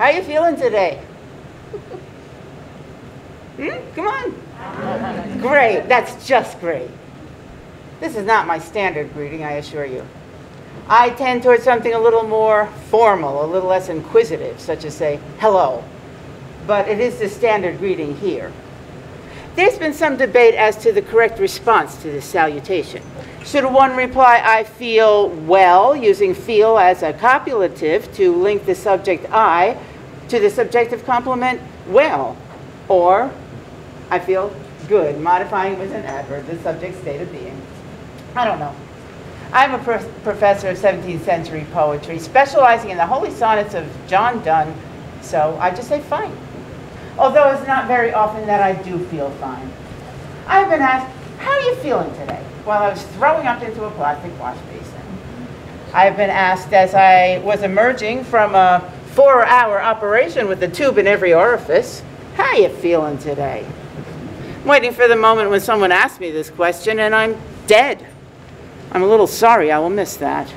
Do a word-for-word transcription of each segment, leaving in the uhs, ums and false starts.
How you feeling today? Hmm? Come on. Great. That's just great. This is not my standard greeting, I assure you. I tend towards something a little more formal, a little less inquisitive, such as say, hello. But it is the standard greeting here. There's been some debate as to the correct response to this salutation. Should one reply, I feel well, using feel as a copulative to link the subject I to the subjective complement well, or I feel good, modifying with an adverb the subject's state of being? I don't know. I'm a pro professor of seventeenth century poetry, specializing in the holy sonnets of John Donne, so I just say fine. Although it's not very often that I do feel fine. I've been asked, how are you feeling today? While I was throwing up into a plastic wash basin. I've been asked as I was emerging from a four-hour operation with a tube in every orifice, how are you feeling today? I'm waiting for the moment when someone asks me this question and I'm dead. I'm a little sorry, I will miss that.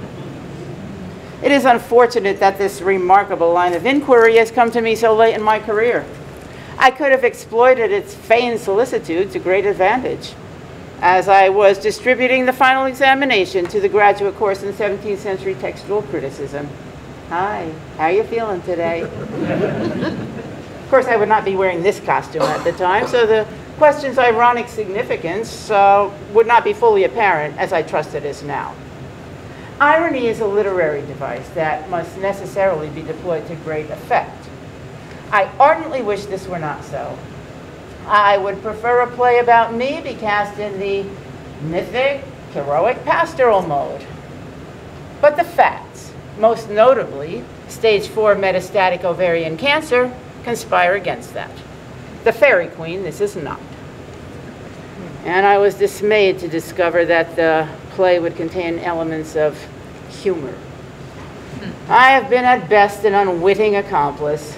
It is unfortunate that this remarkable line of inquiry has come to me so late in my career. I could have exploited its feigned solicitude to great advantage. As I was distributing the final examination to the graduate course in seventeenth century textual criticism. Hi, how are you feeling today? Of course, I would not be wearing this costume at the time, so the question's ironic significance uh, would not be fully apparent, as I trust it is now. Irony is a literary device that must necessarily be deployed to great effect. I ardently wish this were not so. I would prefer a play about me be cast in the mythic, heroic, pastoral mode. But the facts, most notably stage four metastatic ovarian cancer, conspire against that. The Fairy Queen, this is not. And I was dismayed to discover that the play would contain elements of humor. I have been at best an unwitting accomplice.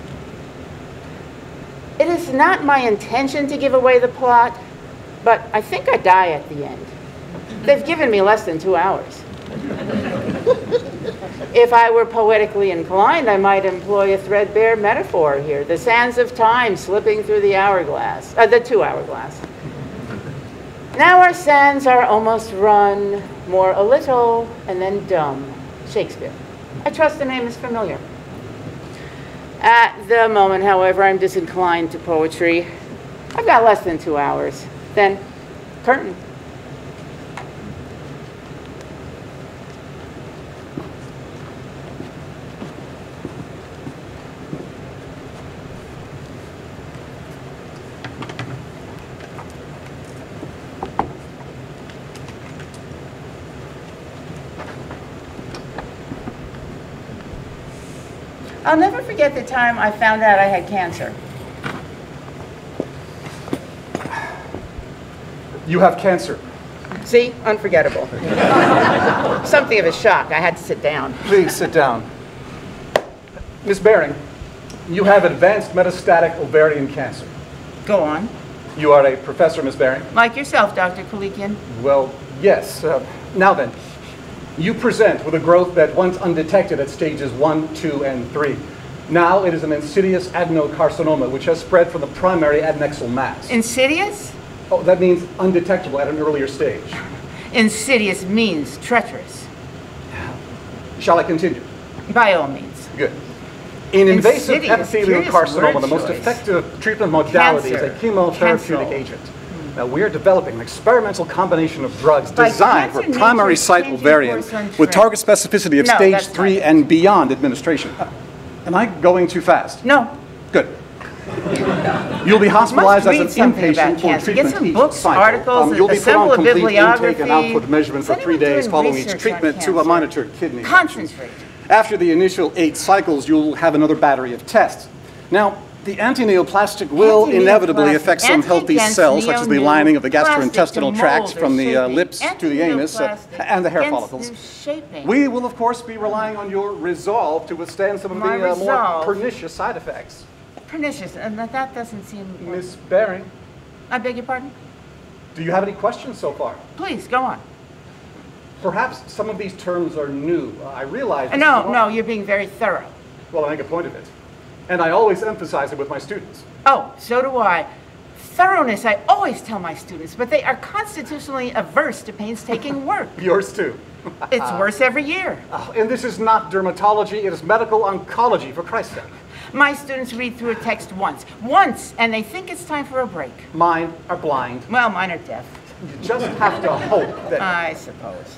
It is not my intention to give away the plot, but I think I die at the end. They've given me less than two hours. If I were poetically inclined, I might employ a threadbare metaphor here. The sands of time slipping through the hourglass, uh, the two-hourglass. Now our sands are almost run, more a little, and then dumb. Shakespeare. I trust the name is familiar. At the moment, however, I'm disinclined to poetry. I've got less than two hours. Then, curtain. I'll never forget the time I found out I had cancer. You have cancer. See? Unforgettable. Something of a shock. I had to sit down. Please sit down. Miss Baring, you have advanced metastatic ovarian cancer. Go on. You are a professor, Miss Baring? Like yourself, Doctor Kolikian. Well, yes. Uh, now then, you present with a growth that once undetected at stages one, two, and three. Now it is an insidious adenocarcinoma which has spread from the primary adnexal mass. Insidious? Oh, that means undetectable at an earlier stage. Insidious means treacherous. Shall I continue? By all means. Good. In invasive Insidious, epithelial carcinoma, the most choice. effective treatment modality Cancer. is a chemotherapeutic Cancel. agent. Now, we're developing an experimental combination of drugs By designed for cancer primary nature's site changing ovarian course on with track. target specificity of No, stage that's three not it. and beyond administration. Uh, am I going too fast? No. Good. You'll be hospitalized Must as read an something inpatient about for cancer. Get treatment some each books, cycle. articles, Um, you'll be put assemble on a complete intake and bibliography. output measurement for Is three anyone days doing following each research on treatment to cancer? uh, monitor kidney functions. Concentrate. After the initial eight cycles, you'll have another battery of tests. Now, the antineoplastic will Antineoplastic. inevitably affect some healthy Anti-against cells, such as the lining of the neoplastic gastrointestinal to tract mold or from the uh, shaping. lips to the anus uh, Antineoplastic and the hair against follicles. new shaping. We will, of course, be relying on your resolve to withstand some of My the uh, more resolve? pernicious side effects. Pernicious, and that, that doesn't seem... Miss Baring, I beg your pardon? do you have any questions so far? Please, go on. Perhaps some of these terms are new. Uh, I realize... Uh, this is No, all- no, you're being very thorough. Well, I make a point of it. And I always emphasize it with my students. Oh, so do I. Thoroughness, I always tell my students, but they are constitutionally averse to painstaking work. Yours too. It's worse every year. Oh, and this is not dermatology, it is medical oncology, for Christ's sake. My students read through a text once, once, and they think it's time for a break. Mine are blind. Well, mine are deaf. You just have to hope that... I suppose.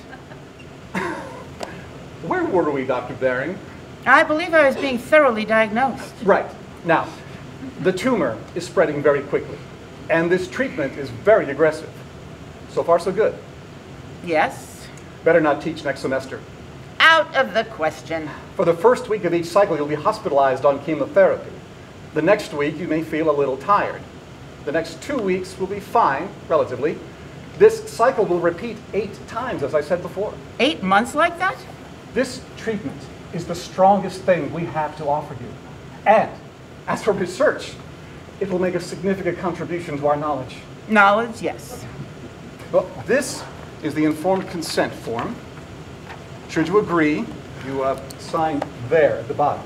Where were we, Doctor Baring? I believe I was being thoroughly diagnosed. Right. Now, the tumor is spreading very quickly, and this treatment is very aggressive. So far, so good. Yes? Better not teach next semester. Out of the question. For the first week of each cycle, you'll be hospitalized on chemotherapy. The next week, you may feel a little tired. The next two weeks will be fine, relatively. This cycle will repeat eight times, as I said before. Eight months like that? This treatment is the strongest thing we have to offer you. And as for research, it will make a significant contribution to our knowledge. Knowledge, yes. Well, this is the informed consent form. Should you agree, you uh, sign there at the bottom.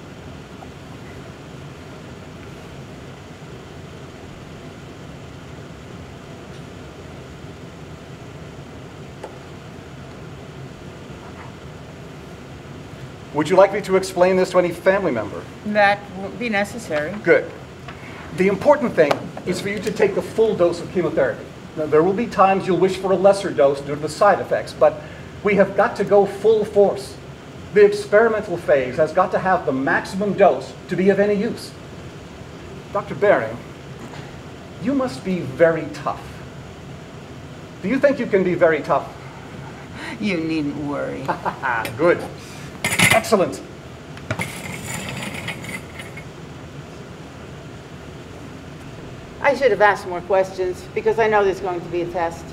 Would you like me to explain this to any family member? That won't be necessary. Good. The important thing is for you to take the full dose of chemotherapy. Now, there will be times you'll wish for a lesser dose due to the side effects, but we have got to go full force. The experimental phase has got to have the maximum dose to be of any use. Doctor Baring, you must be very tough. Do you think you can be very tough? You needn't worry. Good. Excellent. I should have asked more questions because I know there's going to be a test.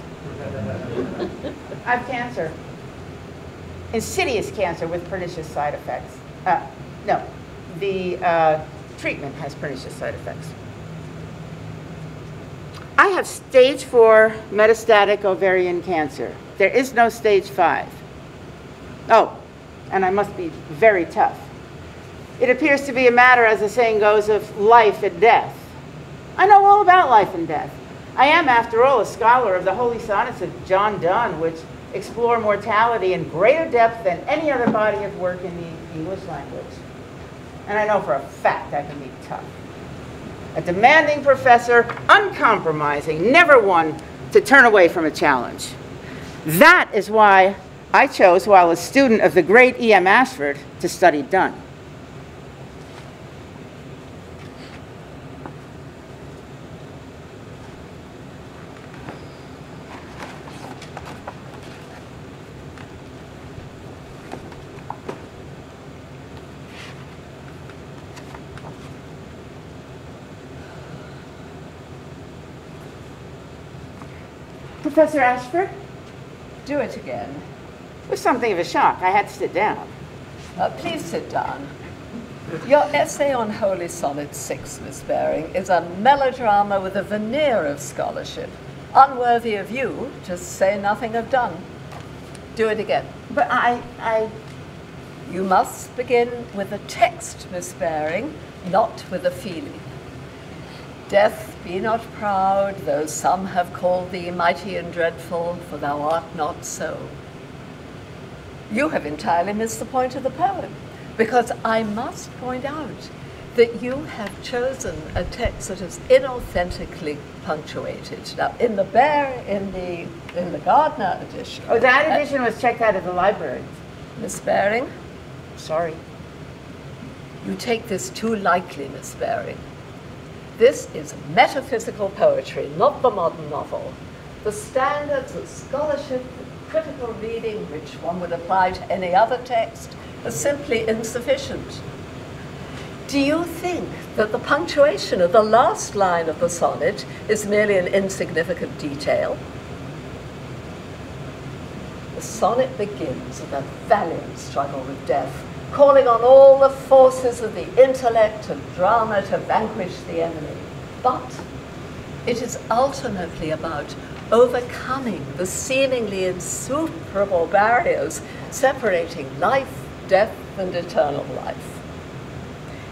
I have cancer. Insidious cancer with pernicious side effects. Uh, no, the uh, treatment has pernicious side effects. I have stage four metastatic ovarian cancer. There is no stage five. Oh, and I must be very tough. It appears to be a matter, as the saying goes, of life and death. I know all about life and death. I am, after all, a scholar of the holy sonnets of John Donne, which explore mortality in greater depth than any other body of work in the English language. And I know for a fact I can be tough. A demanding professor, uncompromising, never one to turn away from a challenge. That is why I chose, while a student of the great E M Ashford, to study Donne. Professor Ashford? Do it again. It was something of a shock. I had to sit down. Uh, please sit down. Your essay on Holy Sonnet six, Miss Baring, is a melodrama with a veneer of scholarship, unworthy of you, to say nothing of Donne. Do it again. But I, I... You must begin with a text, Miss Baring, not with a feeling. Death, be not proud, though some have called thee mighty and dreadful, for thou art not so. You have entirely missed the point of the poem, because I must point out that you have chosen a text that is inauthentically punctuated. Now, in the Bear, in the in the Gardner edition. Oh, that edition was checked out of the library. Miss Baring, Sorry. you take this too lightly, Miss Baring. This is metaphysical poetry, not the modern novel. The standards of scholarship and critical reading, which one would apply to any other text, are simply insufficient. Do you think that the punctuation of the last line of the sonnet is merely an insignificant detail? The sonnet begins with a valiant struggle with death, calling on all the forces of the intellect and drama to vanquish the enemy. But it is ultimately about overcoming the seemingly insuperable barriers separating life, death, and eternal life.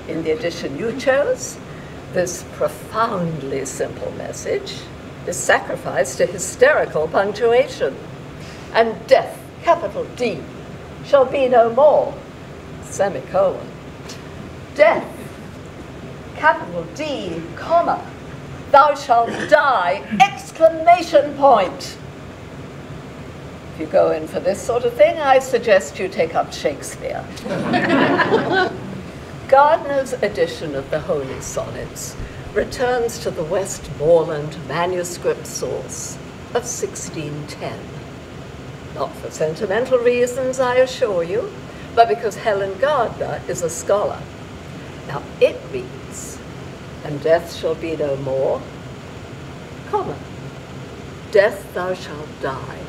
In the edition you chose, this profoundly simple message is sacrificed to hysterical punctuation. And death, capital D, shall be no more, semicolon. Death, capital D, comma, thou shalt die, exclamation point. If you go in for this sort of thing, I suggest you take up Shakespeare. Gardner's edition of the Holy Sonnets returns to the Westmoreland manuscript source of sixteen ten. Not for sentimental reasons, I assure you, but because Helen Gardner is a scholar. Now it reads, and death shall be no more, comma, death thou shalt die.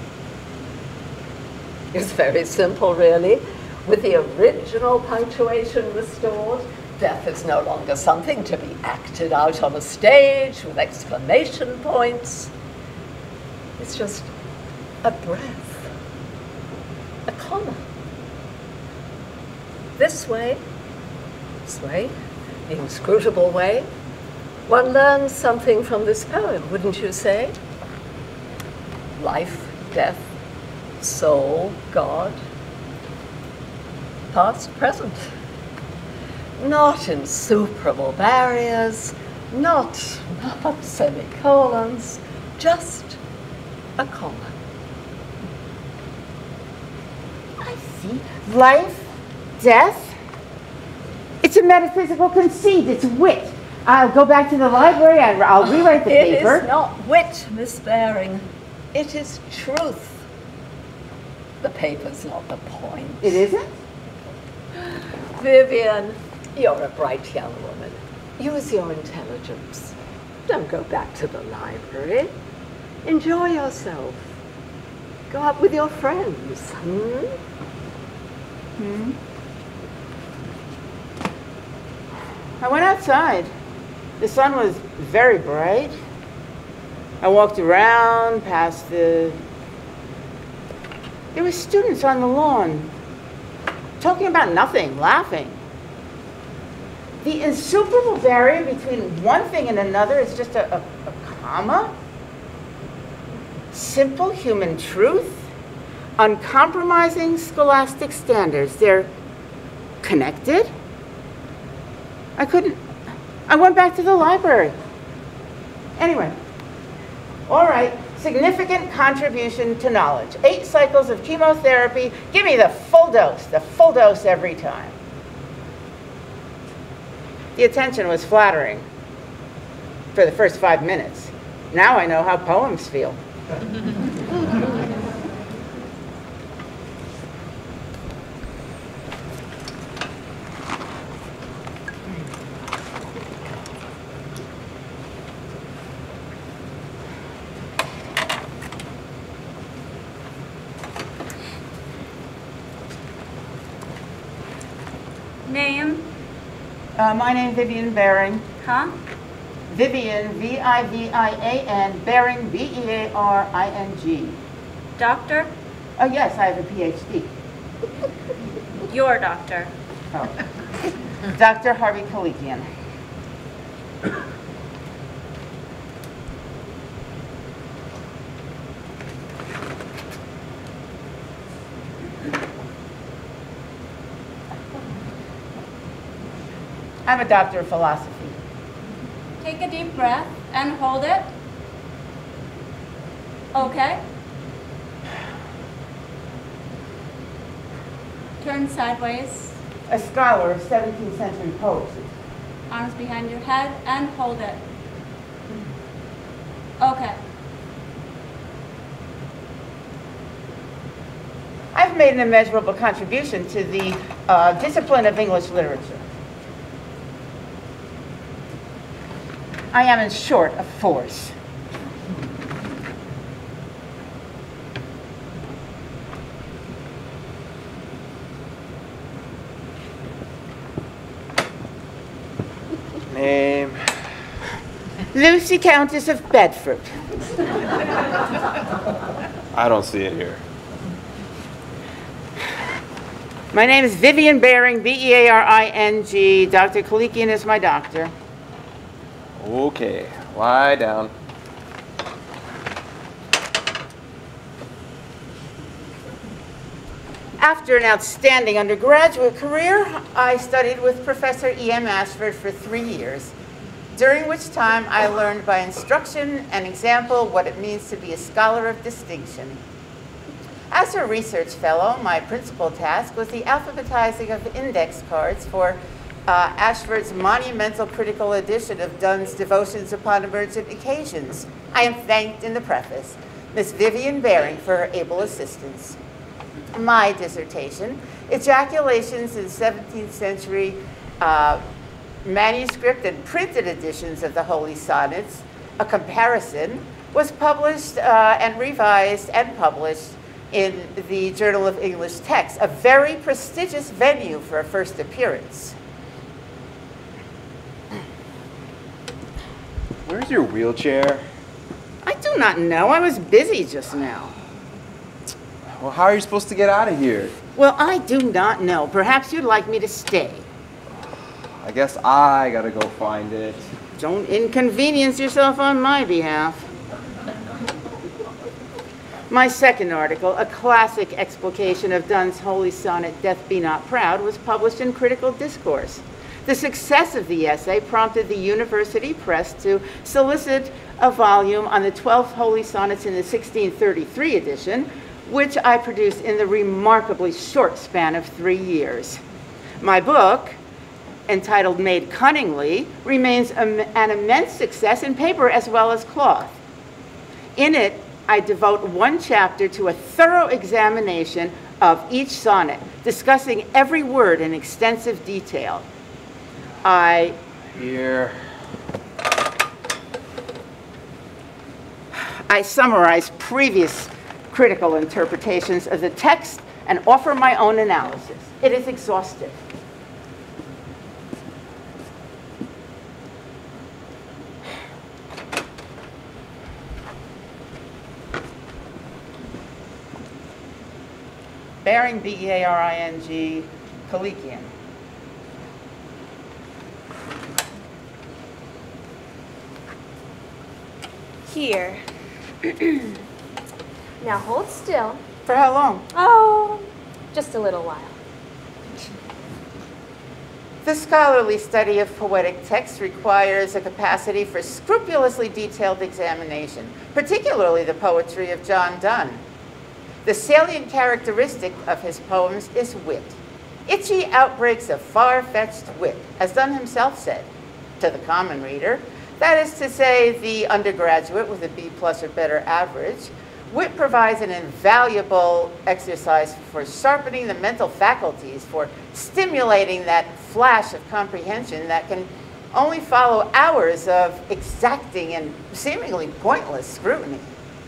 It's very simple, really. With the original punctuation restored, death is no longer something to be acted out on a stage with exclamation points. It's just a breath, a comma. This way, this way, the inscrutable way, one learns something from this poem, wouldn't you say? Life, death, soul, God, past, present. Not insuperable barriers, not, not semicolons, just a comma. I see. Life, death. It's a metaphysical conceit. It's wit. I'll go back to the library and I'll rewrite the it paper. It is not wit, Miss Baring. It is truth. The paper's not the point. It isn't? Vivian, you're a bright young woman. Use your intelligence. Don't go back to the library. Enjoy yourself. Go out with your friends. Hmm? Hmm? I went outside. The sun was very bright. I walked around past the... There were students on the lawn, talking about nothing, laughing. The insuperable barrier between one thing and another is just a, a, a comma. Simple human truth, uncompromising scholastic standards. They're connected. I couldn't, I went back to the library. Anyway, all right. Significant contribution to knowledge. Eight cycles of chemotherapy. Give me the full dose, the full dose every time. The attention was flattering for the first five minutes. Now I know how poems feel. Name? Uh, my name is Vivian Baring. Huh? Vivian, V I V I A N, Baring, B E A R I N G. Doctor? Oh, yes, I have a P H D. Your doctor. Oh. Doctor Harvey Kalikian. I'm a doctor of philosophy. Take a deep breath and hold it. Okay. Turn sideways. A scholar of seventeenth century poetry. Arms behind your head and hold it. Okay. I've made an immeasurable contribution to the uh, discipline of English literature. I am, in short, a force. Name? Lucy, Countess of Bedford. I don't see it here. My name is Vivian Baring, B E A R I N G. Doctor Kalikian is my doctor. Okay, lie down. After an outstanding undergraduate career, I studied with Professor E M Ashford for three years, during which time I learned by instruction and example what it means to be a scholar of distinction. As a research fellow, my principal task was the alphabetizing of index cards for uh, Ashford's monumental critical edition of Donne's Devotions Upon Emergent Occasions. I am thanked in the preface, Miss Vivian Baring, for her able assistance. My dissertation, Ejaculations in seventeenth century uh, manuscript and printed editions of the Holy Sonnets, a comparison, was published uh, and revised and published in the Journal of English Texts, a very prestigious venue for a first appearance. Where's your wheelchair? I do not know. I was busy just now. Well, how are you supposed to get out of here? Well, I do not know. Perhaps you'd like me to stay. I guess I gotta go find it. Don't inconvenience yourself on my behalf. My second article, a classic explication of Donne's holy sonnet, Death Be Not Proud, was published in Critical Discourse. The success of the essay prompted the university press to solicit a volume on the twelve holy sonnets in the sixteen thirty-three edition, which I produced in the remarkably short span of three years. My book, entitled Made Cunningly, remains an immense success in paper as well as cloth. In it, I devote one chapter to a thorough examination of each sonnet, discussing every word in extensive detail. I Here. I summarize previous critical interpretations of the text and offer my own analysis. It is exhaustive. Baring, B E A R I N G, Kalikian. Here. Now hold still. For how long? Oh, just a little while. The scholarly study of poetic text requires a capacity for scrupulously detailed examination, particularly the poetry of John Donne. The salient characteristic of his poems is wit. Itchy outbreaks of far-fetched wit, as Donne himself said, to the common reader. That is to say, the undergraduate with a B plus or better average. Wit provides an invaluable exercise for sharpening the mental faculties, for stimulating that flash of comprehension that can only follow hours of exacting and seemingly pointless scrutiny.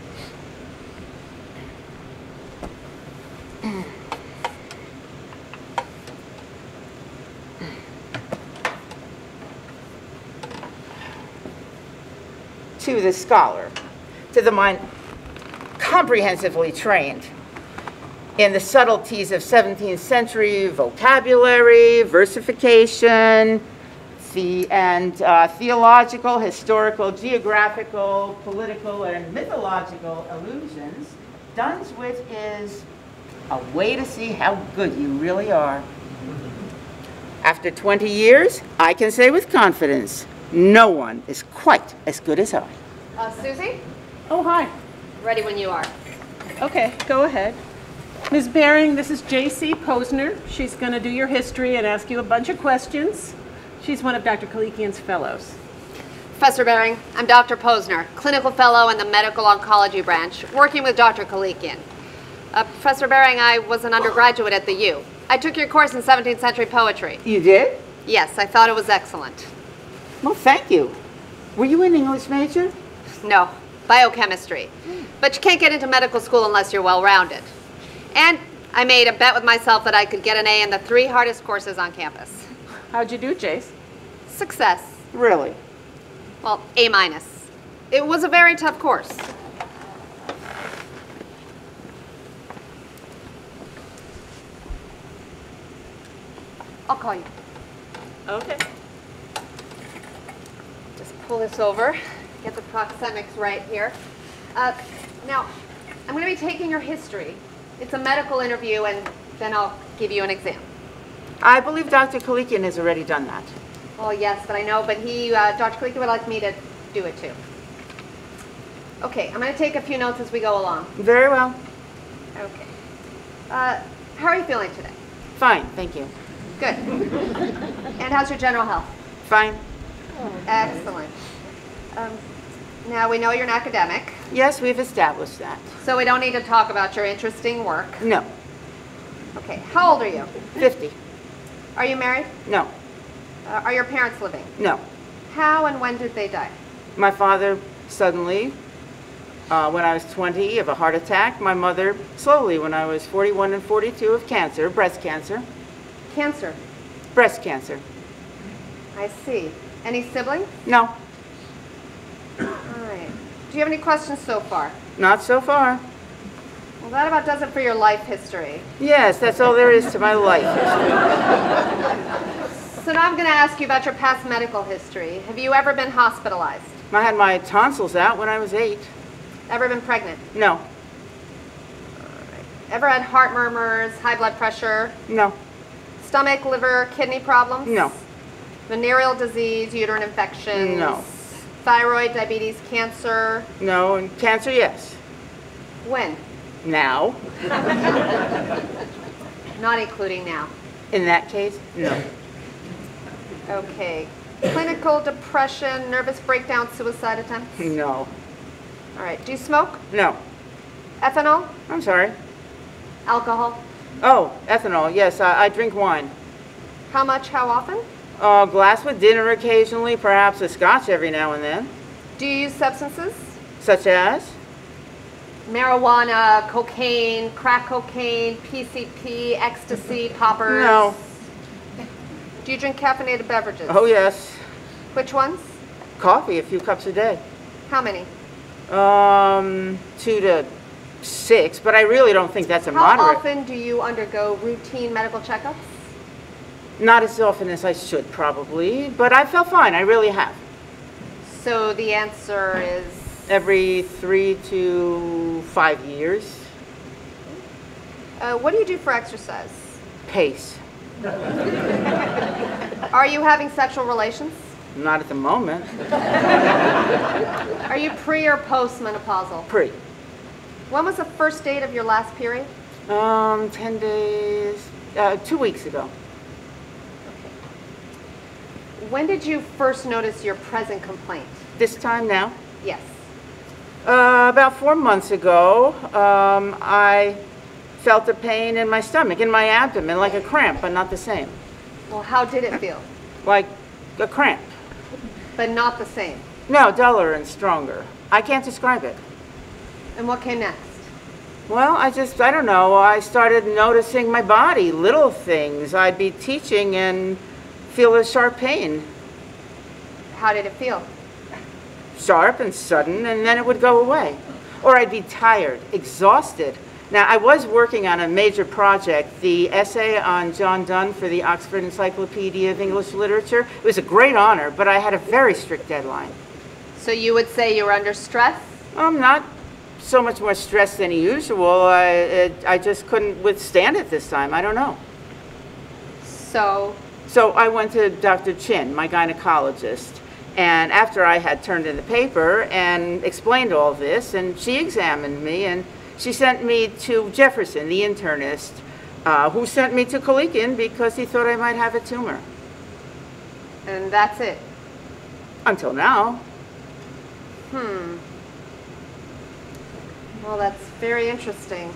To the scholar, to the mind comprehensively trained in the subtleties of seventeenth century vocabulary, versification, the, and uh, theological, historical, geographical, political, and mythological allusions, Donne's wit is a way to see how good you really are. After twenty years, I can say with confidence, no one is quite as good as I. Uh, Susie? Oh, hi. Ready when you are. Okay, go ahead. Miz Baring, this is J C Posner. She's going to do your history and ask you a bunch of questions. She's one of Doctor Kalikian's fellows. Professor Baring, I'm Doctor Posner, clinical fellow in the medical oncology branch, working with Doctor Kalikian. Uh, Professor Baring, I was an undergraduate at the U. I took your course in seventeenth century poetry. You did? Yes, I thought it was excellent. Well, thank you. Were you an English major? No, biochemistry. But you can't get into medical school unless you're well-rounded. And I made a bet with myself that I could get an A in the three hardest courses on campus. How'd you do, Jace? Success. Really? Well, A minus. It was a very tough course. I'll call you. Okay. Just pull this over, get the proxemics right here. Uh, now, I'm going to be taking your history. It's a medical interview, and then I'll give you an exam. I believe Doctor Kalikian has already done that. Well, yes, but I know, but he, uh, Doctor Kalikian would like me to do it too. Okay, I'm going to take a few notes as we go along. Very well. Okay. Uh, how are you feeling today? Fine, thank you. Good. And how's your general health? Fine. Excellent. Um, now, we know you're an academic, Yes, we've established that. so we don't need to talk about your interesting work. No. Okay, how old are you? fifty. Are you married? No. Uh, are your parents living? No. How and when did they die? My father suddenly, uh, when I was twenty, of a heart attack. My mother slowly when I was forty-one and forty-two of cancer, breast cancer. Cancer. Breast cancer. I see. Any siblings? No, All right. Do you have any questions so far? not so far. Well, that about does it for your life history. Yes, that's all there is to my life. So now I'm going to ask you about your past medical history. Have you ever been hospitalized? I had my tonsils out when I was eight. Ever been pregnant? No, Ever had heart murmurs, high blood pressure, no, stomach, liver, kidney problems? no, Venereal disease, uterine infections? No. Thyroid, diabetes, cancer? no, and cancer, yes. When? Now, Not including now. in that case, no. Okay. Clinical depression, nervous breakdown, suicide attempts? No, All right. Do you smoke? no. Ethanol? I'm sorry. Alcohol? Oh, ethanol, yes, I, I drink wine. How much? How often? A glass with dinner occasionally, perhaps a scotch every now and then. Do you use substances? Such as? Marijuana, cocaine, crack cocaine, P C P, ecstasy, poppers? No. Do you drink caffeinated beverages? Oh, yes. Which ones? Coffee, a few cups a day. How many? Um, two to six, but I really don't think that's a How moderate. often do you undergo routine medical checkups? Not as often as I should, probably, but I felt fine. I really have. So the answer is Every three to five years. uh, what do you do for exercise? Pace. Are you having sexual relations? Not at the moment. Are you pre or post menopausal? Pre. When was the first date of your last period? Um, ten days, uh, two weeks ago. When did you first notice your present complaint? This time now. Yes. Uh, about four months ago, um, I felt a pain in my stomach, in my abdomen, like a cramp, but not the same. Well, how did it feel? Like a cramp. But not the same. No, duller and stronger. I can't describe it. And what came next? Well, I just, I don't know, I started noticing my body, little things. I'd be teaching and feel a sharp pain. How did it feel? Sharp and sudden, and then it would go away. Or I'd be tired, exhausted. Now, I was working on a major project, the essay on John Donne for the Oxford Encyclopedia of English Literature. It was a great honor, but I had a very strict deadline. So you would say you were under stress? I'm not so much more stressed than usual. I, it, I just couldn't withstand it this time. I don't know. So, So I went to Doctor Chin, my gynecologist, and after I had turned in the paper and explained all this, and she examined me, and she sent me to Jefferson, the internist, uh, who sent me to Kalikian because he thought I might have a tumor. and that's it. Until now. Hmm. Well, that's very interesting.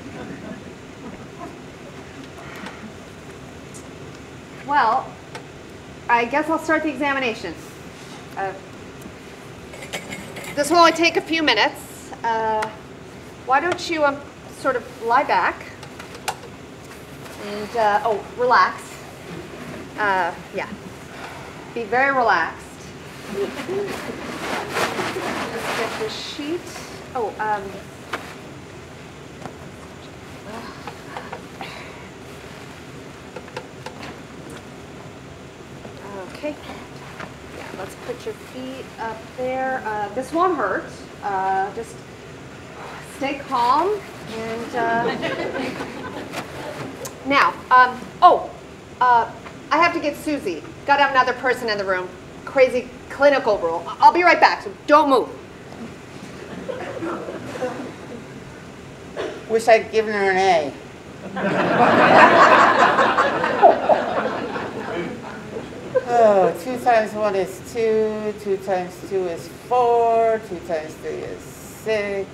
Well, I guess I'll start the examination. Uh, this will only take a few minutes. Uh, why don't you um, sort of lie back and, uh, oh, relax. Uh, yeah. Be very relaxed. Just get this sheet. Oh, um. Okay. Yeah, let's put your feet up there. Uh, this won't hurt. Uh, just stay calm and. Uh, now, um, oh, uh, I have to get Susie. Got to have another person in the room. Crazy clinical rule. I'll be right back, so don't move. Wish I'd given her an A. Oh, two times one is two, two times two is four, two times three is six.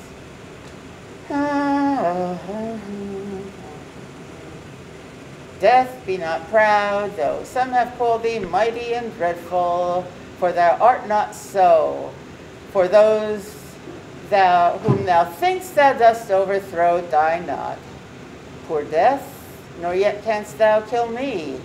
Death, be not proud, though some have called thee mighty and dreadful, for thou art not so. For those thou whom thou thinkst thou dost overthrow, die not. Poor death, nor yet canst thou kill me.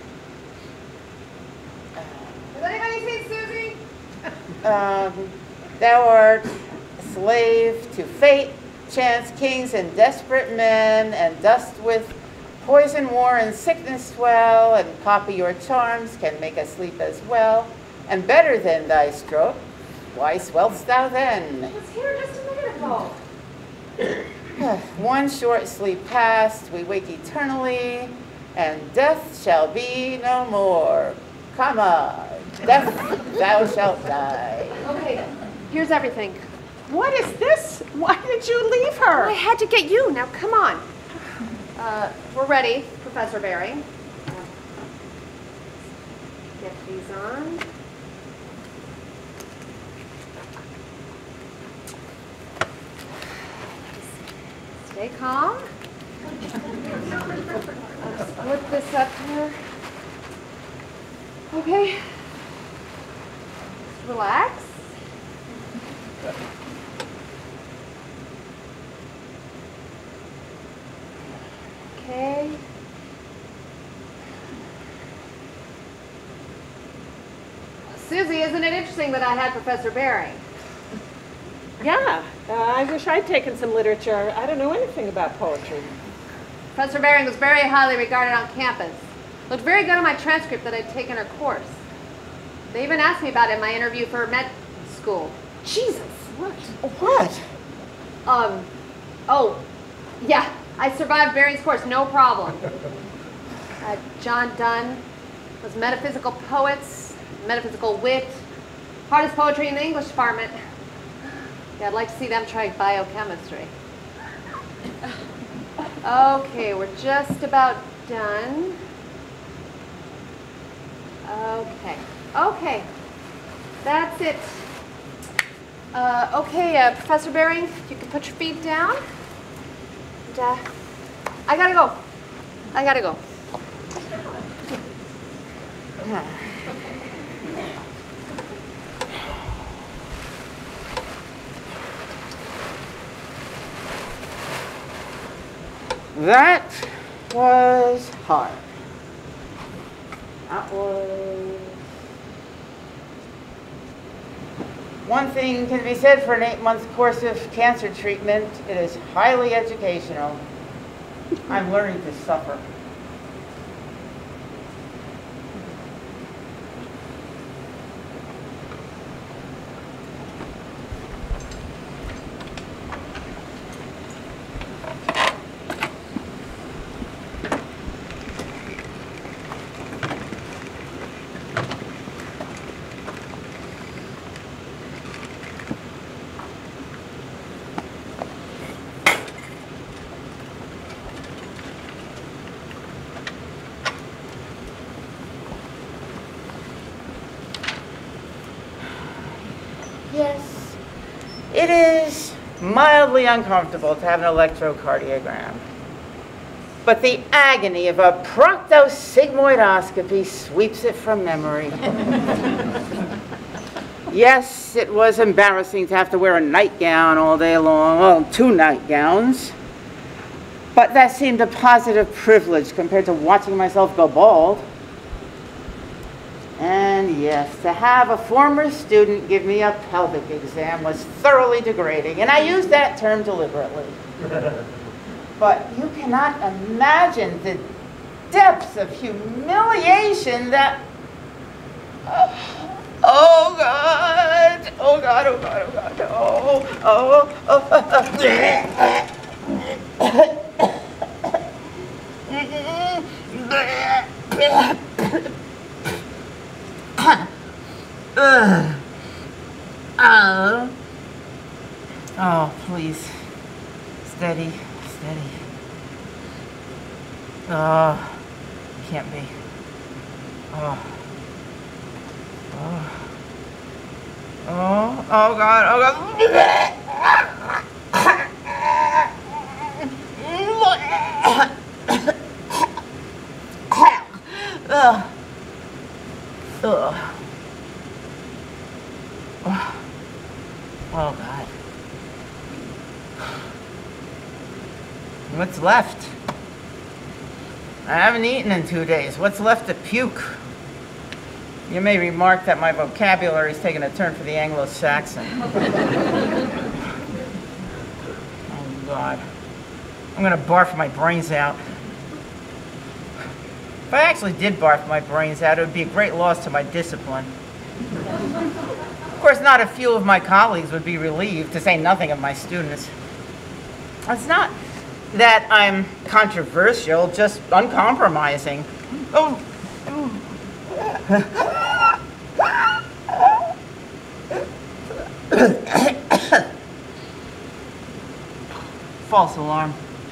Has anybody seen Susie? Um, thou art a slave to fate, chance, kings, and desperate men, and dost with poison, war, and sickness swell, and copy your charms, can make us sleep as well, and better than thy stroke. Why swell'st thou then? I was here just a minute ago. One short sleep past, we wake eternally, and death shall be no more. Come on, death, thou shalt die. Okay, here's everything. What is this? Why did you leave her? I had to get you. Now, come on. Uh, we're ready, Professor Baring. Get these on. Stay calm. I'll split this up here. Okay. Just relax. Okay. Susie, isn't it interesting that I had Professor Baring? Yeah, uh, I wish I'd taken some literature. I don't know anything about poetry. Professor Baring was very highly regarded on campus. Looked very good on my transcript that I'd taken her course. They even asked me about it in my interview for med school. Jesus, what? What? Um, oh, yeah, I survived Baring's course, no problem. Uh, John Donne was metaphysical poets, metaphysical wit, hardest poetry in the English department. Yeah, I'd like to see them try biochemistry. Okay, we're just about done. Okay, okay, that's it. Uh, okay, uh, Professor Baring, you can put your feet down. And, uh, I gotta go. I gotta go. That was hard. That was... One thing can be said for an eight-month course of cancer treatment. It is highly educational. I'm learning to suffer. Yes, it is mildly uncomfortable to have an electrocardiogram. But the agony of a proctosigmoidoscopy sweeps it from memory. Yes, it was embarrassing to have to wear a nightgown all day long, well, two nightgowns. But that seemed a positive privilege compared to watching myself go bald. And yes, to have a former student give me a pelvic exam was thoroughly degrading, and I use that term deliberately. But you cannot imagine the depths of humiliation that Oh God! Oh God! Oh God! Oh God! Oh! Oh! Oh! Oh! Oh! Please, steady, steady. Oh! Can't be. Oh! Oh! Oh, oh God, oh God. Ugh. Ugh. Oh God. What's left? I haven't eaten in two days. What's left to puke? You may remark that my vocabulary is taking a turn for the Anglo-Saxon. Oh, God. I'm going to barf my brains out. If I actually did barf my brains out, it would be a great loss to my discipline. Of course, not a few of my colleagues would be relieved, to say nothing of my students. It's not that I'm controversial, just uncompromising. Oh. False alarm.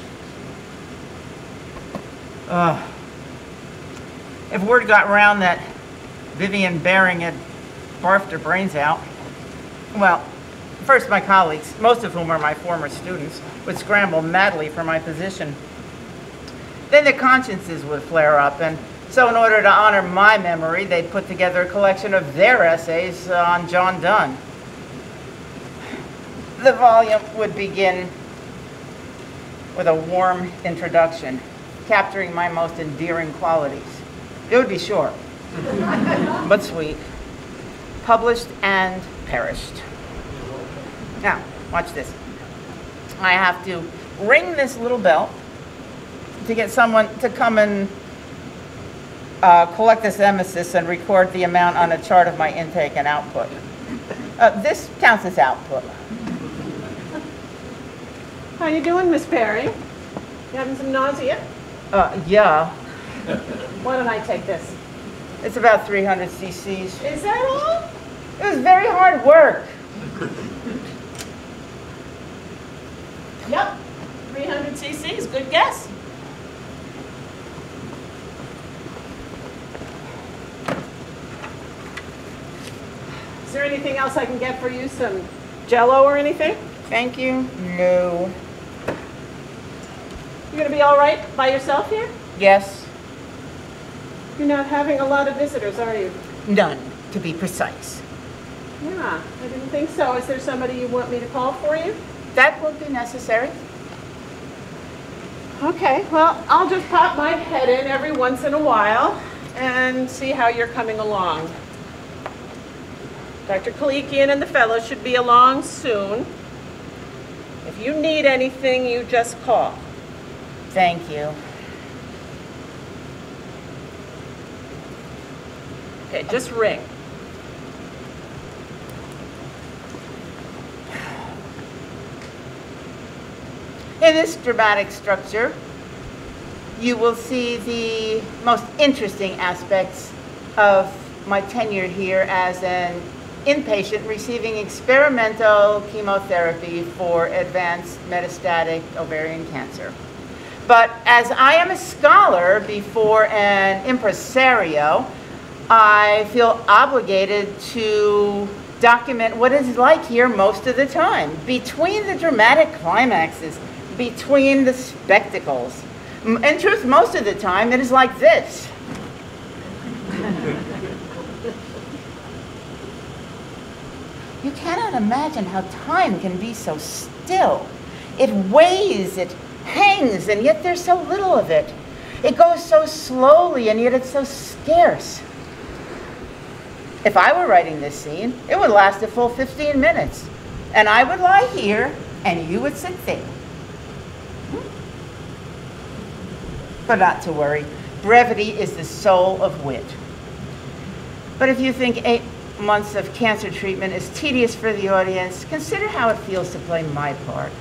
Uh, if word got around that Vivian Baring had barfed her brains out, well, first my colleagues, most of whom are my former students, would scramble madly for my position. Then their consciences would flare up, and so in order to honor my memory, they'd put together a collection of their essays on John Donne. The volume would begin with a warm introduction, capturing my most endearing qualities. It would be short, but sweet, published and perished. Now, watch this. I have to ring this little bell to get someone to come and uh, collect this emesis and record the amount on a chart of my intake and output. Uh, this counts as output. How you doing, Miss Baring? You having some nausea? Uh, yeah. Why don't I take this? It's about three hundred c c's. Is that all? It was very hard work. Yep, three hundred c c's, good guess. Is there anything else I can get for you? Some Jell-O or anything? Thank you. No. You gonna be all right by yourself here? Yes. You're not having a lot of visitors, are you? None, to be precise. Yeah, I didn't think so. Is there somebody you want me to call for you? That would be necessary. Okay, well, I'll just pop my head in every once in a while and see how you're coming along. Doctor Kalikian and the fellows should be along soon. If you need anything, you just call. Thank you. Okay, just ring. In this dramatic structure, you will see the most interesting aspects of my tenure here as an inpatient receiving experimental chemotherapy for advanced metastatic ovarian cancer. But as I am a scholar before an impresario, I feel obligated to document what it's like here most of the time, between the dramatic climaxes, between the spectacles. In truth, most of the time, it is like this. You cannot imagine how time can be so still. It weighs, it hangs, and yet there's so little of it. It goes so slowly, and yet it's so scarce. If I were writing this scene, it would last a full fifteen minutes, and I would lie here, and you would sit there. But not to worry. Brevity is the soul of wit. But if you think eight months of cancer treatment is tedious for the audience, consider how it feels to play my part.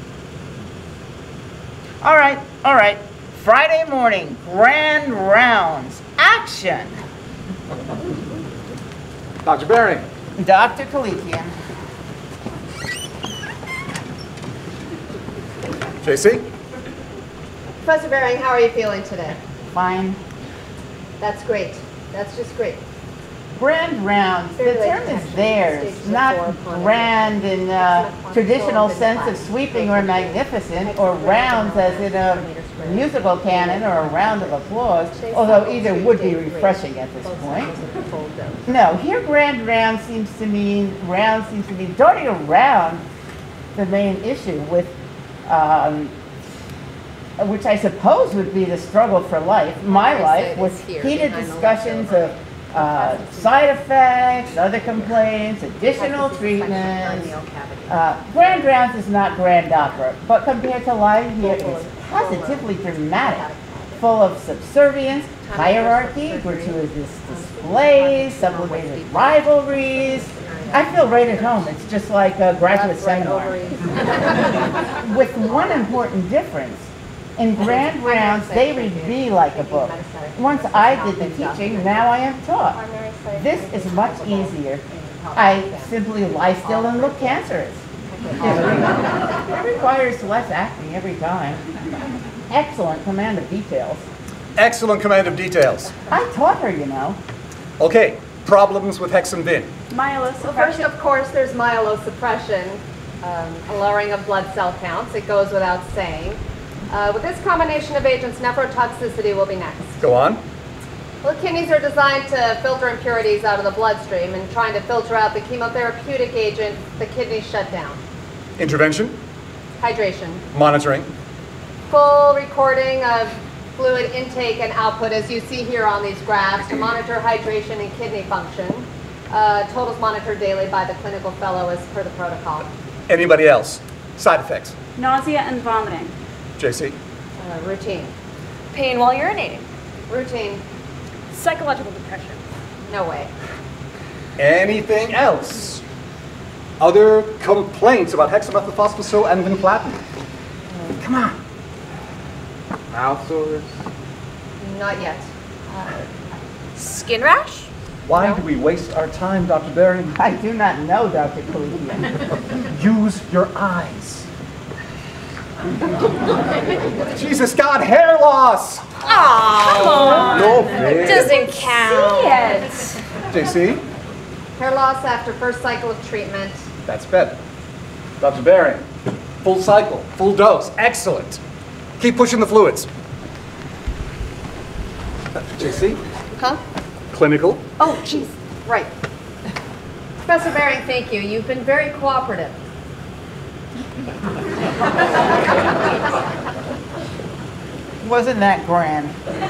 All right, all right. Friday morning, grand rounds. Action! Doctor Bering. Doctor Kalikian. J C? Professor Bering, how are you feeling today? Fine. That's great. That's just great. Grand rounds, the term is theirs, not grand in a traditional sense of sweeping or magnificent, or rounds as in a musical canon or a round of applause, although either would be refreshing at this point. No, here grand round seems to mean, round seems to mean darting around the main issue with, um, which I suppose would be the struggle for life, my life, with heated discussions of Uh, side effects, other complaints, additional treatments. Uh, grand rounds is not grand opera, but compared to life here, it's positively dramatic, full of subservience, hierarchy, gratuitous displays, sublimated rivalries. I feel right at home. It's just like a graduate seminar. With one important difference. In grand rounds, they read me like a book. Once I did the teaching, now I am taught. This is much easier. I simply lie still and look cancerous. It requires less acting every time. Excellent command of details. Excellent command of details. I taught her, you know. Okay, problems with Hexam-Vin. Myelosuppression. Well, first, of course, there's myelosuppression, um, a lowering of blood cell counts. It goes without saying. Uh, with this combination of agents, nephrotoxicity will be next. Go on. Well, kidneys are designed to filter impurities out of the bloodstream, and trying to filter out the chemotherapeutic agent, the kidneys shut down. Intervention. Hydration. Monitoring. Full recording of fluid intake and output, as you see here on these graphs, to monitor hydration and kidney function. Uh, totals monitored daily by the clinical fellow as per the protocol. Anybody else? Side effects. Nausea and vomiting. J C? Uh, routine. Pain while urinating. Routine. Psychological depression. No way. Anything else? Other complaints about hexamethylphosphosyl and vinplatin? Come on. Mouth sores? Not yet. Uh, Skin rash? Why do we waste our time, Doctor Bering? I do not know, Doctor Kalikian. Use your eyes. Jesus God, hair loss! Oh, No fair. doesn't count. J C? hair loss after first cycle of treatment. That's better. Doctor Bering, full cycle, full dose, excellent. Keep pushing the fluids. J C? Huh? Clinical. Oh, jeez. Right. Professor Bering, thank you. You've been very cooperative. Wasn't that grand?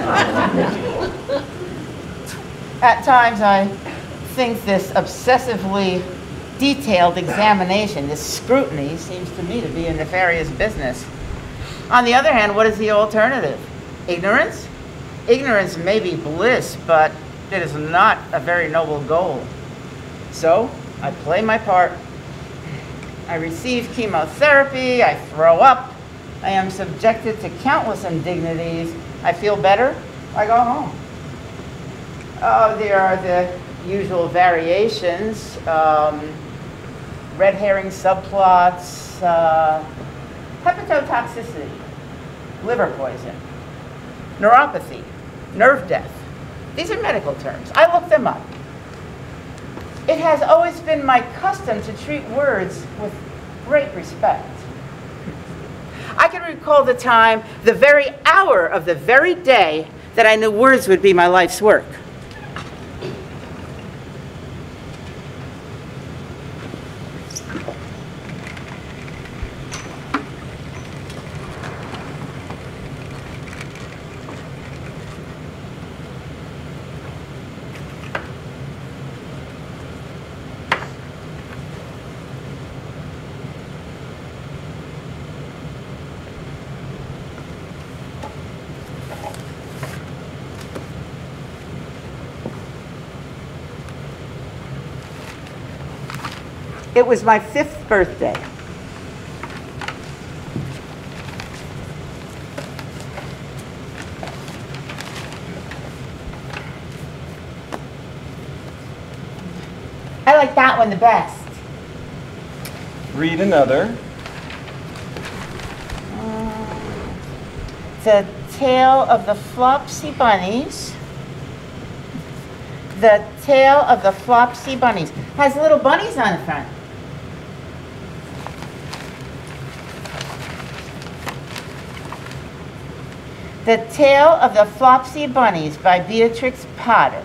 At times I think this obsessively detailed examination, this scrutiny, seems to me to be a nefarious business. On the other hand, what is the alternative? Ignorance? Ignorance may be bliss, but it is not a very noble goal. So, I play my part. I receive chemotherapy, I throw up, I am subjected to countless indignities. I feel better, I go home. Oh, there are the usual variations, um, red herring subplots, uh, hepatotoxicity, liver poison, neuropathy, nerve death. These are medical terms. I looked them up. It has always been my custom to treat words with great respect. I can recall the time, the very hour of the very day that I knew words would be my life's work. It was my fifth birthday. I like that one the best. Read another. The Tale of the Flopsy Bunnies. The Tale of the Flopsy Bunnies. Has little bunnies on the front. The Tale of the Flopsy Bunnies by Beatrix Potter.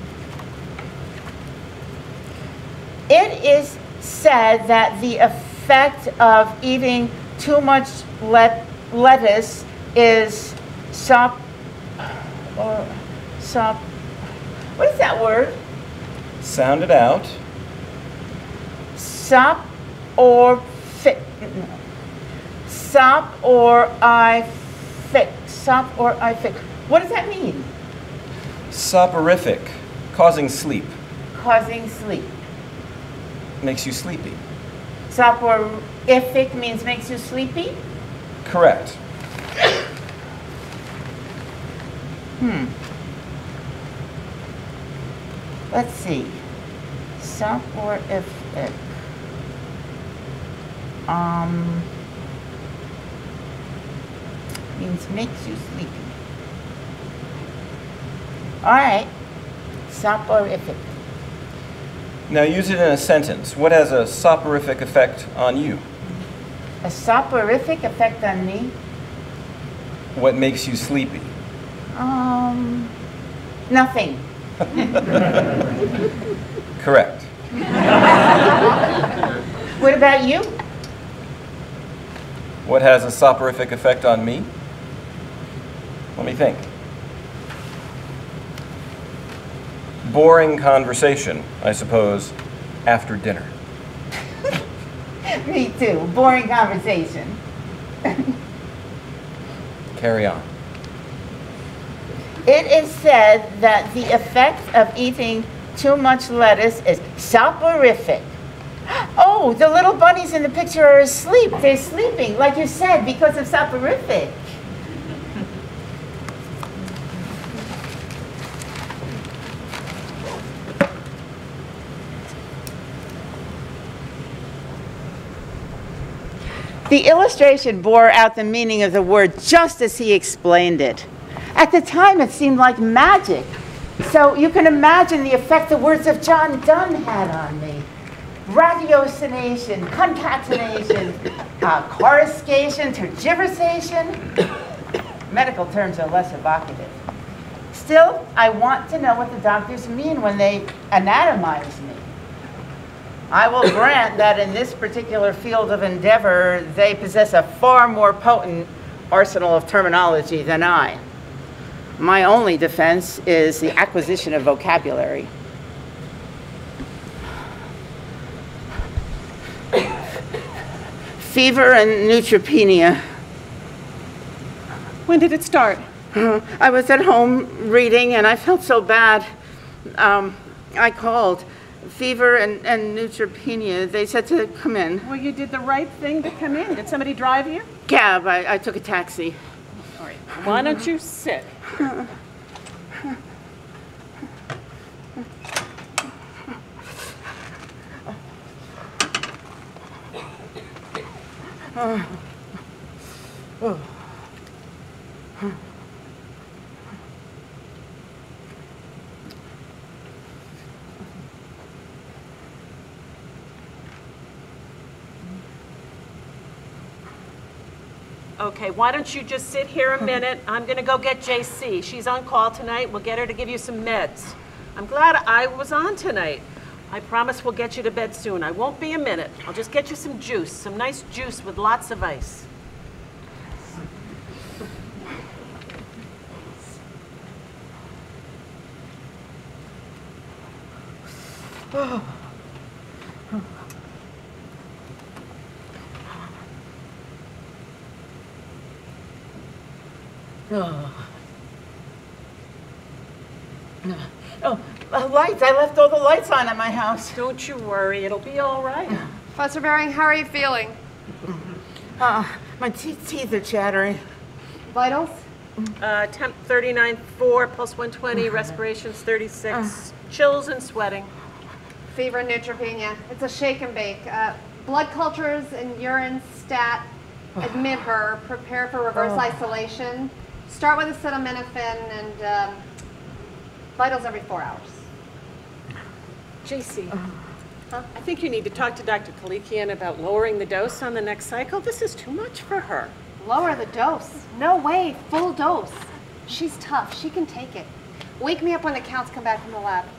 It is said that the effect of eating too much let lettuce is sop or sop. What is that word? Sound it out. Sop or fit. Sop or I fit. Sop or I fit. What does that mean? Soporific, causing sleep. Causing sleep. Makes you sleepy. Soporific means makes you sleepy? Correct. Hmm. Let's see. Soporific. Um, means makes you sleepy. All right. Soporific. Now use it in a sentence. What has a soporific effect on you? A soporific effect on me? What makes you sleepy? Um, nothing. Correct. What about you? What has a soporific effect on me? Let me think. Boring conversation, I suppose, after dinner. Me too. Boring conversation. Carry on. It is said that the effect of eating too much lettuce is soporific. Oh, the little bunnies in the picture are asleep. They're sleeping, like you said, because of soporific. The illustration bore out the meaning of the word just as he explained it. At the time, it seemed like magic. So you can imagine the effect the words of John Donne had on me. Ratiocination, concatenation, uh, coruscation, tergiversation. Medical terms are less evocative. Still, I want to know what the doctors mean when they anatomize me. I will grant that in this particular field of endeavor, they possess a far more potent arsenal of terminology than I. My only defense is the acquisition of vocabulary. Fever and neutropenia. When did it start? Uh, I was at home reading and I felt so bad. Um, I called. Fever and, and neutropenia. They said to come in. Well, you did the right thing to come in. Did somebody drive you? Cab. I, I took a taxi. All right. Why don't you sit? Oh. Oh. Okay, why don't you just sit here a minute? I'm going to go get J C. She's on call tonight. We'll get her to give you some meds. I'm glad I was on tonight. I promise we'll get you to bed soon. I won't be a minute. I'll just get you some juice, some nice juice with lots of ice. Oh. Oh. Oh, Uh, lights. I left all the lights on at my house. Don't you worry, it'll be all right. Professor Bering, how are you feeling? Uh, my te teeth are chattering. Vitals? Uh, temp thirty-nine point four, pulse one twenty, respirations thirty-six, chills and sweating. Fever and neutropenia. It's a shake and bake. Uh, blood cultures and urine stat. Admit her. Prepare for reverse Oh. isolation. Start with acetaminophen and um, vitals every four hours. J C, huh? I think you need to talk to Doctor Kalikian about lowering the dose on the next cycle. This is too much for her. Lower the dose. No way. Full dose. She's tough. She can take it. Wake me up when the counts come back from the lab.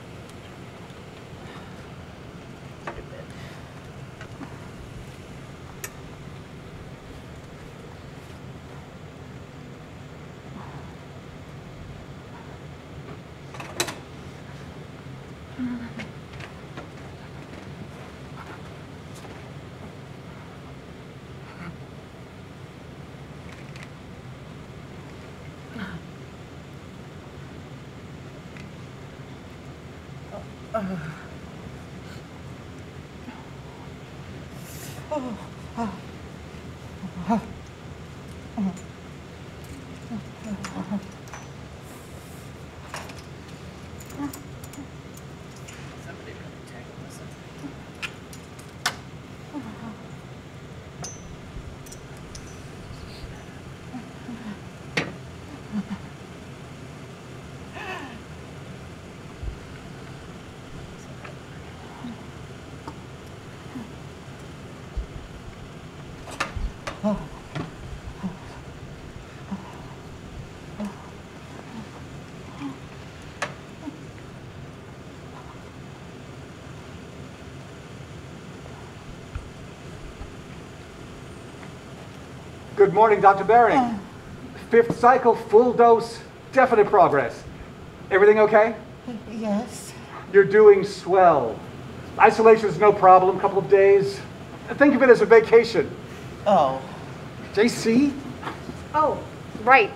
Good morning, Doctor Bering. Fifth cycle, full dose, definite progress. Everything okay? Yes. You're doing swell. Isolation is no problem, couple of days. Think of it as a vacation. Oh. J C? Oh, right.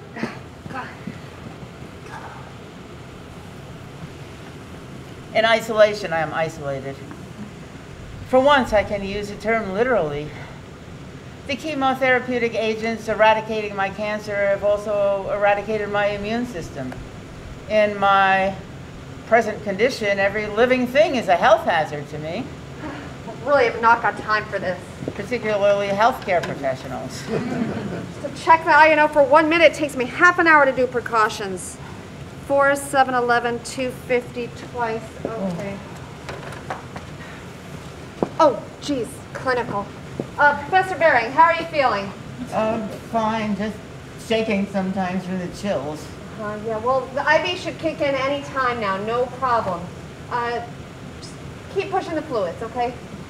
In isolation, I am isolated. For once, I can use the term literally. The chemotherapeutic agents eradicating my cancer have also eradicated my immune system. In my present condition, every living thing is a health hazard to me, I really have not got time for this. particularly healthcare professionals. To check the I N O for one minute takes me half an hour to do precautions. Four, seven, eleven, two fifty twice. Okay. Oh, geez, clinical. Uh, Professor Bering, how are you feeling? Um, fine, just shaking sometimes from the chills. Uh, yeah, well, the I V should kick in any time now, no problem. Uh, just keep pushing the fluids, okay?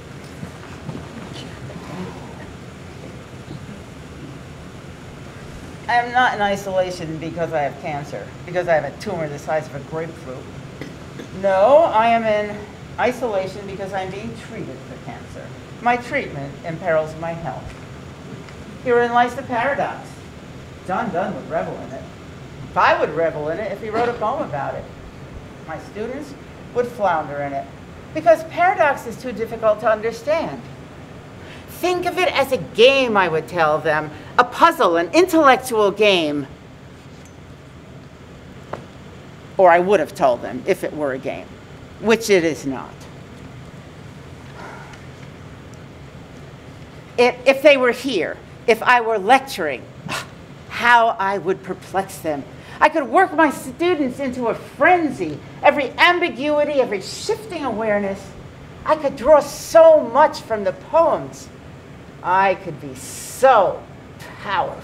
I am not in isolation because I have cancer, because I have a tumor the size of a grapefruit. No, I am in isolation because I'm being treated for cancer. My treatment imperils my health. Herein lies the paradox. John Donne would revel in it. I would revel in it if he wrote a poem about it. My students would flounder in it because paradox is too difficult to understand. Think of it as a game, I would tell them, a puzzle, an intellectual game. Or I would have told them if it were a game, which it is not. If, if they were here, if I were lecturing, how I would perplex them. I could work my students into a frenzy, every ambiguity, every shifting awareness. I could draw so much from the poems. I could be so powerful.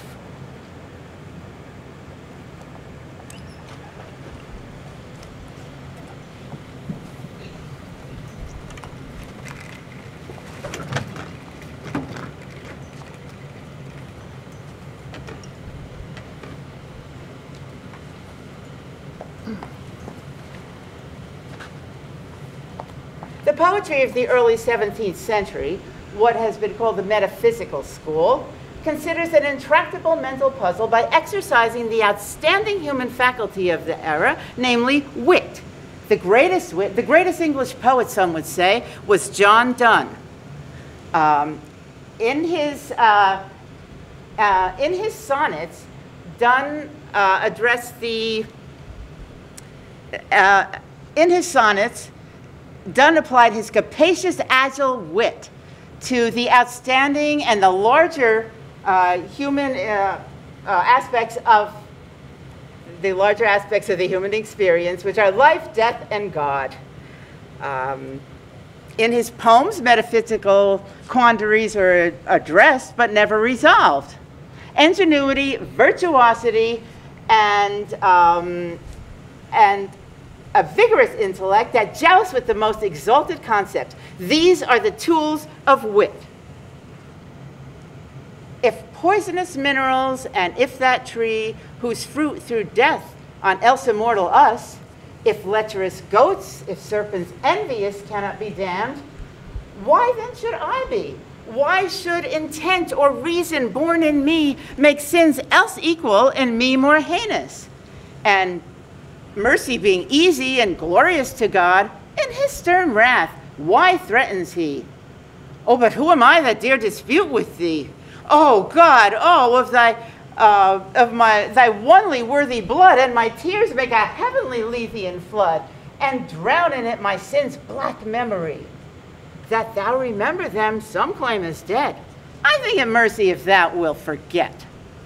The poetry of the early seventeenth century, what has been called the metaphysical school, considers an intractable mental puzzle by exercising the outstanding human faculty of the era, namely wit, The greatest wit, the greatest English poet, some would say, was John Donne. Um, in his uh, uh, in his sonnets, Donne uh, addressed the uh, in his sonnets, Donne applied his capacious, agile wit to the outstanding and the larger uh, human uh, uh, aspects of the larger aspects of the human experience, which are life, death, and God. Um, in his poems, metaphysical quandaries are addressed but never resolved. Ingenuity, virtuosity, and, um, and a vigorous intellect that jousts with the most exalted concept. These are the tools of wit. If poisonous minerals and if that tree whose fruit through death on else immortal us, if lecherous goats, if serpents envious cannot be damned, why then should I be? Why should intent or reason born in me make sins else equal in me more heinous? And mercy being easy and glorious to God, in his stern wrath, why threatens he? Oh, but who am I that dare dispute with thee? Oh God, oh, of thy, uh, of my, thy onely worthy blood, and my tears make a heavenly Lethean flood, and drown in it my sin's black memory. That thou remember them, some claim as dead. I think it mercy if thou wilt forget.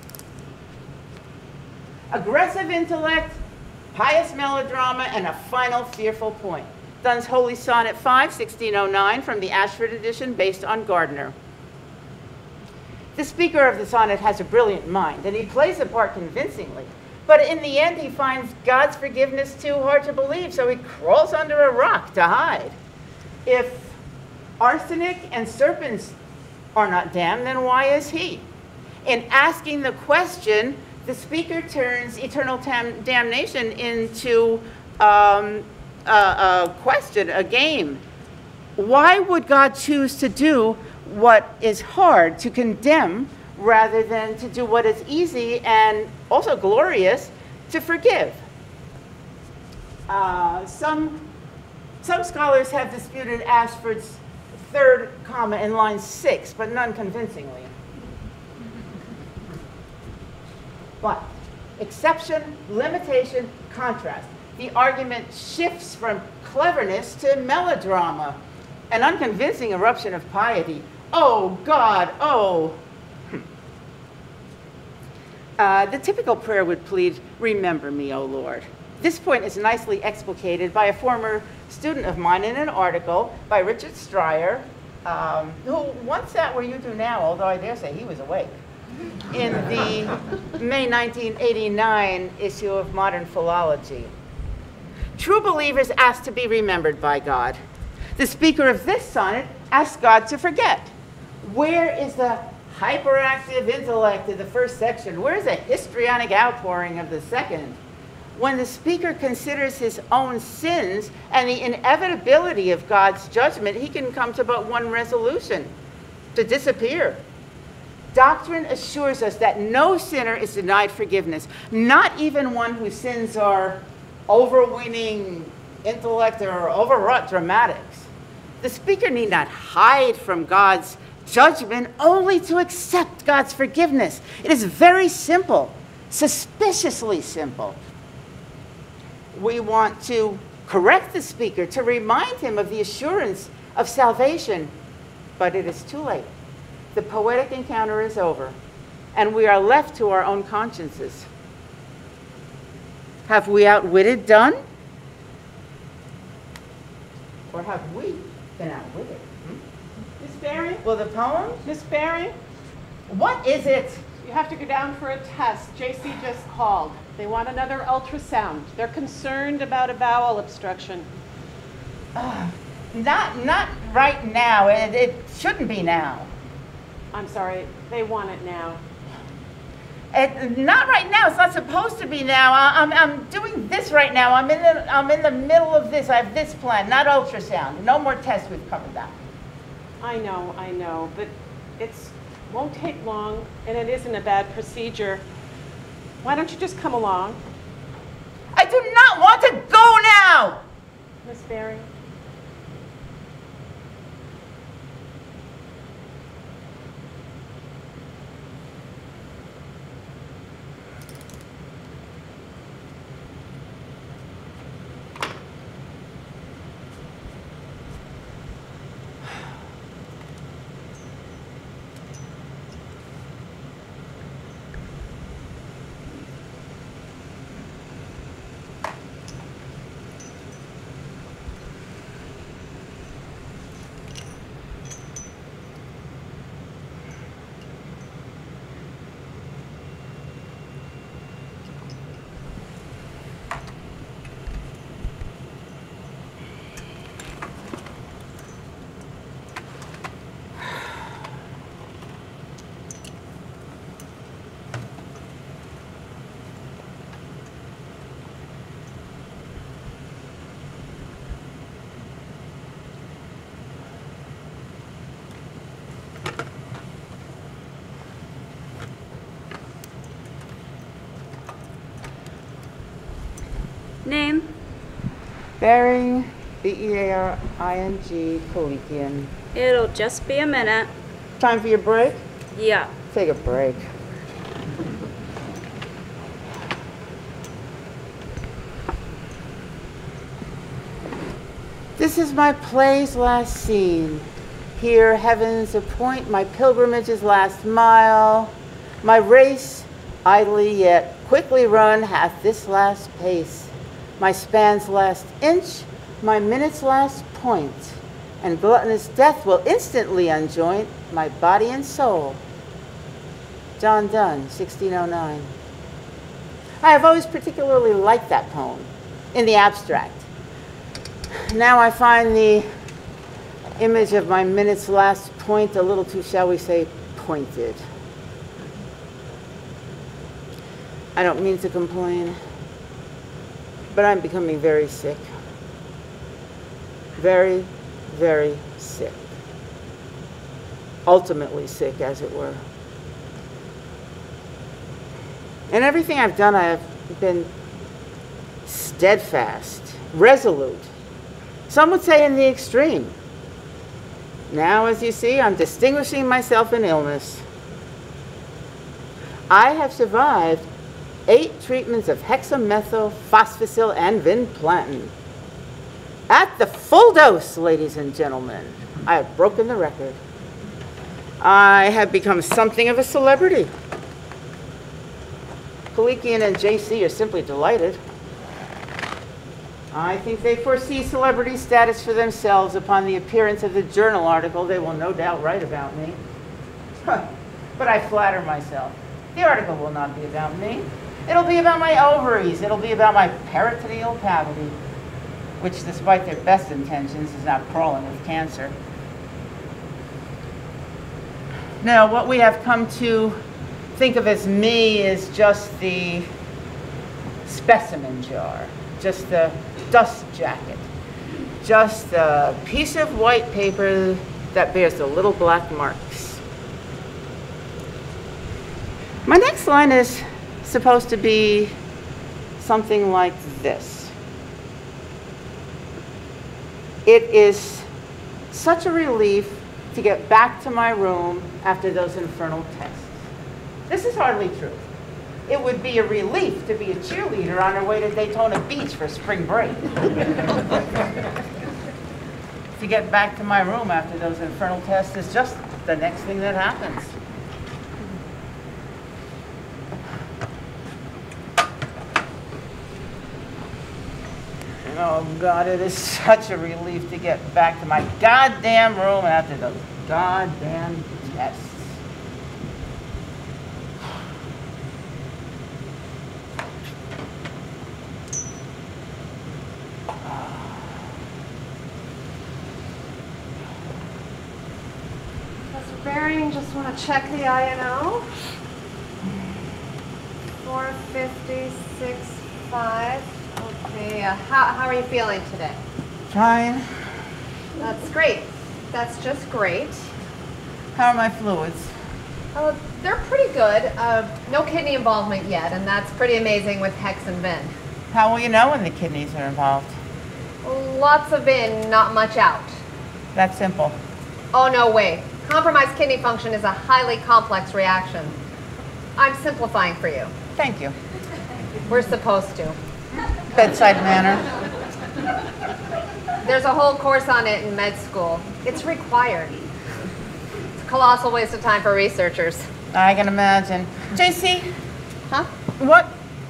Aggressive intellect, pious melodrama, and a final fearful point. Donne's Holy Sonnet five, sixteen oh nine, from the Ashford edition, based on Gardner. The speaker of the sonnet has a brilliant mind, and he plays the part convincingly. But in the end, he finds God's forgiveness too hard to believe, so he crawls under a rock to hide. If arsenic and serpents are not damned, then why is he? In asking the question, the speaker turns eternal tam damnation into um, a, a question, a game. Why would God choose to do what is hard, to condemn, rather than to do what is easy and also glorious, to forgive? Uh, some, some scholars have disputed Ashford's third comma in line six, but none convincingly. But exception, limitation, contrast. The argument shifts from cleverness to melodrama, an unconvincing eruption of piety. Oh God, oh. Uh, the typical prayer would plead, remember me, O Lord. This point is nicely explicated by a former student of mine in an article by Richard Stryer, um, who once sat where you do now, although I dare say he was awake, in the May nineteen eighty-nine issue of Modern Philology. True believers ask to be remembered by God. The speaker of this sonnet asks God to forget. Where is the hyperactive intellect of the first section? Where is the histrionic outpouring of the second? When the speaker considers his own sins and the inevitability of God's judgment, he can come to but one resolution: to disappear. Doctrine assures us that no sinner is denied forgiveness, not even one whose sins are overweening intellect or overwrought dramatics. The speaker need not hide from God's judgment, only to accept God's forgiveness. It is very simple, suspiciously simple. We want to correct the speaker, to remind him of the assurance of salvation, but it is too late. The poetic encounter is over, and we are left to our own consciences. Have we outwitted Donne? Or have we been outwitted? Miss Barry? Well, the poem? Miss Barry? What is it? You have to go down for a test. J C just called. They want another ultrasound. They're concerned about a bowel obstruction. Uh, not, not right now. It, it shouldn't be now. I'm sorry, they want it now. It, not right now. It's not supposed to be now. I, I'm, I'm doing this right now. I'm in, the, I'm in the middle of this. I have this plan, not ultrasound. No more tests. We've covered that. I know, I know, but it's won't take long, and it isn't a bad procedure. Why don't you just come along? I do not want to go now. Miss Berry? Name? Bearing, B E A R I N G, Kolikian. It'll just be a minute. Time for your break? Yeah. Take a break. This is my play's last scene. Here heaven's appoint my pilgrimage's last mile. My race, idly yet quickly run, hath this last pace. My span's last inch, my minute's last point, and gluttonous death will instantly unjoint my body and soul. John Donne, sixteen oh nine. I have always particularly liked that poem, in the abstract. Now I find the image of my minute's last point a little too, shall we say, pointed. I don't mean to complain, but I'm becoming very sick. Very, very sick. Ultimately sick, as it were. In everything I've done, I have been steadfast, resolute. Some would say in the extreme. Now, as you see, I'm distinguishing myself in illness. I have survived eight treatments of hexamethylphosphosyl and vinplantin. At the full dose, ladies and gentlemen, I have broken the record. I have become something of a celebrity. Kolikian and J C are simply delighted. I think they foresee celebrity status for themselves upon the appearance of the journal article they will no doubt write about me. But I flatter myself. The article will not be about me. It'll be about my ovaries. It'll be about my peritoneal cavity, which, despite their best intentions, is now crawling with cancer. Now, what we have come to think of as me is just the specimen jar, just the dust jacket, just a piece of white paper that bears the little black marks. My next line is supposed to be something like this. It is such a relief to get back to my room after those infernal tests. This is hardly true. It would be a relief to be a cheerleader on her way to Daytona Beach for spring break. To get back to my room after those infernal tests is just the next thing that happens. Oh God, it is such a relief to get back to my goddamn room after those goddamn tests. Professor Baring, just want to check the I N O. four fifty-six five. Okay, uh, how, how are you feeling today? Fine. That's great. That's just great. How are my fluids? Uh, they're pretty good. Uh, no kidney involvement yet, and that's pretty amazing with Hex and Vin. How will you know when the kidneys are involved? Lots of in, not much out. That's simple. Oh, no way. Compromised kidney function is a highly complex reaction. I'm simplifying for you. Thank you. We're supposed to. Bedside manner. There's a whole course on it in med school. It's required. It's a colossal waste of time for researchers. I can imagine. J C, Huh? what,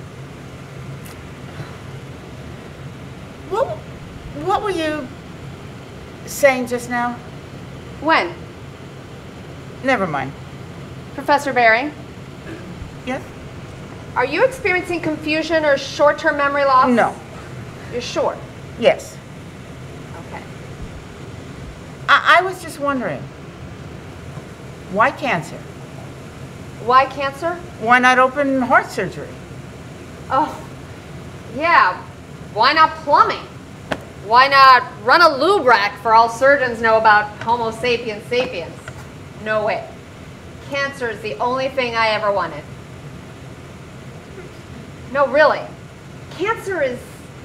what, what were you saying just now? When? Never mind. Professor Baring, Yes? are you experiencing confusion or short-term memory loss? No. You're sure? Yes. Okay. I, I was just wondering, why cancer? Why cancer? Why not open heart surgery? Oh, yeah. Why not plumbing? Why not run a lube rack for all surgeons know about Homo sapiens sapiens? No way. Cancer is the only thing I ever wanted. No, really. Cancer is,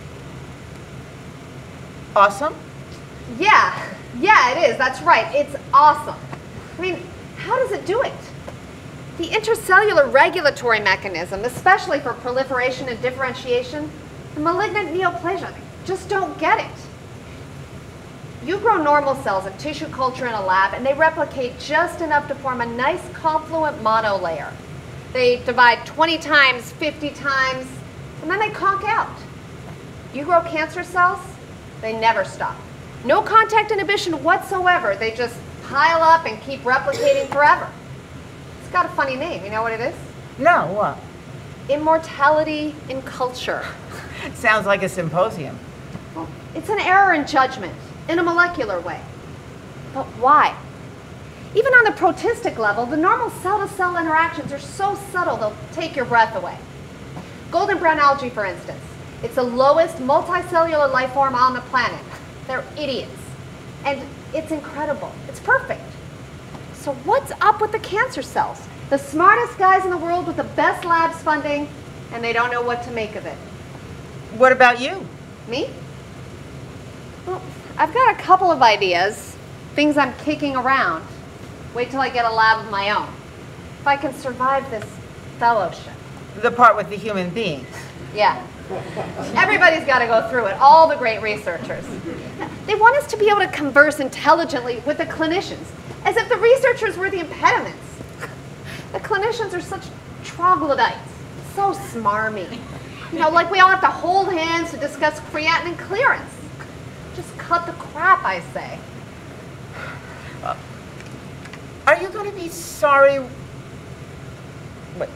Awesome? yeah, yeah, it is. That's right. It's awesome. I mean, how does it do it? The intracellular regulatory mechanism, especially for proliferation and differentiation, the malignant neoplasia, just don't get it. You grow normal cells in tissue culture in a lab, and they replicate just enough to form a nice confluent monolayer. They divide twenty times, fifty times, and then they conk out. You grow cancer cells, they never stop. No contact inhibition whatsoever. They just pile up and keep replicating forever. It's got a funny name. You know what it is? No, what? Immortality in culture. Sounds like a symposium. Well, it's an error in judgment, in a molecular way. But why? Even on the protistic level, the normal cell-to-cell interactions are so subtle they'll take your breath away. Golden brown algae, for instance. It's the lowest multicellular life form on the planet. They're idiots. And it's incredible. It's perfect. So what's up with the cancer cells? The smartest guys in the world with the best labs funding, and they don't know what to make of it. What about you? Me? Well, I've got a couple of ideas, things I'm kicking around. Wait till I get a lab of my own. If I can survive this fellowship. The part with the human beings. Yeah. Everybody's got to go through it, all the great researchers. They want us to be able to converse intelligently with the clinicians, as if the researchers were the impediments. The clinicians are such troglodytes, so smarmy. You know, like we all have to hold hands to discuss creatinine clearance. Just cut the crap, I say. Uh, are you going to be sorry? Wait.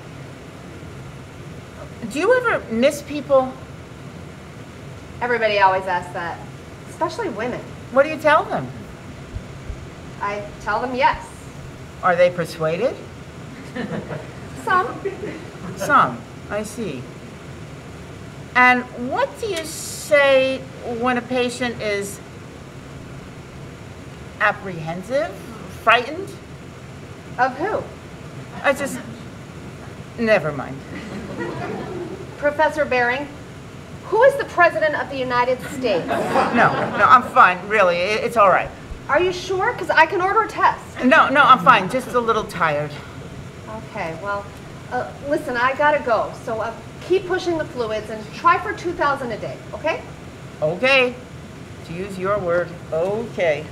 Do you ever miss people? Everybody always asks that, especially women. What do you tell them? I tell them yes. Are they persuaded? Some. Some, I see. And what do you say when a patient is apprehensive, frightened? Of who? I just, never mind. Professor Baring, who is the President of the United States? No, no, I'm fine, really, it- it's all right. Are you sure? Because I can order a test. No, no, I'm fine, just a little tired. Okay, well, uh, listen, I gotta go. So uh, keep pushing the fluids and try for two thousand a day, okay? Okay, to use your word, okay.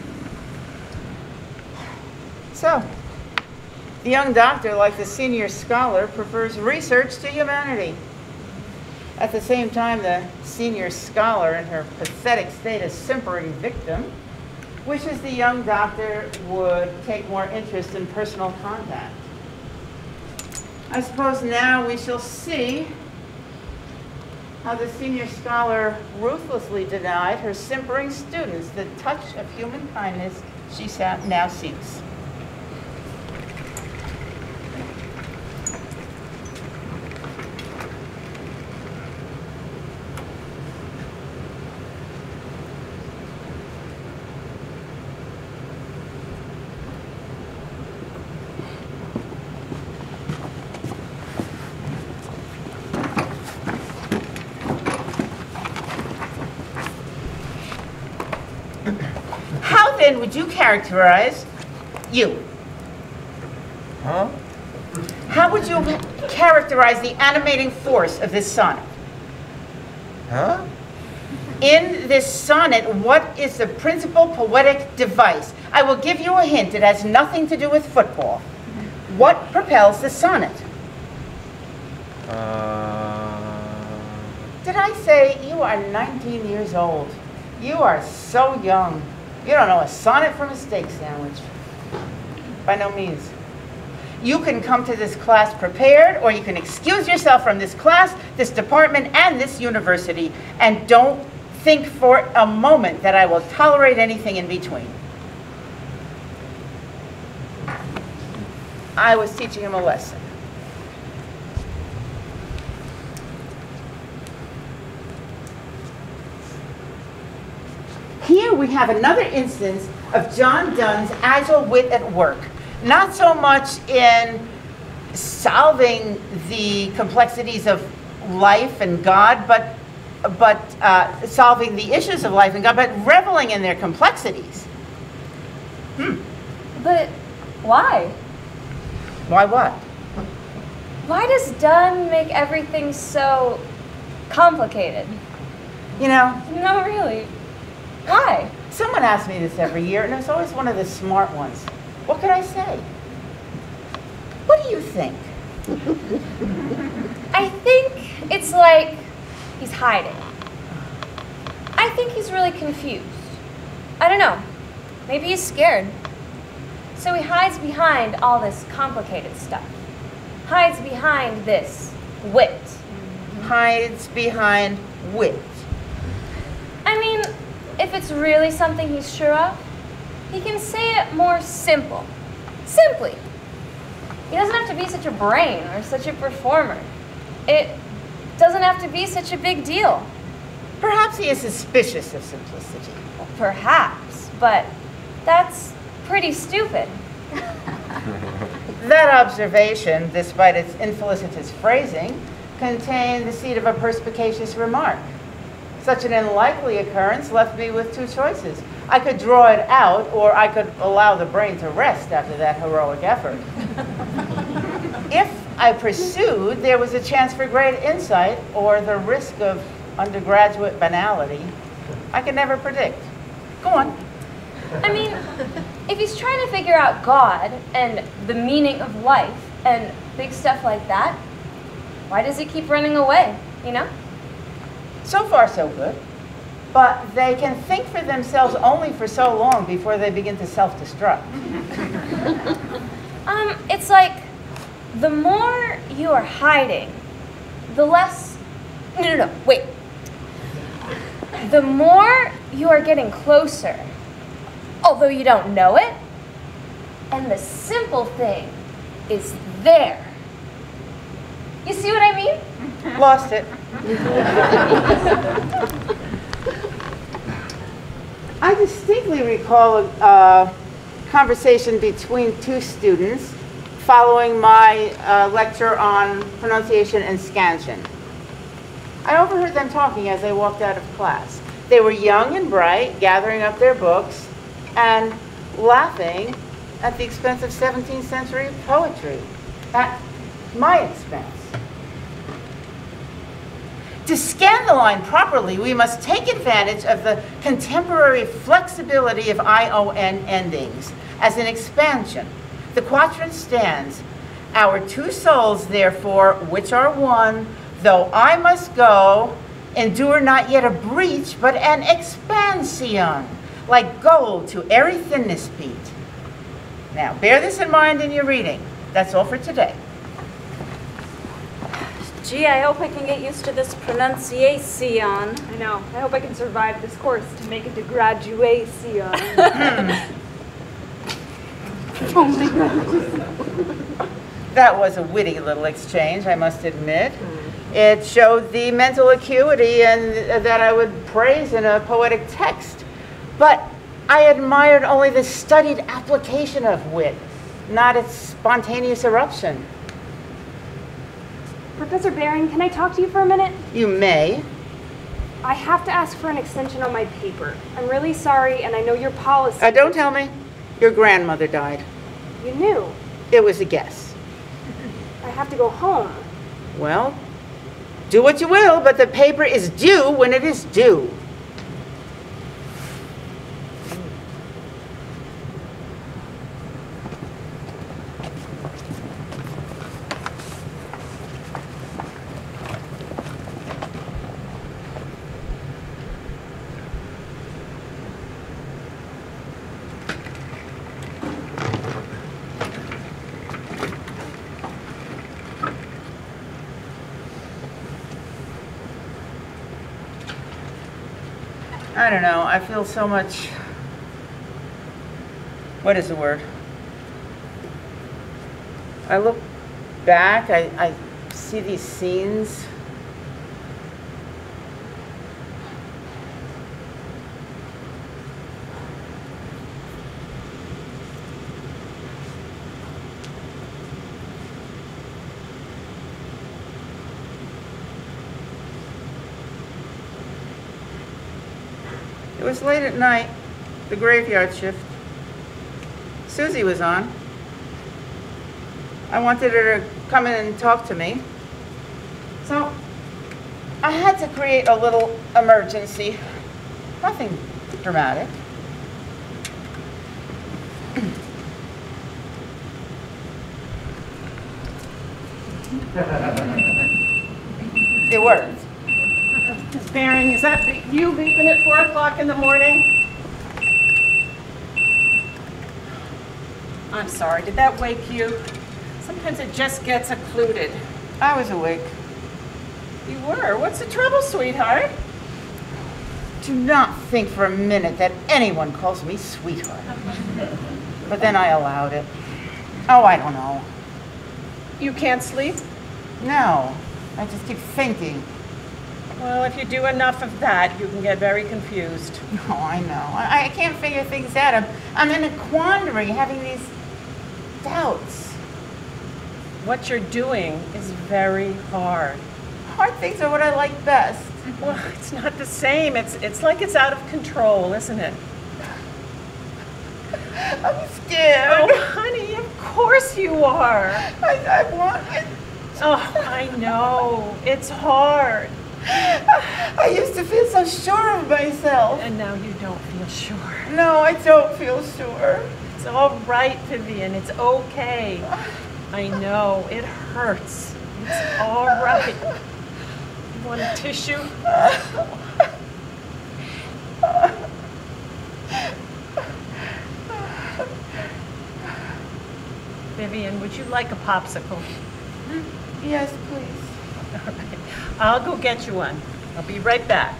So, the young doctor, like the senior scholar, prefers research to humanity. At the same time, the senior scholar, in her pathetic state as simpering victim, wishes the young doctor would take more interest in personal contact. I suppose now we shall see how the senior scholar ruthlessly denied her simpering students the touch of human kindness she now seeks. then would you characterize you? Huh? How would you characterize the animating force of this sonnet? Huh? In this sonnet, what is the principal poetic device? I will give you a hint. It has nothing to do with football. What propels the sonnet? Uh... Did I say you are nineteen years old? You are so young. You don't know a sonnet from a steak sandwich. By no means. You can come to this class prepared, or you can excuse yourself from this class, this department, and this university, and don't think for a moment that I will tolerate anything in between. I was teaching him a lesson. Here we have another instance of John Donne's agile wit at work. Not so much in solving the complexities of life and God, but, but uh, solving the issues of life and God, but reveling in their complexities. Hmm. But why? Why what? Why does Donne make everything so complicated? You know, No, really. Why? someone asks me this every year, and it's always one of the smart ones. What could I say? What do you think? I think it's like he's hiding. I think he's really confused. I don't know. Maybe he's scared. So he hides behind all this complicated stuff. Hides behind this wit. Hides behind wit. I mean, if it's really something he's sure of, he can say it more simple. Simply. He doesn't have to be such a brain or such a performer. It doesn't have to be such a big deal. Perhaps he is suspicious of simplicity. Well, perhaps, but that's pretty stupid. That observation, despite its infelicitous phrasing, contained the seed of a perspicacious remark. Such an unlikely occurrence left me with two choices. I could draw it out, or I could allow the brain to rest after that heroic effort. If I pursued, there was a chance for great insight, or the risk of undergraduate banality. I could never predict. Go on. I mean, if he's trying to figure out God and the meaning of life and big stuff like that, why does he keep running away, you know? So far, so good. But they can think for themselves only for so long before they begin to self-destruct. Um, it's like the more you are hiding, the less, no, no, no, wait. The more you are getting closer, although you don't know it, and the simple thing is there. You see what I mean? Lost it. I distinctly recall a uh, conversation between two students following my uh, lecture on pronunciation and scansion. I overheard them talking as they walked out of class. They were young and bright, gathering up their books and laughing at the expense of seventeenth century poetry, at my expense. To scan the line properly, we must take advantage of the contemporary flexibility of I O N endings as an expansion. The quatrain stands, "Our two souls, therefore, which are one, though I must go, endure not yet a breach, but an expansion, like gold to airy thinness beat." Now, bear this in mind in your reading. That's all for today. Gee, I hope I can get used to this pronunciation. I know. I hope I can survive this course to make it to graduation. That was a witty little exchange, I must admit. It showed the mental acuity and that I would praise in a poetic text. But I admired only the studied application of wit, not its spontaneous eruption. Professor Baring, can I talk to you for a minute? You may. I have to ask for an extension on my paper. I'm really sorry, and I know your policy. Uh, don't tell me. Your grandmother died. You knew. It was a guess. I have to go home. Well, do what you will, but the paper is due when it is due. I don't know, I feel so much, what is the word? I look back, I, I see these scenes. It was late at night, the graveyard shift. Susie was on. I wanted her to come in and talk to me. So I had to create a little emergency. Nothing dramatic. It worked. Miss Baring, is that you beeping at four o'clock in the morning? I'm sorry, did that wake you? Sometimes it just gets occluded. I was awake. You were? What's the trouble, sweetheart? Do not think for a minute that anyone calls me sweetheart. But then I allowed it. Oh, I don't know. You can't sleep? No, I just keep thinking. Well, if you do enough of that, you can get very confused. No, I know. I, I can't figure things out. I'm, I'm in a quandary, having these doubts. What you're doing is very hard. Hard things are what I like best. Well, it's not the same. It's, it's like it's out of control, isn't it? I'm scared. Oh, honey, of course you are. I, I want it. Oh, I know. It's hard. I used to feel so sure of myself. And now you don't feel sure. No, I don't feel sure. It's all right, Vivian. It's okay. I know. It hurts. It's all right. You want a tissue? Vivian, would you like a popsicle? Yes, please. All right. I'll go get you one. I'll be right back.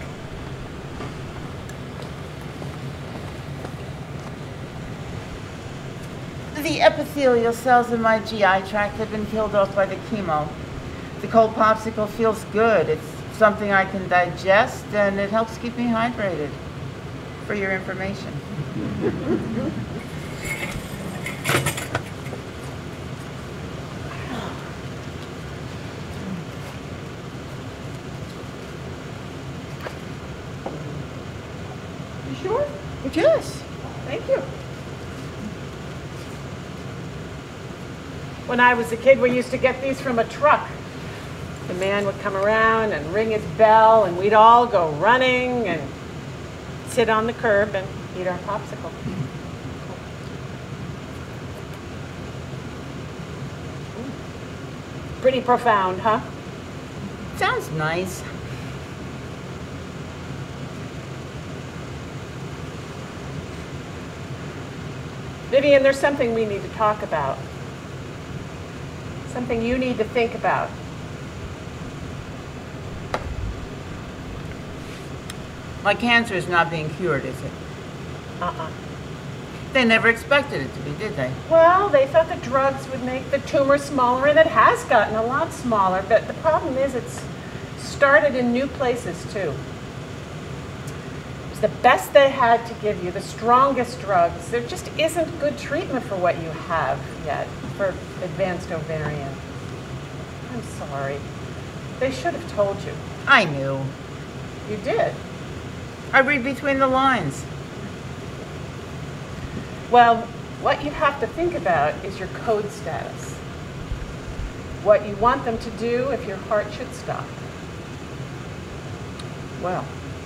The epithelial cells in my G I tract have been killed off by the chemo. The cold popsicle feels good. It's something I can digest, and it helps keep me hydrated. For your information. You sure? Yes. Thank you. When I was a kid, we used to get these from a truck. The man would come around and ring his bell, and we'd all go running and sit on the curb and eat our popsicle. Pretty profound, huh? Sounds nice. Vivian, there's something we need to talk about. Something you need to think about. My cancer is not being cured, is it? Uh-uh. They never expected it to be, did they? Well, they thought the drugs would make the tumor smaller, and it has gotten a lot smaller, but the problem is it's started in new places, too. It's the best they had to give you, the strongest drugs. There just isn't good treatment for what you have yet, for advanced ovarian. I'm sorry. They should have told you. I knew. You did. I read between the lines. Well, what you have to think about is your code status. What you want them to do if your heart should stop. Well,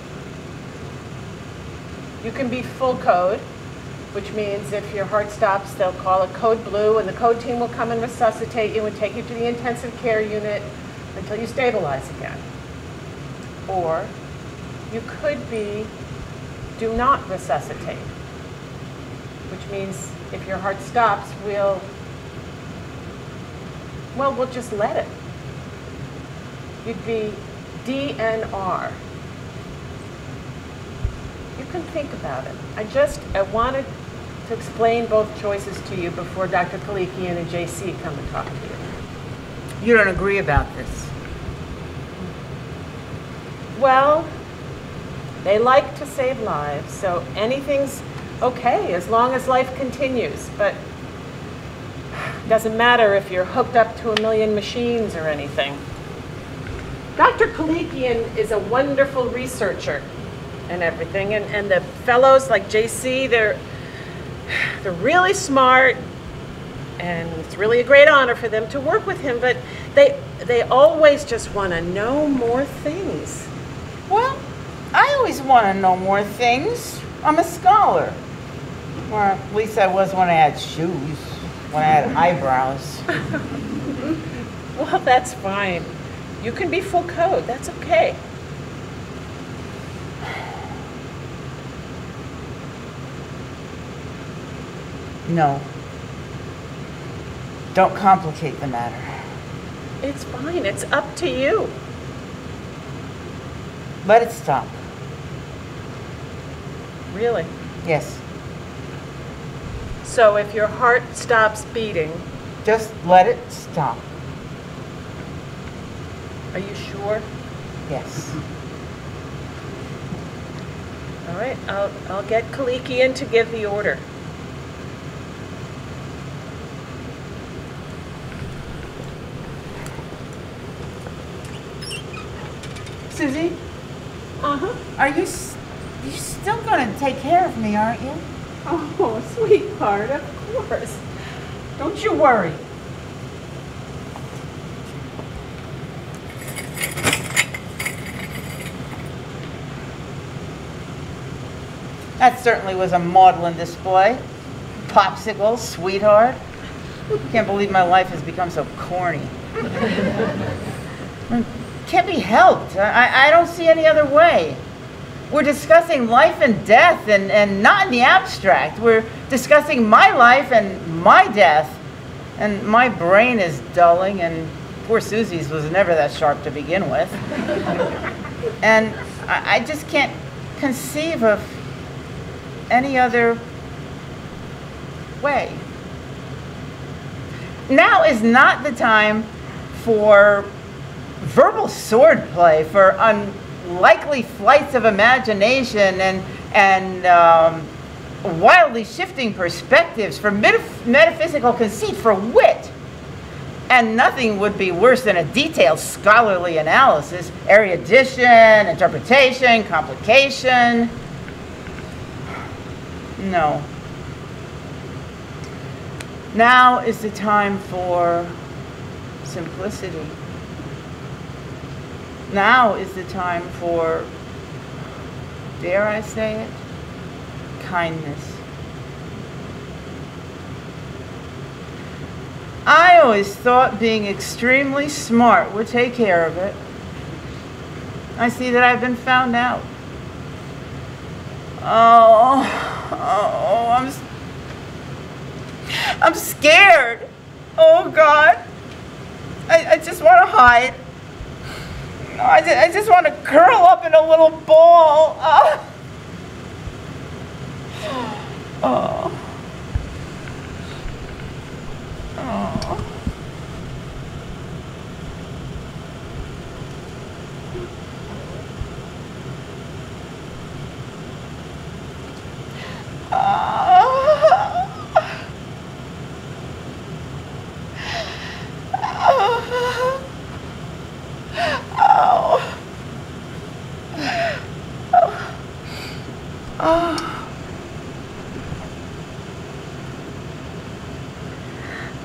you can be full code, which means if your heart stops, they'll call it code blue, and the code team will come and resuscitate you and take you to the intensive care unit until you stabilize again. Or you could be do not resuscitate, which means if your heart stops, we'll, well, we'll just let it. You'd be D N R. You can think about it. I just, I wanted to explain both choices to you before Doctor Kalikian and J C come and talk to you. You don't agree about this. Well, they like to save lives, so anything's okay as long as life continues, but it doesn't matter if you're hooked up to a million machines or anything. Doctor Kalikian is a wonderful researcher and everything, and, and the fellows like J C, they're, they're really smart, and it's really a great honor for them to work with him, but they, they always just want to know more things. Well, I always want to know more things. I'm a scholar. Or at least I was when I had shoes, when I had eyebrows. Well, that's fine. You can be full code. That's okay. No. Don't complicate the matter. It's fine. It's up to you. Let it stop. Really? Yes. So if your heart stops beating, Just let it stop. are you sure? Yes. All right. I'll, I'll get Kalikian to give the order. Susie, Uh-huh. are you, s- you still going to take care of me, aren't you? Oh, sweetheart, of course. Don't you worry. That certainly was a maudlin display. Popsicle, sweetheart. Can't believe my life has become so corny. Can't be helped. I, I don't see any other way. We're discussing life and death, and, and not in the abstract. We're discussing my life and my death. And my brain is dulling, and poor Susie's was never that sharp to begin with. And I, I just can't conceive of any other way. Now is not the time for verbal swordplay, for unlikely flights of imagination and, and um, wildly shifting perspectives, for metaph metaphysical conceit, for wit. And nothing would be worse than a detailed scholarly analysis, erudition, interpretation, complication. No. Now is the time for simplicity. Now is the time for, dare I say it, kindness. I always thought being extremely smart would take care of it. I see that I've been found out. Oh, oh, I'm, s- I'm scared. Oh God, I, I just want to hide. I just, I just want to curl up in a little ball. Oh. Oh. Oh. Oh.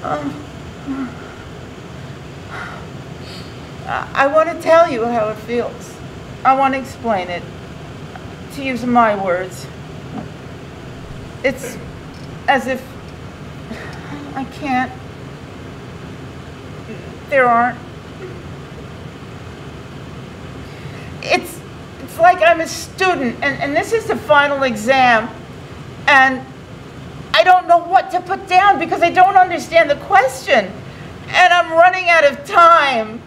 I want to tell you how it feels. I want to explain it, to use my words. It's as if I can't. There aren't. It's, it's like I'm a student, and, and this is the final exam, and I don't know what to put down because I don't understand the question, and I'm running out of time.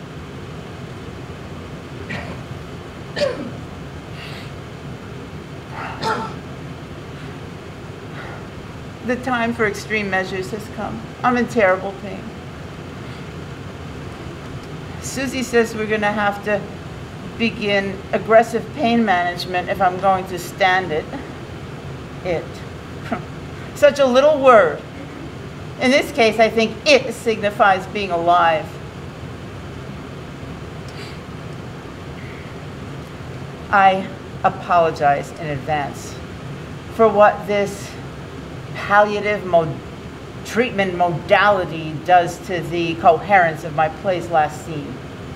The time for extreme measures has come. I'm in terrible pain. Susie says we're going to have to begin aggressive pain management if I'm going to stand it. It. Such a little word. In this case, I think it signifies being alive. I apologize in advance for what this palliative mod treatment modality does to the coherence of my play's last scene.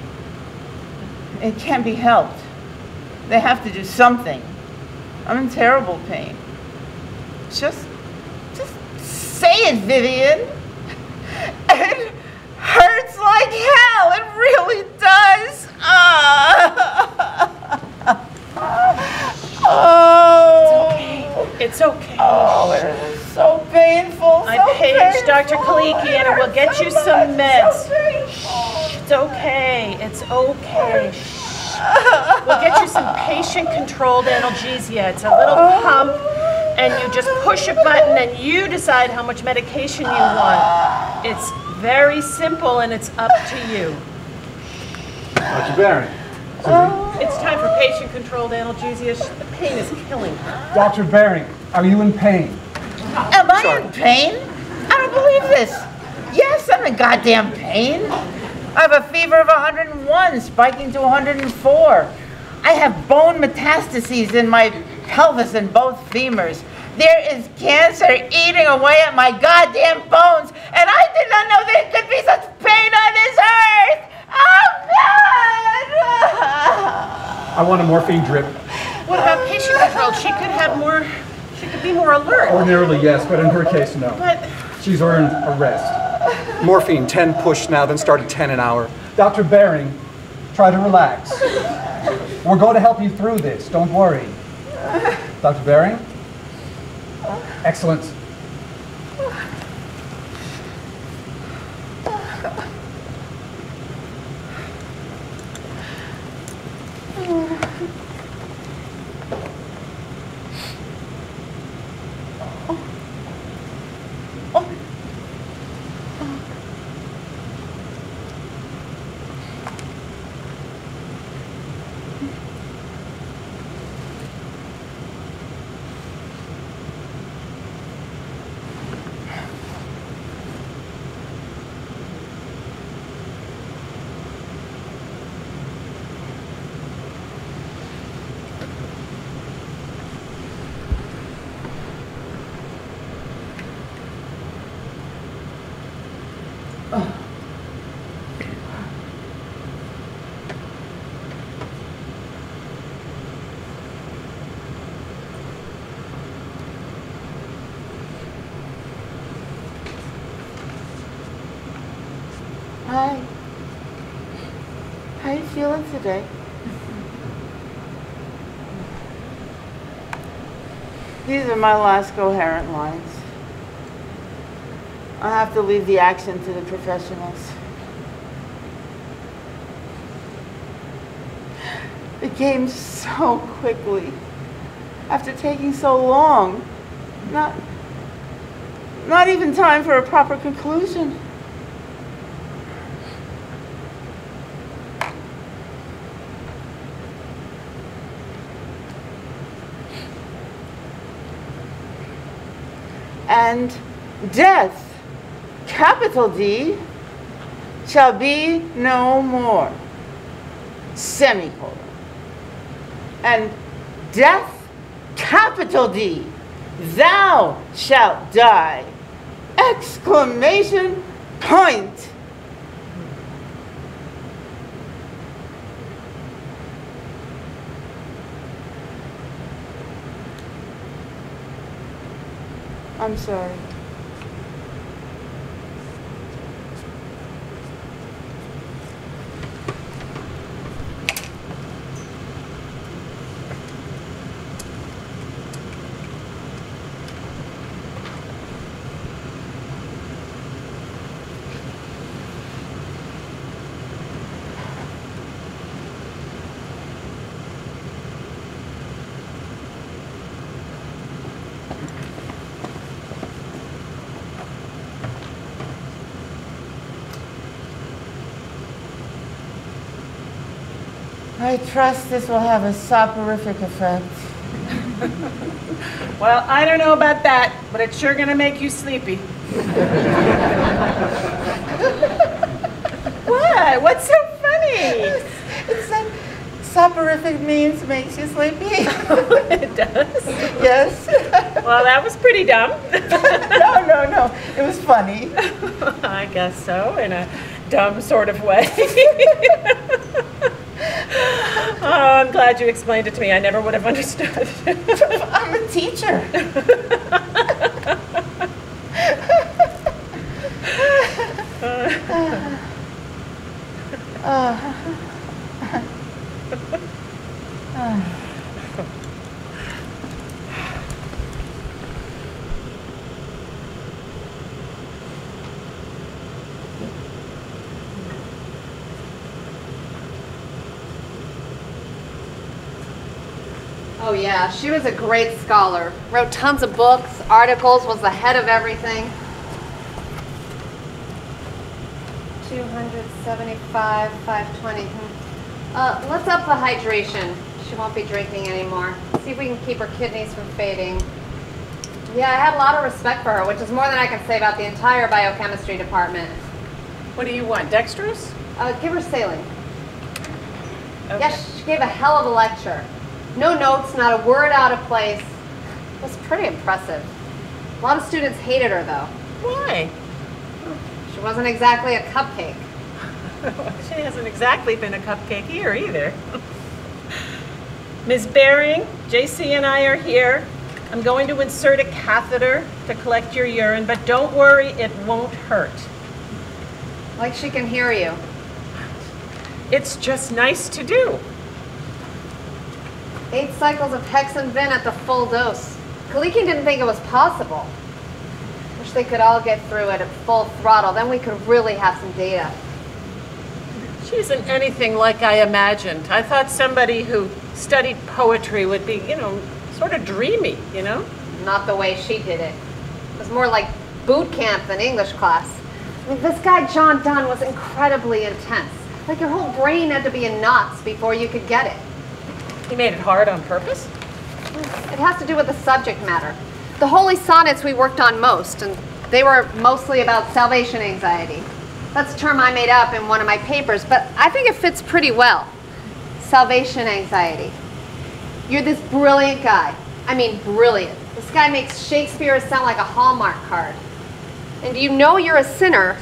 It can't be helped. They have to do something. I'm in terrible pain. Just, just say it, Vivian. It hurts like hell. It really does. Ah. Oh. It's okay. Oh, it is so painful. I so paged painful. Doctor Kalikian and we'll get you so some much, meds. so painful. It's okay. It's okay. We'll get you some patient-controlled analgesia. It's a little pump, and you just push a button and you decide how much medication you want. It's very simple and it's up to you. Doctor Barry. It's time for patient-controlled analgesia. The pain is killing her. Doctor Baring, are you in pain? Am I in pain? I don't believe this. Yes, I'm in goddamn pain. I have a fever of one hundred and one, spiking to one hundred and four. I have bone metastases in my pelvis and both femurs. There is cancer eating away at my goddamn bones, and I did not know there could be such pain on this earth. Oh, God! I want a morphine drip. What about patient-controlled? She could have more, she could be more alert. Ordinarily, yes, but in her case, no. But She's earned a rest. Morphine, ten push now, then start at ten an hour. Doctor Baring, try to relax. We're going to help you through this, don't worry. Doctor Baring? Excellent. Hi. How you feeling today? These are my last coherent lines. I have to leave the action to the professionals. It came so quickly. After taking so long. Not, not even time for a proper conclusion. And death, capital D, shall be no more, semicolon. And death, capital D, thou shalt die, Exclamation point. I'm sorry. I trust this will have a soporific effect. Well, I don't know about that, but it's sure gonna make you sleepy. What? What's so funny? It's, it's that soporific means makes you sleepy. It does? Yes. Well, that was pretty dumb. No, no, no. It was funny. I guess so, in a dumb sort of way. Oh, I'm glad you explained it to me. I never would have understood. I'm a teacher. uh, uh. Oh yeah, she was a great scholar. Wrote tons of books, articles, was the head of everything. two hundred seventy-five, five twenty. Uh, let's up the hydration. She won't be drinking anymore. See if we can keep her kidneys from fading. Yeah, I had a lot of respect for her, which is more than I can say about the entire biochemistry department. What do you want, dextrose? Uh, give her saline. Okay. Yeah, she gave a hell of a lecture. No notes, not a word out of place. It was pretty impressive. A lot of students hated her, though. Why? She wasn't exactly a cupcake. She hasn't exactly been a cupcake here, either. Miz Baring, J C and I are here. I'm going to insert a catheter to collect your urine, but don't worry, it won't hurt. Like she can hear you. It's just nice to do. Eight cycles of Hex and Vin at the full dose. Kalikin didn't think it was possible. Wish they could all get through it at full throttle, then we could really have some data. She isn't anything like I imagined. I thought somebody who studied poetry would be, you know, sort of dreamy, you know? Not the way she did it. It was more like boot camp than English class. I mean, this guy John Donne was incredibly intense. Like your whole brain had to be in knots before you could get it. He made it hard on purpose? It has to do with the subject matter. The holy sonnets we worked on most, and they were mostly about salvation anxiety. That's a term I made up in one of my papers, but I think it fits pretty well. Salvation anxiety. You're this brilliant guy. I mean, brilliant. This guy makes Shakespeare sound like a Hallmark card. And you know you're a sinner.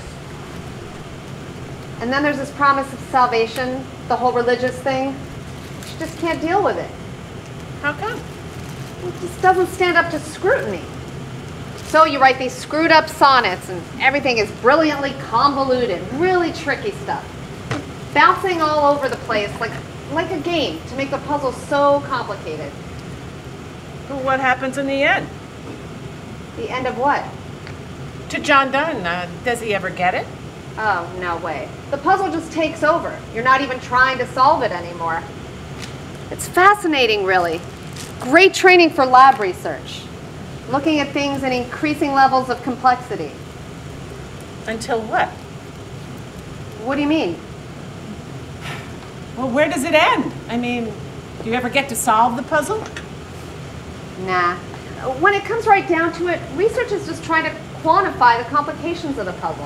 And then there's this promise of salvation, the whole religious thing. She just can't deal with it. How come? It just doesn't stand up to scrutiny. So you write these screwed up sonnets and everything is brilliantly convoluted, really tricky stuff. Bouncing all over the place like, like a game to make the puzzle so complicated. Well, what happens in the end? The end of what? To John Donne, uh, does he ever get it? Oh, no way. The puzzle just takes over. You're not even trying to solve it anymore. It's fascinating, really. Great training for lab research. Looking at things in increasing levels of complexity. Until what? What do you mean? Well, where does it end? I mean, do you ever get to solve the puzzle? Nah. When it comes right down to it, research is just trying to quantify the complications of the puzzle.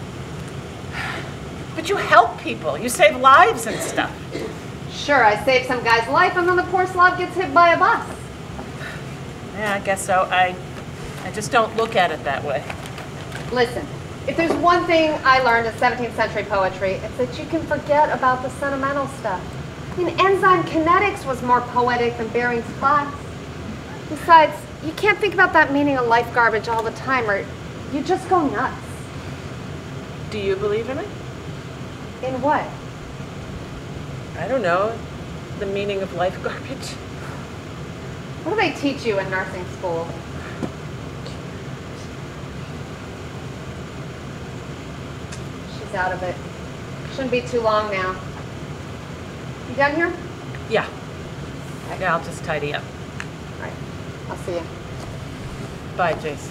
But you help people. You save lives and stuff. Sure, I saved some guy's life and then the poor slob gets hit by a bus. Yeah, I guess so. I, I just don't look at it that way. Listen, if there's one thing I learned in seventeenth century poetry, it's that you can forget about the sentimental stuff. I mean, enzyme kinetics was more poetic than Bering's flux. Besides, you can't think about that meaning of life garbage all the time, or you just go nuts. Do you believe in it? In what? I don't know. The meaning of life garbage. What do they teach you in nursing school? She's out of it. Shouldn't be too long now. You done here? Yeah. Okay. Yeah, I'll just tidy up. All right. I'll see you. Bye, Jace.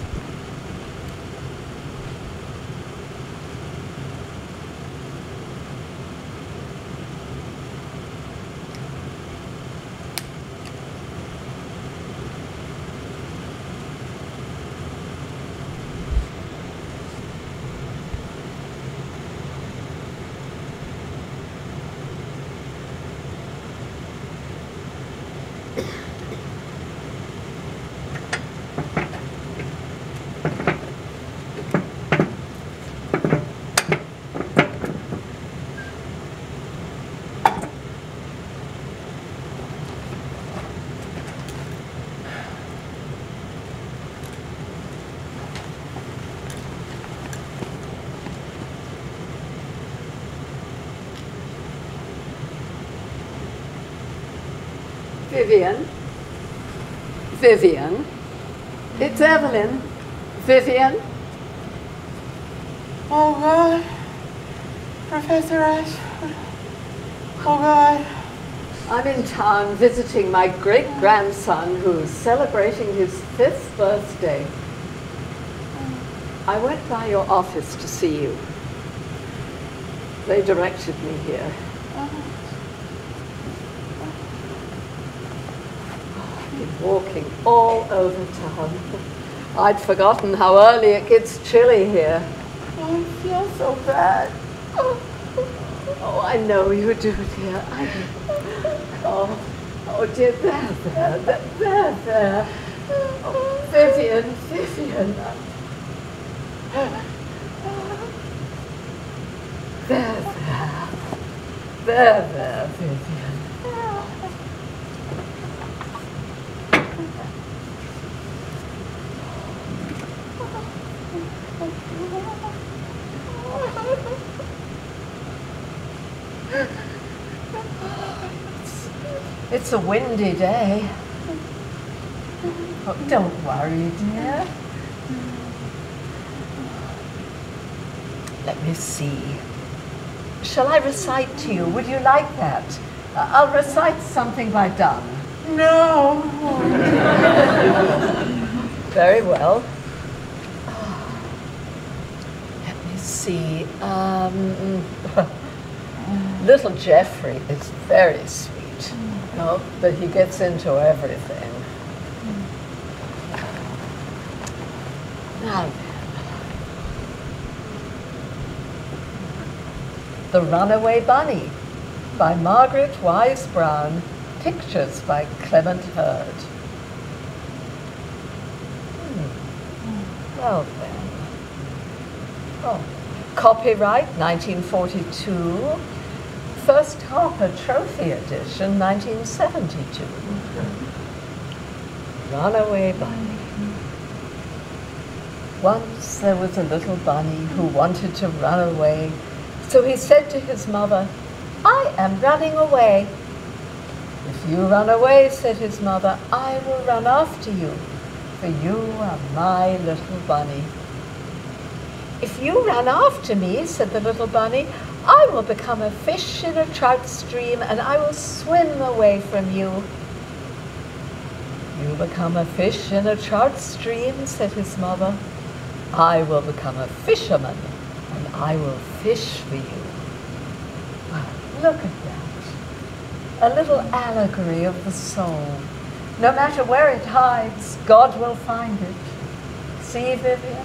Vivian. Vivian. It's Evelyn. Vivian. Oh, God. Professor Ash. Oh, God. I'm in town visiting my great-grandson who's celebrating his fifth birthday. I went by your office to see you. They directed me here. Walking all over town. I'd forgotten how early it gets chilly here. Oh, I feel so bad. Oh, I know you do, dear. I Oh, oh, dear, there, there, there, there, there. Oh, Vivian, Vivian. There, there. There, there, Vivian. It's a windy day. Oh, don't worry, dear. Let me see. Shall I recite to you? Would you like that? Uh, I'll recite something by Donne. No. Very well. Let me see. Um, little Geoffrey is very sweet. No, but he gets into everything. Now then. The Runaway Bunny by Margaret Wise Brown. Pictures by Clement Hurd. Hmm. Well then. Oh. Copyright nineteen forty-two. First Harper Trophy edition, nineteen seventy-two. Runaway Bunny. Once there was a little bunny who wanted to run away, so he said to his mother, "I am running away." "If you run away," said his mother, "I will run after you, for you are my little bunny." "If you run after me," said the little bunny, "I will become a fish in a trout stream and I will swim away from you." "You become a fish in a trout stream," said his mother. "I will become a fisherman and I will fish for you." Well, look at that. A little allegory of the soul. No matter where it hides, God will find it. See, Vivian?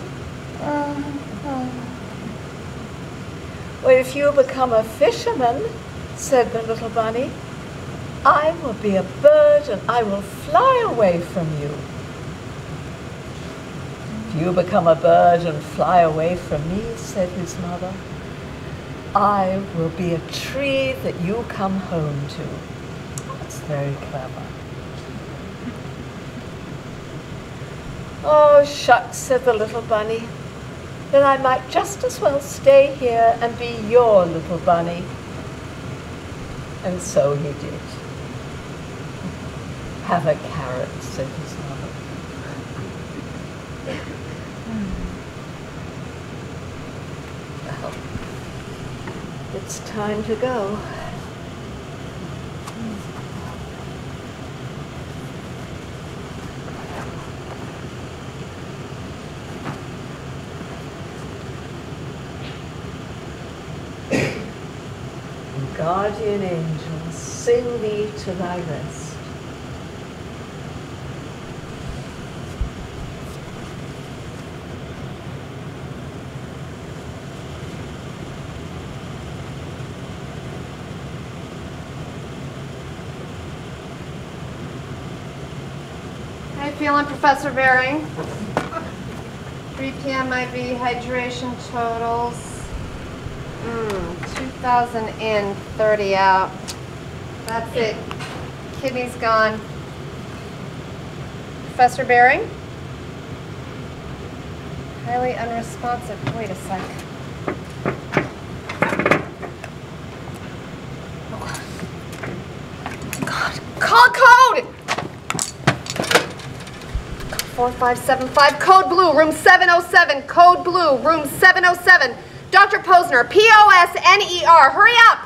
Well, if you become a fisherman, said the little bunny, I will be a bird and I will fly away from you. If you become a bird and fly away from me, said his mother, I will be a tree that you come home to. That's very clever. Oh, shucks, said the little bunny. Then I might just as well stay here and be your little bunny. And so he did. Have a carrot, said his mother. Well, it's time to go. Guardian angel, sing thee to thy rest. How you feeling, Professor Bering? three p m I V hydration totals. Mm, two thousand in, thirty out. That's it. Kidney's gone. Professor Bering? Highly unresponsive. Wait a sec. God. Call code! four five seven five, code blue, room seven oh seven, code blue, room seven oh seven. Doctor Posner, P O S N E R, hurry up!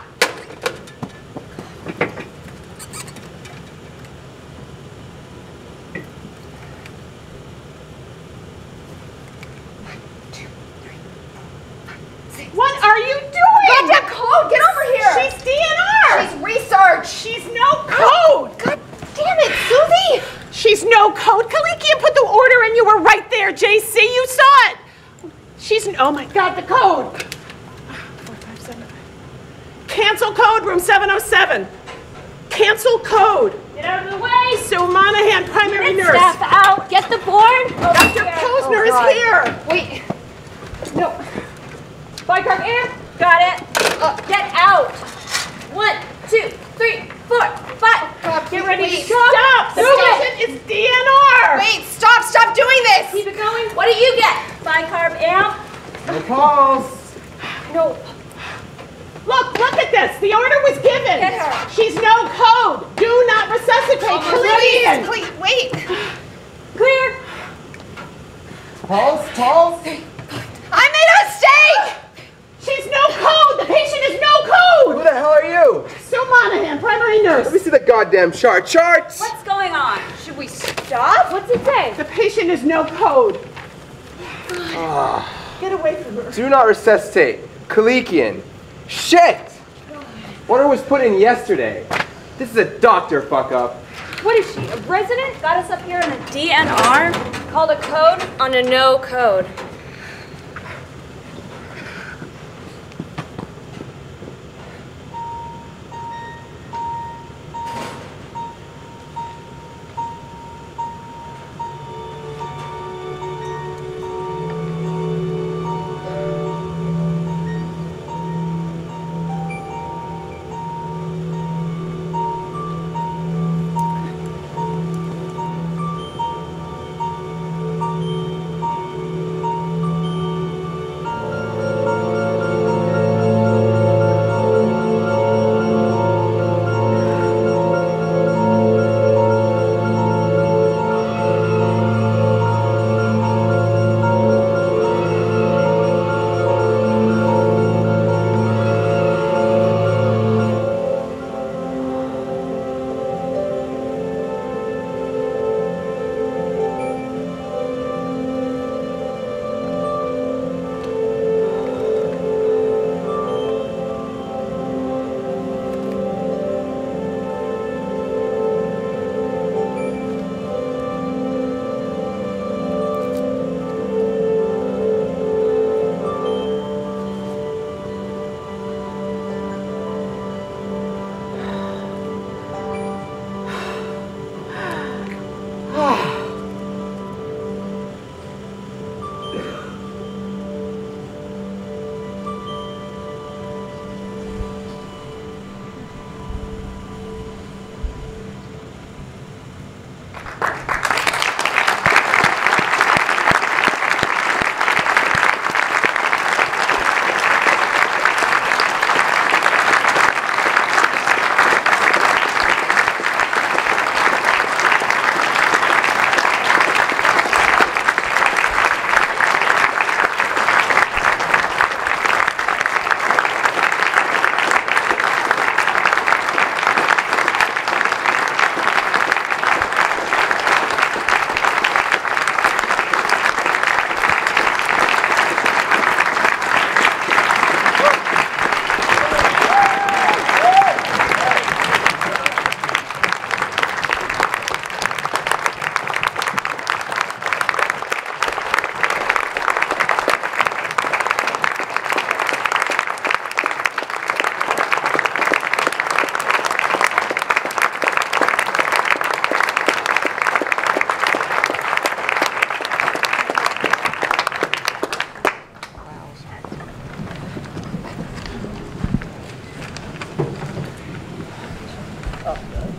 What are you doing? Goddamn code, get over here! She's D N R! She's research! She's no code! God damn it, Susie! She's no code. Kalikian put the order and you were right there, J C. You saw it. She's, oh my God, the code. Four, five, seven. Cancel code, room seven oh seven. Cancel code. Get out of the way! Sue Monahan, primary Get nurse. staff out! Get the board! Doctor Posner Oh, is here. Wait. No. Bicarb air! Got it! Uh, get out! One, two, three, four, five. God, Get ready wait, to jump! Stop. The Move it! patient is D N R. Wait, stop, stop doing this! Keep it going. What do you get? Bicarb amp? No pulse. No. Look, look at this. The order was given. Get her. She's no code. Do not resuscitate. Kalikian. Please, please, wait. Clear. Pulse, pulse. I made a mistake! She's no code. The patient is no code. Who the hell are you? Sue Monahan, primary nurse. Let me see the goddamn chart. Charts! What's going on? Should we stop? What's it say? The patient is no code. Get away from her. Do not resuscitate. Kalikian. Shit! Order was put in yesterday. This is a doctor fuck up. What is she, a resident? Got us up here on a D N R? Called a code on a no code.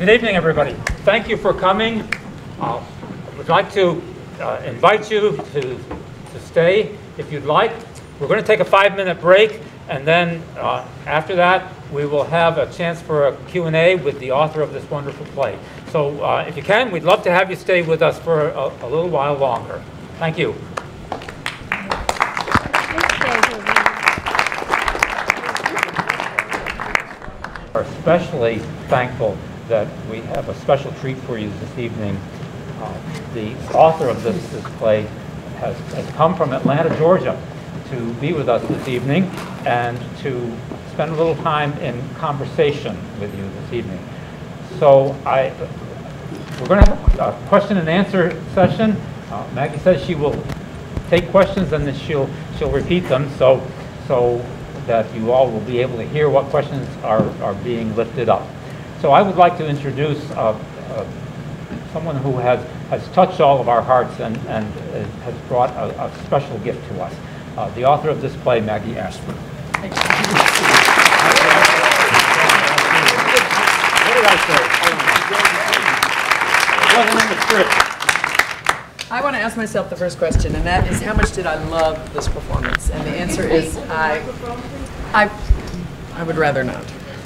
Good evening, everybody. Thank you for coming. Uh, I would like to uh, invite you to, to stay if you'd like. We're going to take a five-minute break, and then uh, after that, we will have a chance for a Q and A with the author of this wonderful play. So uh, if you can, we'd love to have you stay with us for a, a little while longer. Thank you. We're especially thankful that we have a special treat for you this evening. Uh, the author of this, this play has, has come from Atlanta, Georgia, to be with us this evening and to spend a little time in conversation with you this evening. So I, we're going to have a, a question and answer session. Uh, Maggie says she will take questions and then she'll she'll repeat them so so that you all will be able to hear what questions are are being lifted up. So I would like to introduce uh, uh, someone who has has touched all of our hearts and and uh, has brought a, a special gift to us. Uh, the author of this play, Maggie Ashford. What did I say? It wasn't in the script. I want to ask myself the first question, and that is, how much did I love this performance? And the answer is, I, I, I would rather not.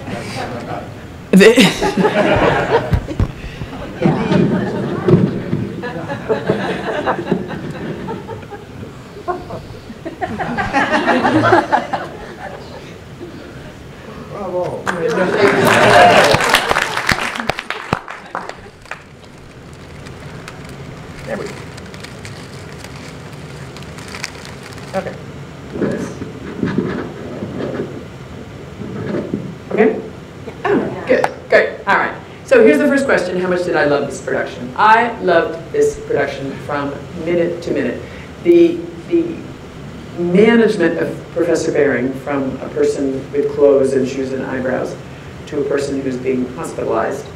Bravo. There we go. Okay. Okay? Oh, good. Great. All right. So here's the first question. How much did I love this production? I loved this production from minute to minute. The, the management of Professor Baring, from a person with clothes and shoes and eyebrows to a person who's being hospitalized,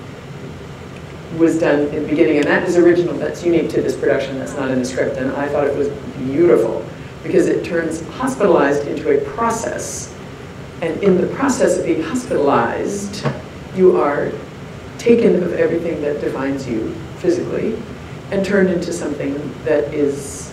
was done in the beginning, and that is original. That's unique to this production. That's not in the script, and I thought it was beautiful because it turns hospitalized into a process, and in the process of being hospitalized, you are taken of everything that defines you physically and turned into something that is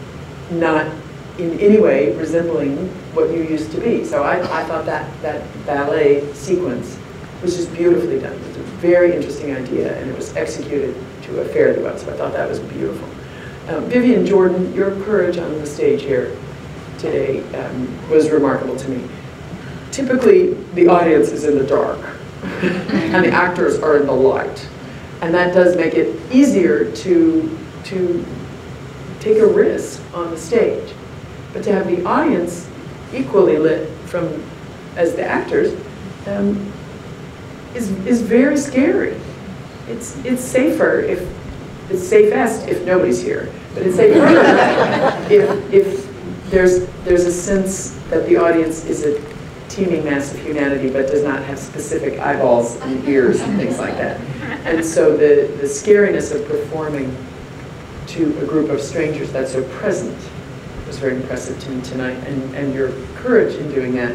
not in any way resembling what you used to be. So I, I thought that that ballet sequence was just beautifully done. It was a very interesting idea, and it was executed to a fairly well, so I thought that was beautiful. Um, Vivian Jordan, your courage on the stage here today um, was remarkable to me. Typically, the audience is in the dark, and the actors are in the light. And that does make it easier to, to take a risk on the stage. But to have the audience equally lit from as the actors um, is, is very scary. It's, it's safer if, it's safest if nobody's here, but it's safer if, if there's, there's a sense that the audience is a teeming mass of humanity but does not have specific eyeballs and ears and things like that. And so the, the scariness of performing to a group of strangers that's so present was very impressive to me tonight, and, and your courage in doing that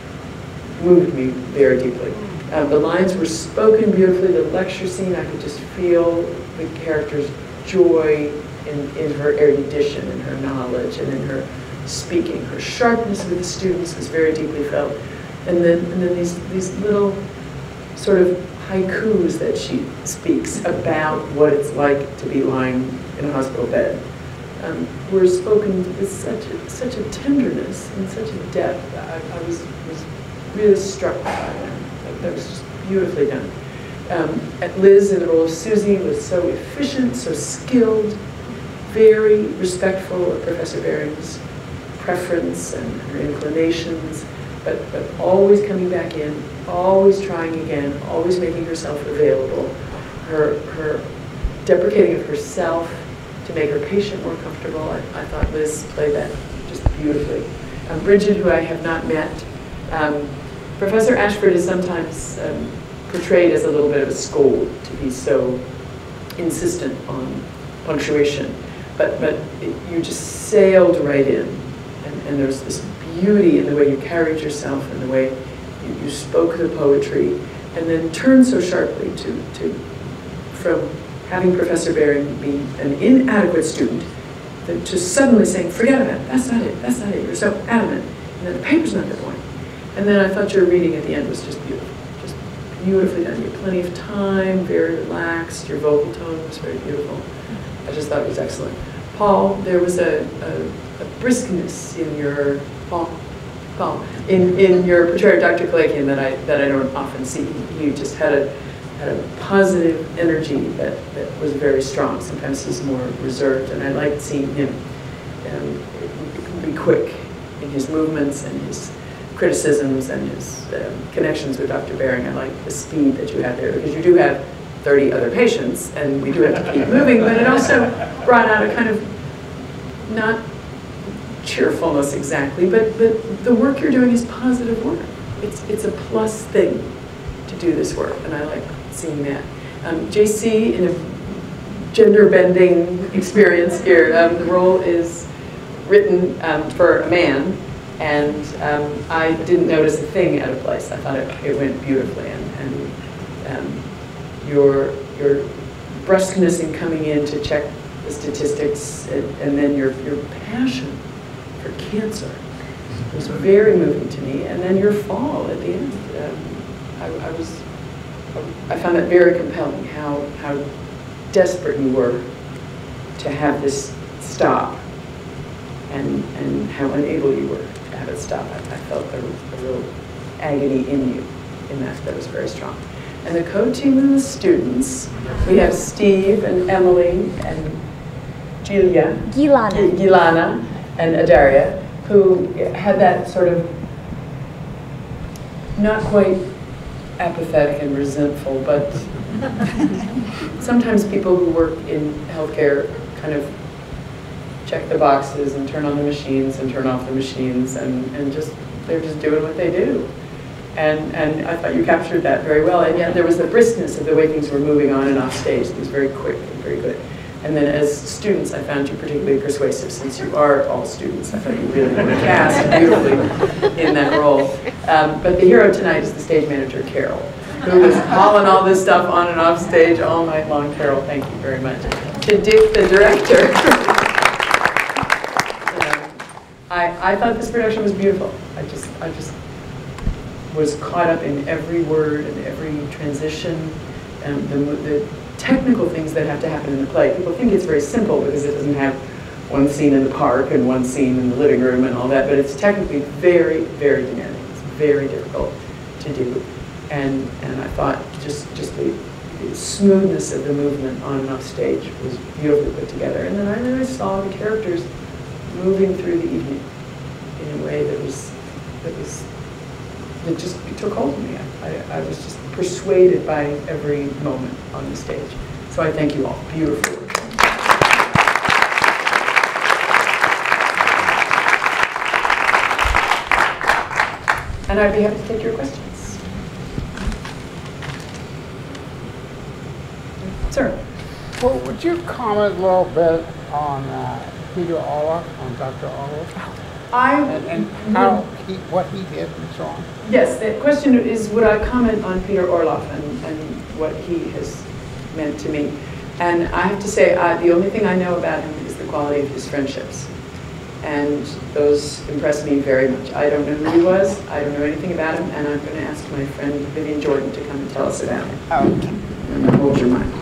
moved me very deeply. Uh, the lines were spoken beautifully. The lecture scene, I could just feel the character's joy in, in her erudition and her knowledge and in her speaking. Her sharpness with the students was very deeply felt. And then, and then these, these little sort of haikus that she speaks about what it's like to be lying in a hospital bed um, were spoken with such a, such a tenderness and such a depth. I, I was, was really struck by them. That was just beautifully done. Um, Liz, in the role of Susie, was so efficient, so skilled, very respectful of Professor Baring's preference and her inclinations, but, but always coming back in, always trying again, always making herself available. Her, her deprecating of herself to make her patient more comfortable. I, I thought Liz played that just beautifully. Um, Bridget, who I have not met, um, Professor Ashford is sometimes um, portrayed as a little bit of a scold to be so insistent on punctuation, but, but it, you just sailed right in, and, and there's this beauty in the way you carried yourself and the way you, you spoke the poetry, and then turned so sharply to, to from having Professor Baring be an inadequate student to suddenly saying, forget about it, that's not it, that's not it, you're so adamant, and then the paper's not the point. And then I thought your reading at the end was just beautiful, just beautifully done. You had plenty of time, very relaxed, your vocal tone was very beautiful. I just thought it was excellent. Paul, there was a, a, a briskness in your, Paul, Paul, in, in your portrayal of Doctor Kalakian that I, that I don't often see. You just had a, had a positive energy that, that was very strong. Sometimes he's more reserved, and I liked seeing him um, be quick in his movements and his criticisms and his um, connections with Doctor Baring. I like the speed that you had there, because you do have thirty other patients, and we do have to keep moving, but it also brought out a kind of, not cheerfulness exactly, but, but the work you're doing is positive work. It's, it's a plus thing to do this work, and I like seeing that. Um, J C, in a gender-bending experience here, um, the role is written um, for a man, and um, I didn't notice a thing out of place. I thought it, it went beautifully, and, and um, your, your brusqueness in coming in to check the statistics, and, and then your, your passion for cancer was very moving to me, and then your fall at the end. Um, I, I was, I found that very compelling, how, how desperate you were to have this stop, and, and how unable you were to have it stop. I, I felt there was a real agony in you in that, that was very strong. And the co-team of the students, we have Steve and Emily and Gilia, Gilana, Gilana and Adaria, who had that sort of not quite apathetic and resentful, but sometimes people who work in healthcare kind of check the boxes and turn on the machines and turn off the machines, and, and just, they're just doing what they do. And, and I thought you captured that very well, and yet there was the briskness of the way things were moving on and off stage. It was very quick and very good. And then as students, I found you particularly persuasive, since you are all students. I thought you really were cast beautifully in that role. Um, but the hero tonight is the stage manager, Carol, who was hauling all this stuff on and off stage all night long. Carol, thank you very much. To Dick, the director. I, I thought this production was beautiful. I just, I just was caught up in every word and every transition, and the, the technical things that have to happen in the play. People think it's very simple because it doesn't have one scene in the park and one scene in the living room and all that, but it's technically very, very demanding. It's very difficult to do. And, and I thought just, just the, the smoothness of the movement on and off stage was beautifully put together. And then I really saw the characters moving through the evening in a way that was, that was, that just took hold of me. I, I was just persuaded by every moment on the stage. So I thank you all. Beautiful work. And I'd be happy to take your questions. Sir. Well, would you comment a little bit on uh, Peter Orloff, on Doctor Orloff? I and, and how he, what he did and so on. Yes, the question is, would I comment on Peter Orloff and, and what he has meant to me? And I have to say, uh, the only thing I know about him is the quality of his friendships. And those impressed me very much. I don't know who he was, I don't know anything about him, and I'm going to ask my friend Vivian Jordan to come and tell us about him. Okay. And hold your mind.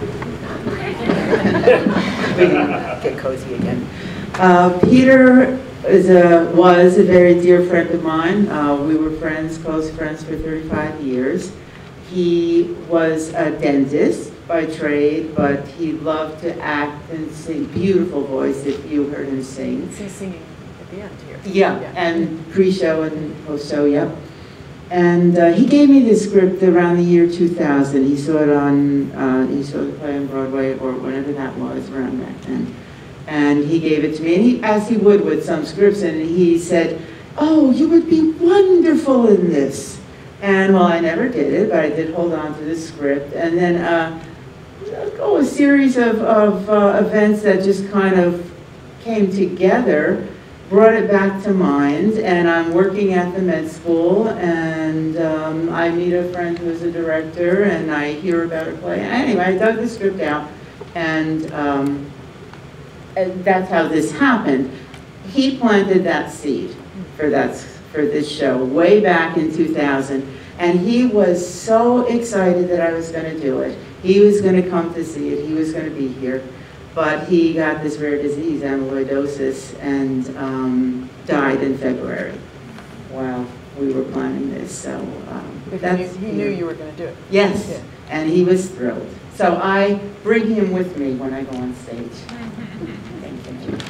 We get cozy again. Uh, Peter is a, was a very dear friend of mine. Uh, we were friends, close friends for thirty-five years. He was a dentist by trade, but he loved to act and sing. Beautiful voice if you heard him sing. Is he singing at the end here? Yeah, yeah. And pre-show and post-show, yep. And uh, he gave me this script around the year two thousand. He saw it on, uh, he saw the play on Broadway or whatever that was around that then. And he gave it to me, and he, as he would with some scripts, and he said, oh, you would be wonderful in this. And well, I never did it, but I did hold on to the script. And then uh, oh, a series of, of uh, events that just kind of came together. brought it back to mind, and I'm working at the med school, and um, I meet a friend who's a director, and I hear about a play. Anyway, I dug the script out, and, um, and that's how this happened. He planted that seed for that for this show way back in two thousand, and he was so excited that I was going to do it. He was going to come to see it. He was going to be here. But he got this rare disease, amyloidosis, and um, died in February while we were planning this. So um, that's, he, he knew you were going to do it. Yes, yeah. And he was thrilled. So I bring him with me when I go on stage. Thank you.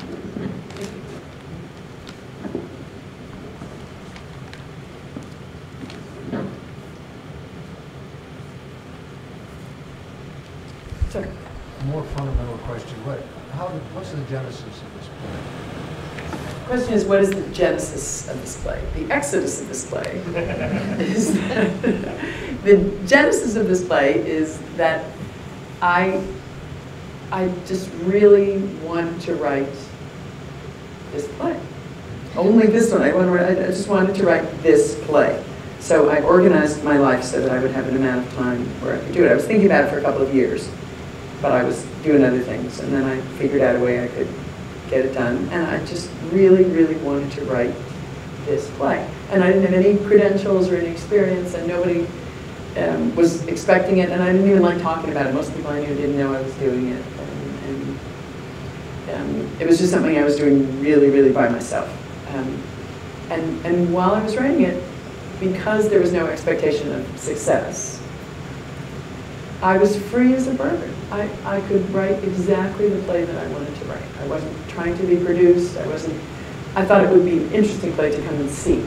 So, more fundamental question. What, how, did, what's the genesis of this play? The question is, what is the genesis of this play? The exodus of this play is that, the genesis of this play is that I, I just really wanted to write this play. Only this one. I, wanted, I just wanted to write this play. So I organized my life so that I would have an amount of time where I could do it. I was thinking about it for a couple of years, but I was doing other things, and then I figured out a way I could get it done, and I just really, really wanted to write this play. And I didn't have any credentials or any experience, and nobody um, was expecting it, and I didn't even like talking about it. Most people I knew didn't know I was doing it, and, and um, it was just something I was doing really, really by myself. Um, and, and while I was writing it, because there was no expectation of success, I was free as a bird. I, I could write exactly the play that I wanted to write. I wasn't trying to be produced. I wasn't, I thought it would be an interesting play to come and see.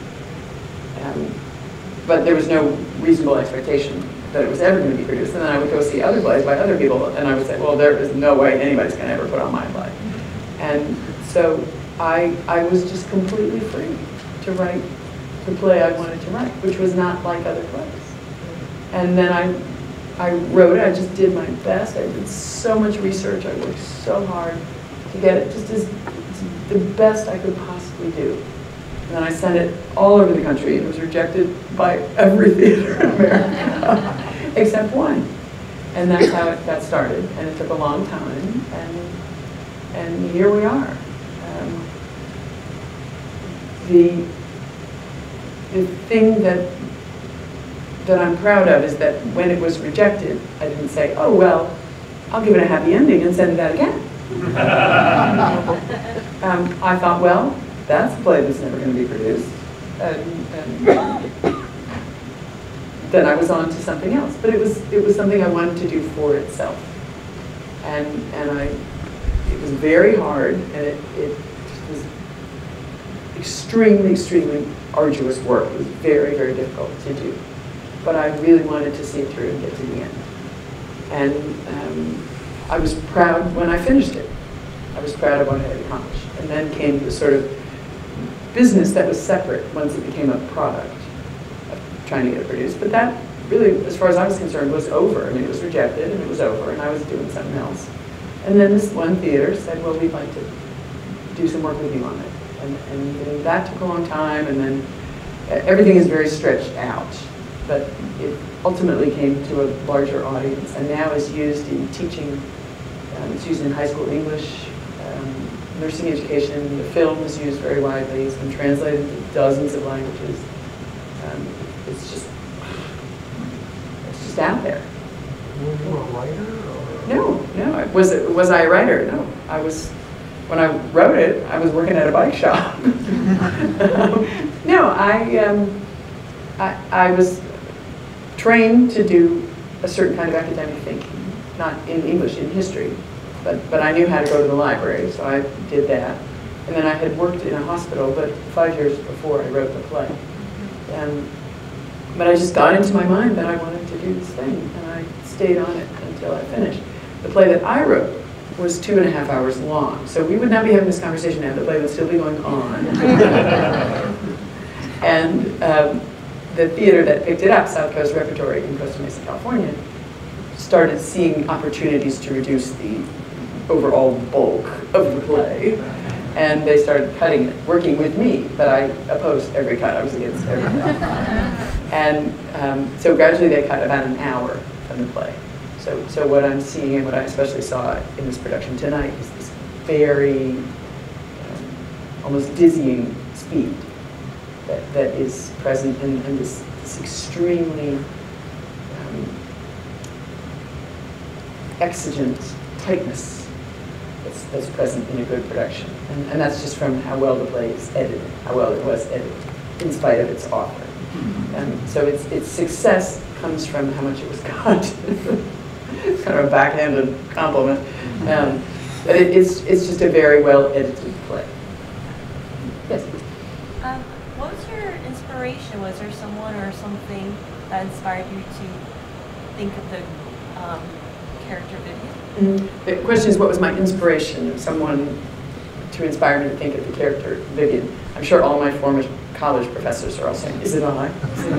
Um, but there was no reasonable expectation that it was ever going to be produced. And then I would go see other plays by other people, and I would say, well, there is no way anybody's going to ever put on my play. And so I, I was just completely free to write the play I wanted to write, which was not like other plays. And then I I wrote it, I just did my best. I did so much research, I worked so hard to get it just as the best I could possibly do. And then I sent it all over the country, and it was rejected by every theater in America, except one. And that's how it got started, and it took a long time, and, and here we are. Um, the, the thing that that I'm proud of is that when it was rejected, I didn't say, oh, well, I'll give it a happy ending and send it out again. um, I thought, well, that's a play that's never going to be produced. And, and then I was on to something else. But it was, it was something I wanted to do for itself. And, and I, it was very hard, and it, it was extremely, extremely arduous work. It was very, very difficult to do. But I really wanted to see it through and get to the end. And um, I was proud when I finished it. I was proud of what I had accomplished. And then came the sort of business that was separate once it became a product of trying to get it produced. But that really, as far as I was concerned, was over. I mean, it was rejected and it was over, and I was doing something else. And then this one theater said, well, we'd like to do some work with you on it. And, and, and that took a long time, and then everything is very stretched out. But it ultimately came to a larger audience, and now is used in teaching. Um, it's used in high school English, um, nursing education. The film is used very widely. It's been translated into dozens of languages. Um, it's just, it's just out there. Were you a writer? Or? No, no. I, was it, was I a writer? No. I was. When I wrote it, I was working at a bike shop. um, no, I. Um, I, I was trained to do a certain kind of academic thinking, not in English, in history, but, but I knew how to go to the library, so I did that. And then I had worked in a hospital, but five years before I wrote the play. And, but I just got into my mind that I wanted to do this thing, and I stayed on it until I finished. The play that I wrote was two and a half hours long, so we would not be having this conversation now, the play would still be going on. And um, the theater that picked it up, South Coast Repertory in Costa Mesa, California, started seeing opportunities to reduce the overall bulk of the play. And they started cutting it, working with me, but I opposed every cut. I was against every cut. And um, so gradually they cut about an hour from the play. So, so what I'm seeing, and what I especially saw in this production tonight, is this very, um, almost dizzying speed that, that is present, and, and this, this extremely um, exigent tightness that's, that's present in a good production. And, and that's just from how well the play is edited, how well it was edited, in spite of its author. Um, so its, its success comes from how much it was cut. It's kind of a backhanded compliment. Um, but it, it's, it's just a very well edited play. Yes? Um, what was your inspiration? Was there someone or something that inspired you to think of the um, character Vivian? Mm-hmm. The question is, what was my inspiration? Someone to inspire me to think of the character Vivian. I'm sure all my former college professors are all saying, is it I?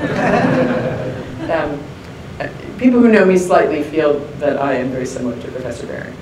um, people who know me slightly feel that I am very similar to Professor Baring.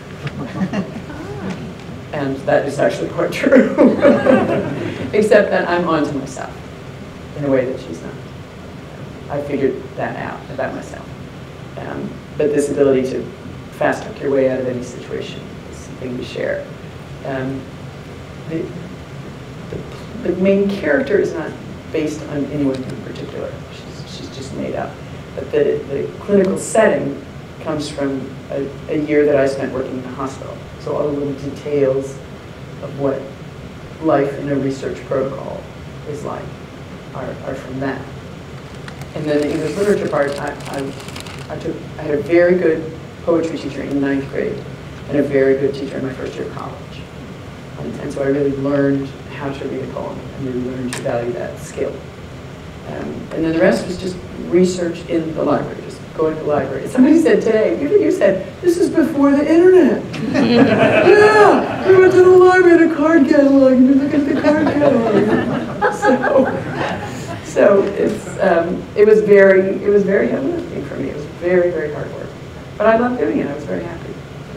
And that is actually quite true. Except that I'm onto myself in a way that she's not. I figured that out about myself. Um, but this ability to fast hook your way out of any situation is something we share. Um, the, the, the main character is not based on anyone in particular. She's, she's just made up. But the, the clinical setting comes from a, a year that I spent working in the hospital. So all the little details of what life in a research protocol is like are, are from that. And then the English literature part, I, I, I, took, I had a very good poetry teacher in ninth grade and a very good teacher in my first year of college. And, and so I really learned how to read a poem and really learned to value that skill. Um, and then the rest was just research in the library, just going to the library. Somebody said today, you, you said, this is before the internet. Yeah, we went to the library to card catalog and we look at the card catalog. so, so it's, um, it was very, it was very uplifting for me. It was very, very hard work. But I loved doing it. I was very happy.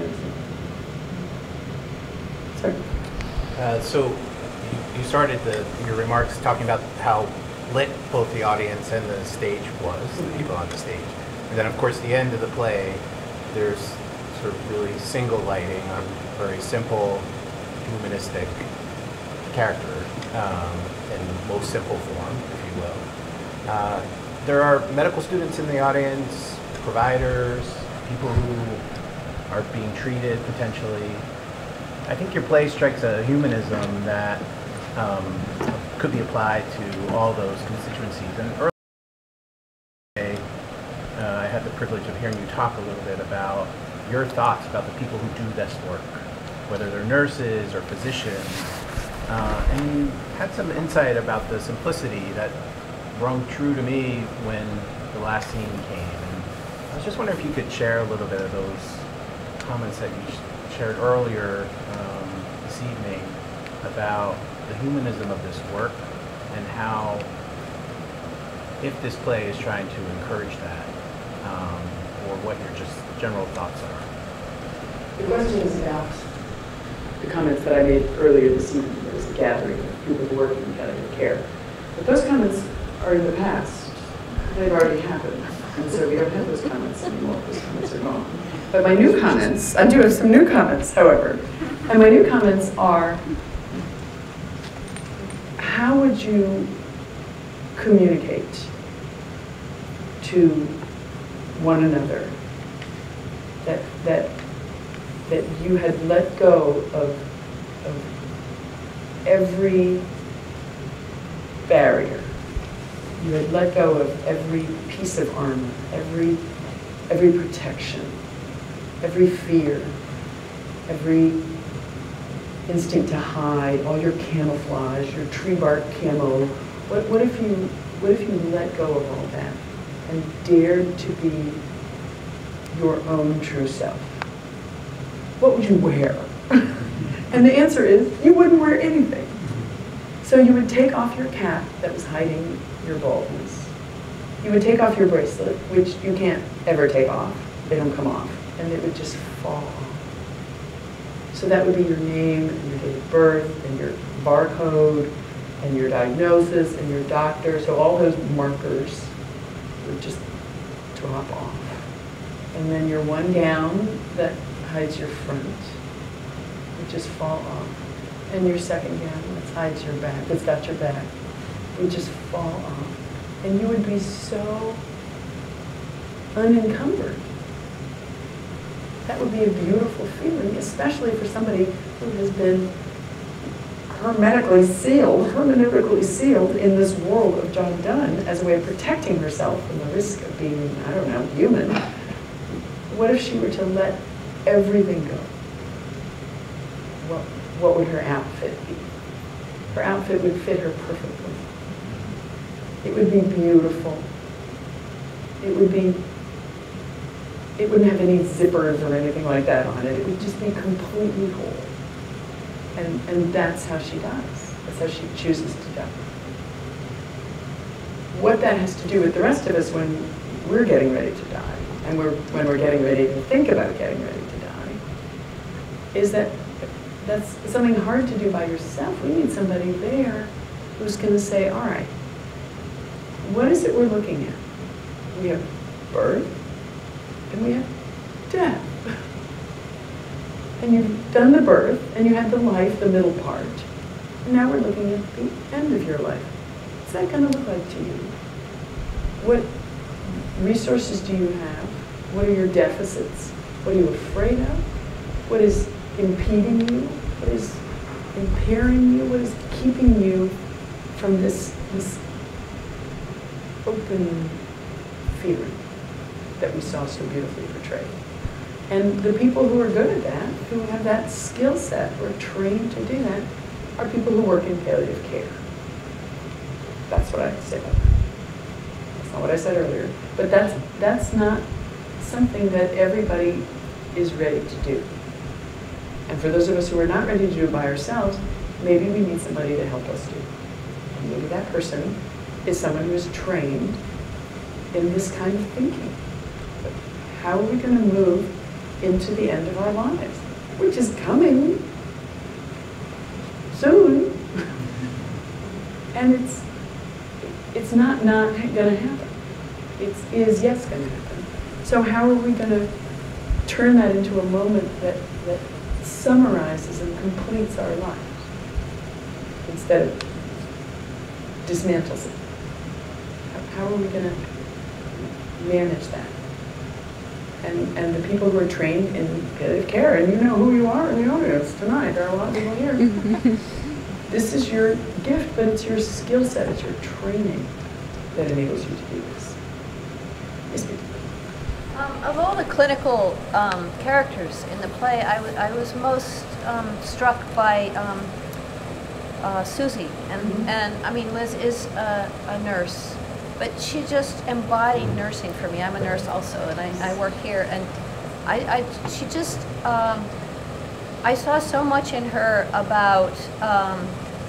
Sorry. Uh, so you, you started the, your remarks talking about how lit both the audience and the stage was, the people on the stage. And then, of course, the end of the play, there's sort of really single lighting on very simple, humanistic character um, in most simple form, if you will. Uh, there are medical students in the audience, providers, people who are being treated potentially. I think your play strikes a humanism that um, could be applied to all those constituencies. And earlier, uh, I had the privilege of hearing you talk a little bit about your thoughts about the people who do this work, whether they're nurses or physicians. Uh, and you had some insight about the simplicity that rung true to me when the last scene came. And I was just wondering if you could share a little bit of those comments that you shared earlier um, this evening about the humanism of this work and how, if this play is trying to encourage that, um, or what your just general thoughts are. The question is about the comments that I made earlier this evening. There was a gathering of people who work in palliative care. But those comments are in the past. They've already happened. And so we don't have those comments anymore. Those comments are gone. But my new comments, I'm doing some new comments, however. And my new comments are, how would you communicate to one another that, that, that you had let go of, of every barrier? You had let go of every piece of armor, every, every protection, every fear, every instinct to hide, all your camouflage, your tree bark camo. What, what if you, what if you let go of all that and dared to be your own true self? What would you wear? And the answer is, you wouldn't wear anything. So you would take off your cap that was hiding your baldness. You would take off your bracelet, which you can't ever take off. They don't come off. And it would just fall. So that would be your name and your date of birth and your barcode and your diagnosis and your doctor. So all those markers would just drop off. And then your one gown that hides your front would just fall off. And your second gown that hides your back, that's got your back, would just fall off. And you would be so unencumbered. That would be a beautiful feeling, especially for somebody who has been hermetically sealed, hermeneutically sealed in this world of job done as a way of protecting herself from the risk of being, I don't know, human. What if she were to let everything go? What, what would her outfit be? Her outfit would fit her perfectly. It would be beautiful. It would be, it wouldn't have any zippers or anything like that on it. It would just be completely whole. And, and that's how she dies. That's how she chooses to die. What that has to do with the rest of us when we're getting ready to die, and we're, when we're getting ready to think about getting ready to die, is that that's something hard to do by yourself. We need somebody there who's going to say, all right, what is it we're looking at? We have birth, and we have death. And you've done the birth, and you had the life, the middle part. And now we're looking at the end of your life. What's that going to look like to you? What resources do you have? What are your deficits? What are you afraid of? What is impeding you? What is impairing you? What is keeping you from this, this open feeling that we saw so beautifully portrayed? And the people who are good at that, who have that skill set, who are trained to do that, are people who work in palliative care. That's what I say about that. That's not what I said earlier. But that's, that's not something that everybody is ready to do. And for those of us who are not ready to do it by ourselves, maybe we need somebody to help us do it. And maybe that person is someone who is trained in this kind of thinking. But how are we going to move into the end of our lives, which is coming soon? And it's it's not not going to happen. It is yes going to happen. So how are we going to turn that into a moment that, that summarizes and completes our lives instead of dismantles it? How, how are we going to manage that? And, and the people who are trained in palliative care, and you know who you are in the audience tonight, there are a lot of people here. This is your gift, but it's your skill set, it's your training that enables you to do this. Yes, please. Um, of all the clinical um, characters in the play, I, I was most um, struck by um, uh, Susie. And, mm-hmm. and I mean, Liz is a, a nurse, but she just embodied nursing for me. I'm a nurse also, and I, I work here. And I, I she just, um, I saw so much in her about um,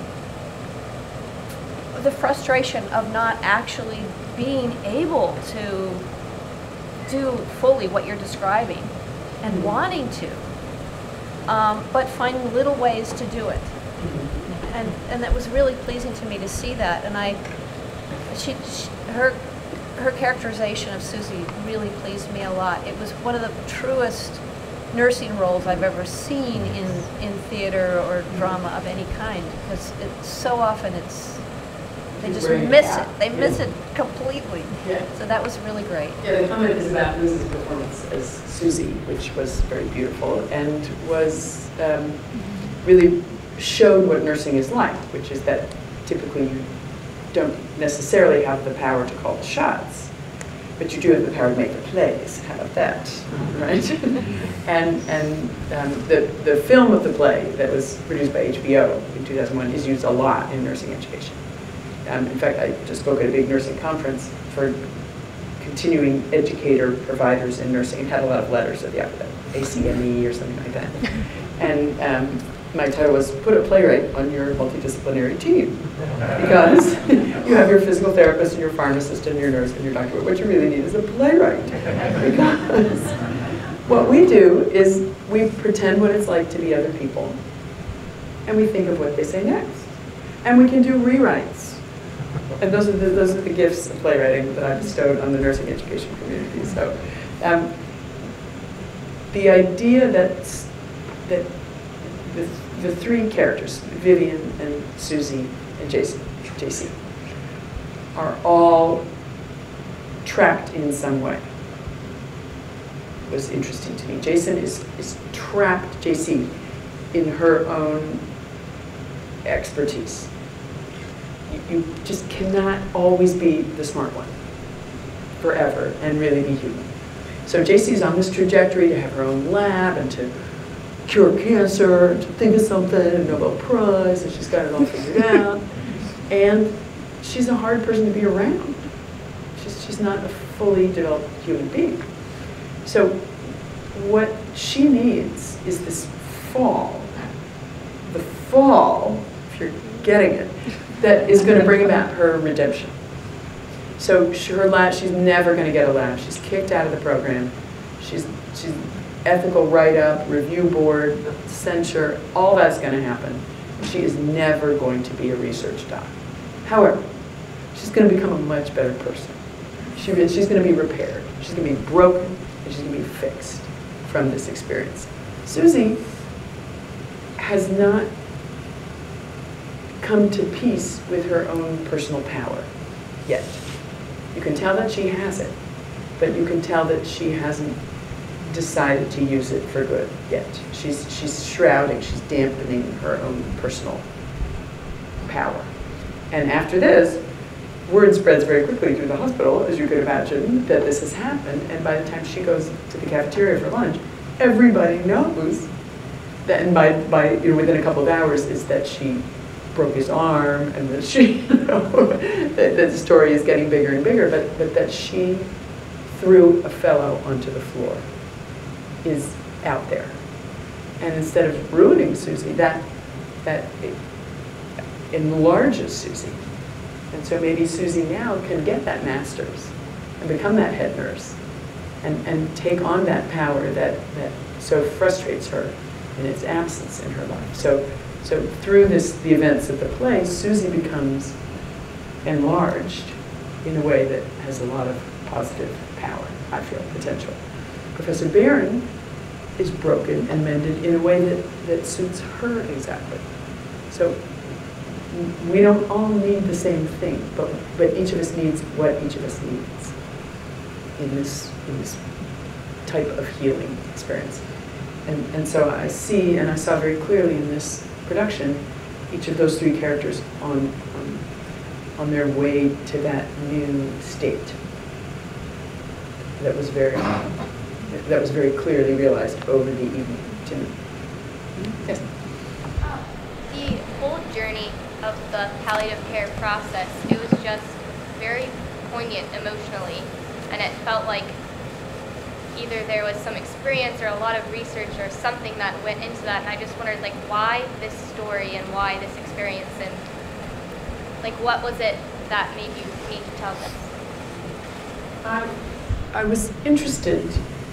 the frustration of not actually being able to do fully what you're describing and mm-hmm. wanting to, um, but finding little ways to do it. Mm-hmm. And and that was really pleasing to me to see that. And I, she, she her her characterization of Susie really pleased me a lot. It was one of the truest nursing roles I've ever seen in in theater or drama of any kind, because it's so often it's they just miss it. They miss it completely. Yeah. So that was really great. Yeah, the comment is about Liz's performance as Susie, which was very beautiful and was um, really showed what nursing is like, which is that typically you don't necessarily have the power to call the shots, but you do have the power to make the plays. How about that, right? and and um, the the film of the play that was produced by H B O in two thousand one is used a lot in nursing education. Um, in fact, I just spoke at a big nursing conference for continuing educator providers in nursing and had a lot of letters at the alphabet, A C M E or something like that. And um, my title was Put a Playwright on Your Multidisciplinary Team. Because you have your physical therapist and your pharmacist and your nurse and your doctor, but what you really need is a playwright. Because what we do is we pretend what it's like to be other people, and we think of what they say next. And we can do rewrites. And those are the, those are the gifts of playwriting that I bestowed on the nursing education community. So um, the idea that, that the, the three characters, Vivian and Susie and J C, are all trapped in some way was interesting to me. Jason is, is trapped, J C, in her own expertise. You, you just cannot always be the smart one forever and really be human. So J C's on this trajectory to have her own lab and to cure cancer, and to think of something, a Nobel Prize, and she's got it all figured out. And she's a hard person to be around. She's, she's not a fully developed human being. So what she needs is this fall, the fall, if you're getting it, that is going to bring about her redemption. So she, her lab, she's never going to get a lab. She's kicked out of the program. She's, she's ethical write-up, review board, censure, all that's going to happen. She is never going to be a research doc. However, she's going to become a much better person. She, she's going to be repaired. She's going to be broken, and she's going to be fixed from this experience. Susie has not come to peace with her own personal power yet. You can tell that she has it, but you can tell that she hasn't decided to use it for good yet. She's, she's shrouding, she's dampening her own personal power. And after this, word spreads very quickly through the hospital, as you can imagine, that this has happened. And by the time she goes to the cafeteria for lunch, everybody knows that, and by, by you know, within a couple of hours, is that she broke his arm, and that she, you know, that, that the story is getting bigger and bigger, but, but that she threw a fellow onto the floor is out there. And instead of ruining Susie, that, that enlarges Susie. And so maybe Susie now can get that master's and become that head nurse and, and take on that power that, that so frustrates her in its absence in her life. So, so through this, the events of the play, Susie becomes enlarged in a way that has a lot of positive power, I feel, potential. Professor Barron is broken and mended in a way that, that suits her exactly. So we don't all need the same thing, but, but each of us needs what each of us needs in this, in this type of healing experience. And, and so I see, and I saw very clearly in this production, each of those three characters on, on, on their way to that new state that was very, that was very clearly realized over the evening to me. Yes? Um, the whole journey of the palliative care process, it was just very poignant emotionally, and it felt like either there was some experience or a lot of research or something that went into that, and I just wondered, like, why this story and why this experience, and like what was it that made you need to tell this? I, I was interested.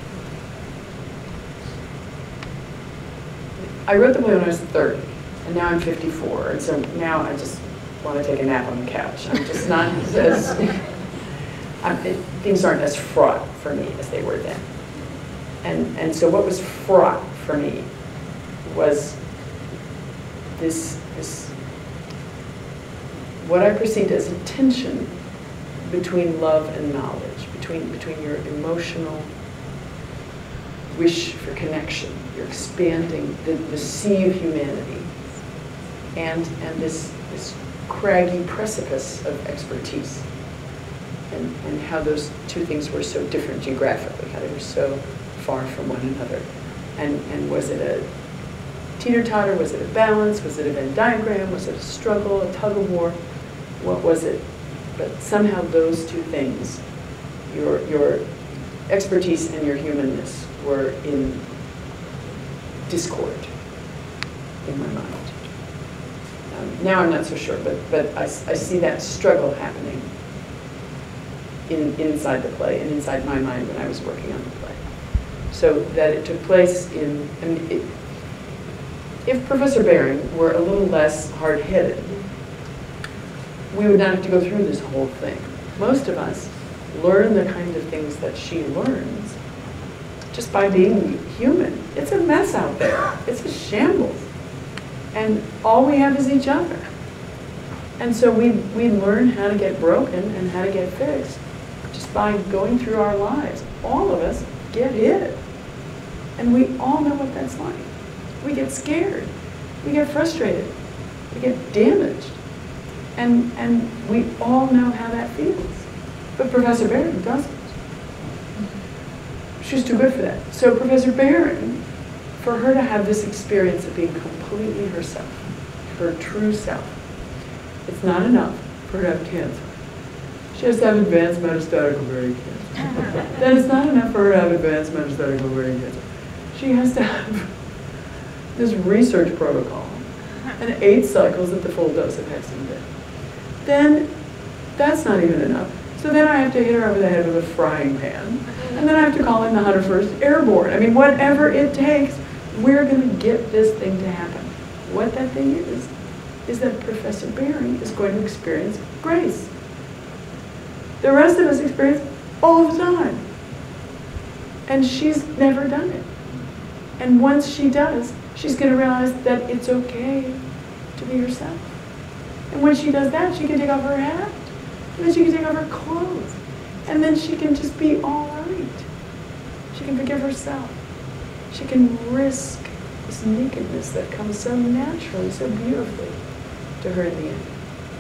I wrote the play when I was thirty. And now I'm fifty-four, and so now I just want to take a nap on the couch. I'm just not as, I'm, it, things aren't as fraught for me as they were then. And, and so what was fraught for me was this, this, what I perceived as a tension between love and knowledge, between, between your emotional wish for connection, you're expanding the, the sea of humanity, and, and this, this craggy precipice of expertise, and, and how those two things were so different geographically, how they were so far from one another. And, and was it a teeter-totter, was it a balance, was it a Venn diagram, was it a struggle, a tug-of-war, what was it? But somehow those two things, your, your expertise and your humanness, were in discord in my mind. Um, now I'm not so sure, but, but I, I see that struggle happening in, inside the play and inside my mind when I was working on the play. So that it took place in, I mean, it, if Professor Baring were a little less hard-headed, we would not have to go through this whole thing. Most of us learn the kind of things that she learns just by being human. It's a mess out there. It's a shambles. And all we have is each other. And so we, we learn how to get broken and how to get fixed just by going through our lives. All of us get hit. And we all know what that's like. We get scared. We get frustrated. We get damaged. And, and we all know how that feels. But Professor Baring doesn't. She's too good for that. So Professor Baring, for her to have this experience of being completely herself, her true self, it's not enough for her to have cancer. She has to have advanced metastatic ovarian cancer. Then it's not enough for her to have advanced metastatic ovarian cancer. She has to have this research protocol and eight cycles at the full dose of hexamide. Then that's not even enough. So then I have to hit her over the head with a frying pan. And then I have to call in the one hundred first Airborne. I mean, whatever it takes, we're going to get this thing to happen. What that thing is, is that Professor Baring is going to experience grace. The rest of us experience all the time. And she's never done it. And once she does, she's going to realize that it's okay to be herself. And when she does that, she can take off her hat, and then she can take off her clothes, and then she can just be all right. She can forgive herself. She can risk this nakedness that comes so naturally, so beautifully to her in the end.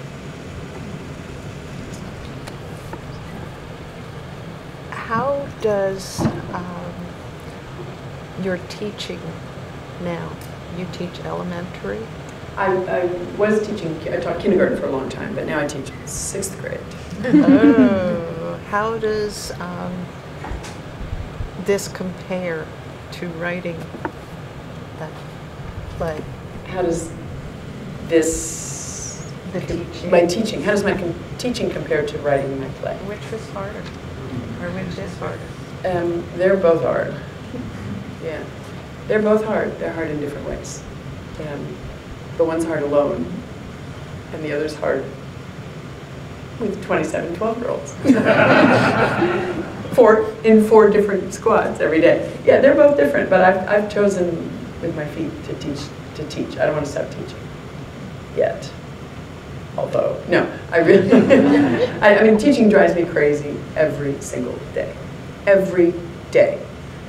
How does um, your teaching now? You teach elementary? I, I was teaching, I taught kindergarten for a long time, but now I teach sixth grade. Oh, how does um, this compare to writing that play? How does this, the teaching. my teaching, how does my com teaching compare to writing my play? Which was harder? Or which is harder? Um, they're both hard. Yeah, they're both hard. They're hard in different ways. Um, the one's hard alone, and the other's hard with twenty-seven twelve-year-olds. four, in four different squads every day. Yeah, they're both different, but I've, I've chosen with my feet to teach, to teach. I don't want to stop teaching yet. Although, no, I really, I, I mean, teaching drives me crazy every single day. Every day.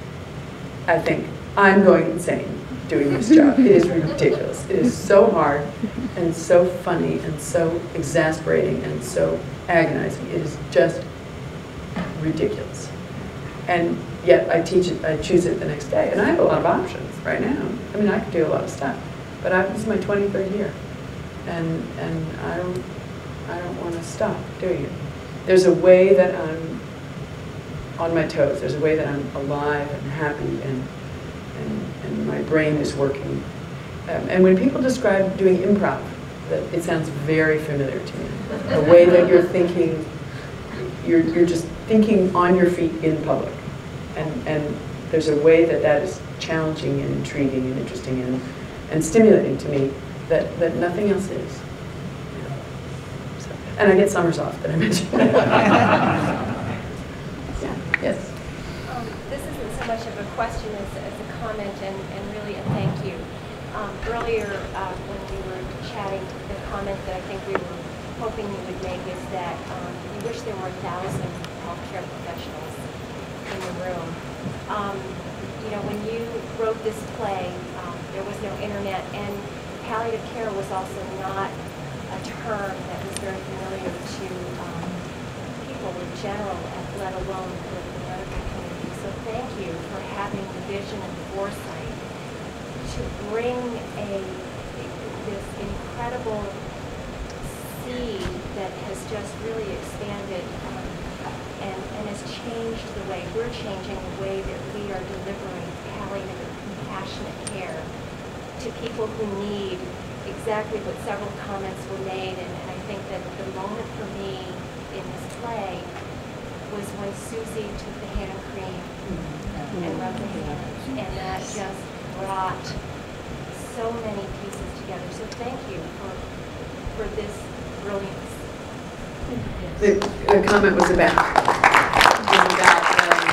I think, I'm going insane doing this job. It is ridiculous. It is so hard and so funny and so exasperating and so agonizing. It is just ridiculous. And yet I teach it, I choose it the next day. And I have a lot of options right now. I mean, I could do a lot of stuff. But I, this is my twenty-third year. And, and I don't, I don't want to stop doing it. There's a way that I'm on my toes. There's a way that I'm alive and happy and, and, and my brain is working. Um, and when people describe doing improv, that it sounds very familiar to me. The way that you're thinking, you're, you're just thinking on your feet in public. And, and there's a way that that is challenging and intriguing and interesting and, and stimulating to me that, that nothing else is. Yeah. So, and I get summers off that I mentioned. Yeah, yes. Um, this isn't so much of a question as, as a comment and, and really a thank you. Um, earlier uh, when we were chatting, the comment that I think we were hoping you would make is that um, you wish there were a thousand healthcare professionals in the room. Um, you know, when you wrote this play, um, there was no internet, and palliative care was also not a term that was very familiar to um, people in general, let alone the, the medical community. So thank you for having the vision and foresight to bring a, a this incredible seed that has just really expanded um, and, and has changed the way we're changing the way that we are delivering palliative and compassionate care to people who need exactly what several comments were made. And, and I think that the moment for me in this play was when was Susie took the hand cream and rubbed the hands, and that just brought so many pieces together. So thank you for for this brilliance. The, the comment was about, was about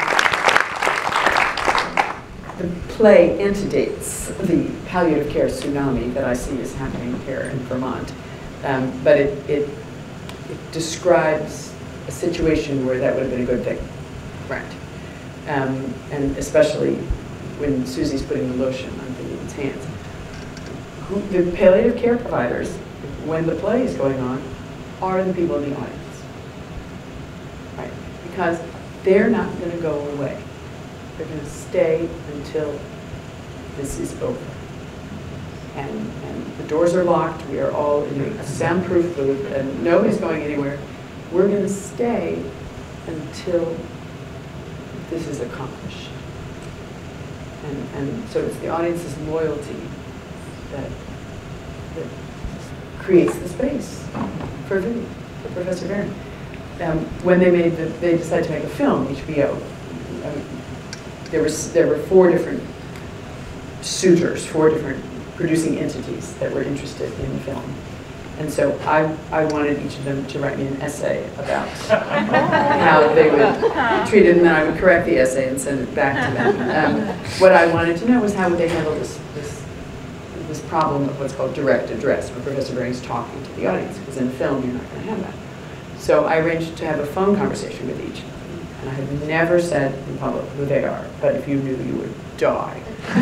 um, the play antedates the palliative care tsunami that I see is happening here in Vermont. Um, but it, it, it describes a situation where that would have been a good thing, right? Um, and especially when Susie's putting the lotion on Vivian's hands. Who, the palliative care providers, when the play is going on, are the people in the audience, right? Because they're not going to go away. They're going to stay until this is over. And, and the doors are locked. We are all in a soundproof booth, and nobody's going anywhere. We're going to stay until this is accomplished. And, and so it's the audience's loyalty that, that creates the space for Vivian, for Professor Baring. Um, when they made the, they decided to make a film, H B O. Um, there was there were four different suitors, four different producing entities that were interested in the film. And so I, I wanted each of them to write me an essay about how they would treat it, and then I would correct the essay and send it back to them. Um, what I wanted to know was how would they handle this, this, this problem of what's called direct address, where Professor Baring's talking to the audience, because in film you're not going to have that. So I arranged to have a phone conversation with each of them, and I have never said in public who they are, but if you knew, you would die.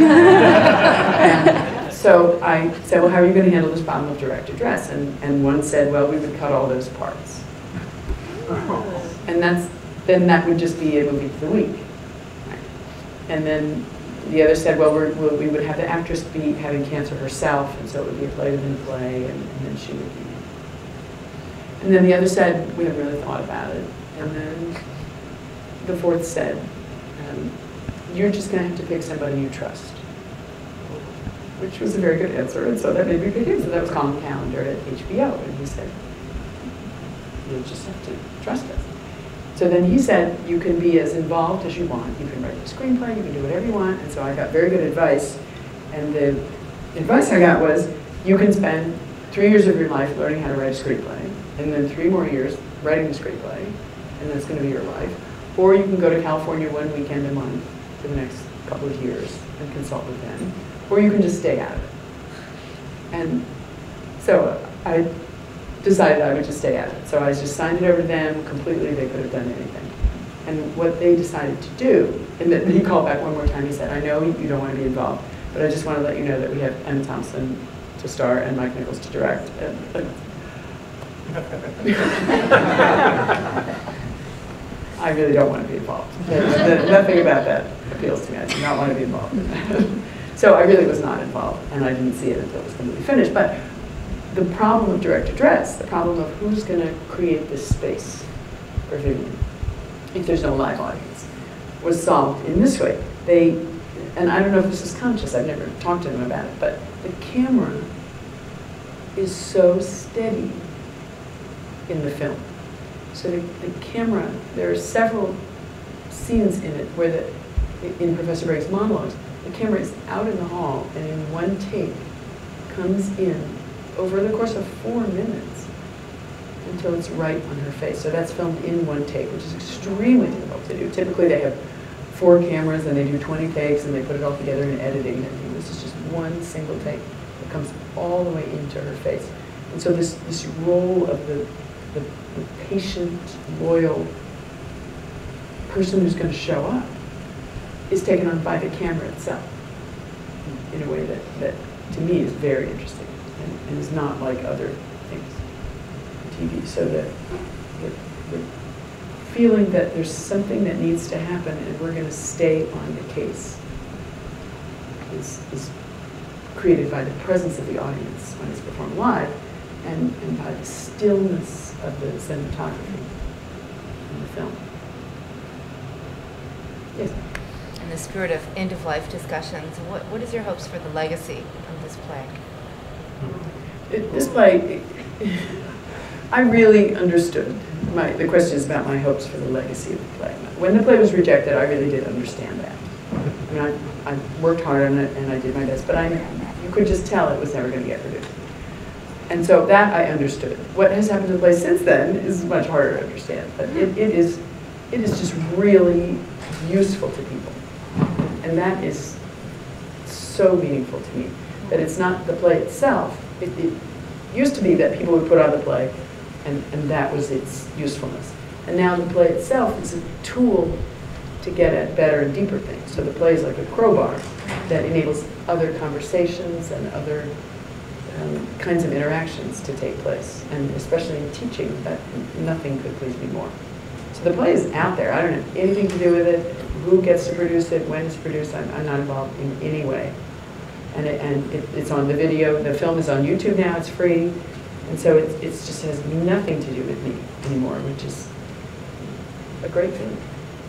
And so I said, well, how are you going to handle this problem of direct address? And, and one said, well, we would cut all those parts. And that's, then that would just be a movie for the week. Right? And then the other said, well, we're, we'll, we would have the actress be having cancer herself, and so it would be a play within a play, and, and then she would be. And then the other said, we haven't really thought about it. And then the fourth said, um, you're just going to have to pick somebody you trust. Which was a very good answer, and so that made me pick him. So that was Colin Calendar at H B O, and he said, you just have to trust us. So then he said, you can be as involved as you want. You can write the screenplay, you can do whatever you want. And so I got very good advice. And the advice I got was, you can spend three years of your life learning how to write a screenplay, and then three more years writing the screenplay, and that's going to be your life. Or you can go to California one weekend a month for the next couple of years and consult with them. Or you can just stay out of it. And so I decided I would just stay out of it. So I just signed it over to them completely. They could have done anything. And what they decided to do, and then he called back one more time. He said, I know you don't want to be involved, but I just want to let you know that we have Emma Thompson to star and Mike Nichols to direct. And, I really don't want to be involved. Nothing about that appeals to me. I do not want to be involved. So I really was not involved, and I didn't see it until it was completely finished. But the problem of direct address, the problem of who's going to create this space for Vivian, if there's no live audience, was solved in this way. They, and I don't know if this is conscious, I've never talked to them about it, but the camera is so steady in the film. So the, the camera, there are several scenes in it where the, in Professor Baring's monologues, the camera is out in the hall and in one take comes in over the course of four minutes until it's right on her face. So that's filmed in one take, which is extremely difficult to do. Typically they have four cameras and they do twenty takes and they put it all together in editing and everything. This is just one single take that comes all the way into her face. And so this, this role of the, the, the patient, loyal person who's going to show up is taken on by the camera itself in a way that, that to me is very interesting and, and is not like other things on T V. So the, the, the feeling that there's something that needs to happen and we're going to stay on the case is, is created by the presence of the audience when it's performed live and, and by the stillness of the cinematography in the film. Yes? In the spirit of end-of-life discussions, what, what is your hopes for the legacy of this play? It, this play, it, I really understood my, the question is about my hopes for the legacy of the play. When the play was rejected, I really did understand that. I mean, I, I worked hard on it and I did my best, but I, you could just tell it was never going to get produced. And so that I understood. What has happened to the play since then is much harder to understand, but it, it is it is just really useful to people. And that is so meaningful to me, that it's not the play itself. It, it used to be that people would put on the play and, and that was its usefulness. And now the play itself is a tool to get at better and deeper things. So the play is like a crowbar that enables other conversations and other um, kinds of interactions to take place. And especially in teaching, that nothing could please me more. So the play is out there. I don't have anything to do with it. Who gets to produce it, when it's produced, I'm, I'm not involved in any way. And, it, and it, it's on the video. The film is on YouTube now. It's free. And so it it's just has nothing to do with me anymore, which is a great thing.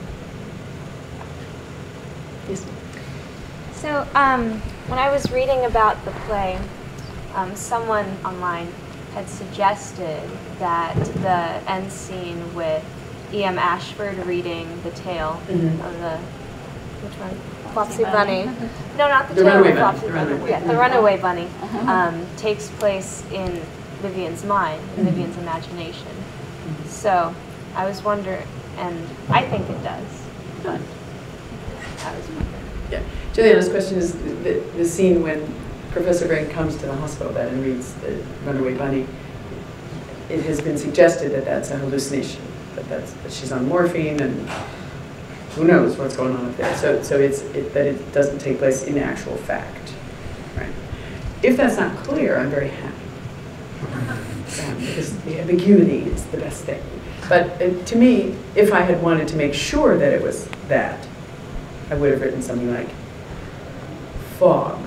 Yes. So um, when I was reading about the play, um, someone online had suggested that the end scene with E M Ashford reading the tale mm-hmm. of the, which one? Flopsy Bunny. No, not the, the tale runaway of bunny. Flopsy The Bunny. runaway. Yeah, the runaway bunny um, takes place in Vivian's mind, in mm-hmm. Vivian's imagination. Mm-hmm. So I was wondering, and I think it does, but I was wondering. Yeah. Juliana's question is the, the scene when Professor Brain comes to the hospital bed and reads the runaway bunny. It has been suggested that that's a hallucination, that that's that she's on morphine and who knows what's going on up there. So, so it's it, that it doesn't take place in actual fact, right? If that's not clear, I'm very happy um, because the ambiguity is the best thing. But uh, to me, if I had wanted to make sure that it was that, I would have written something like fog,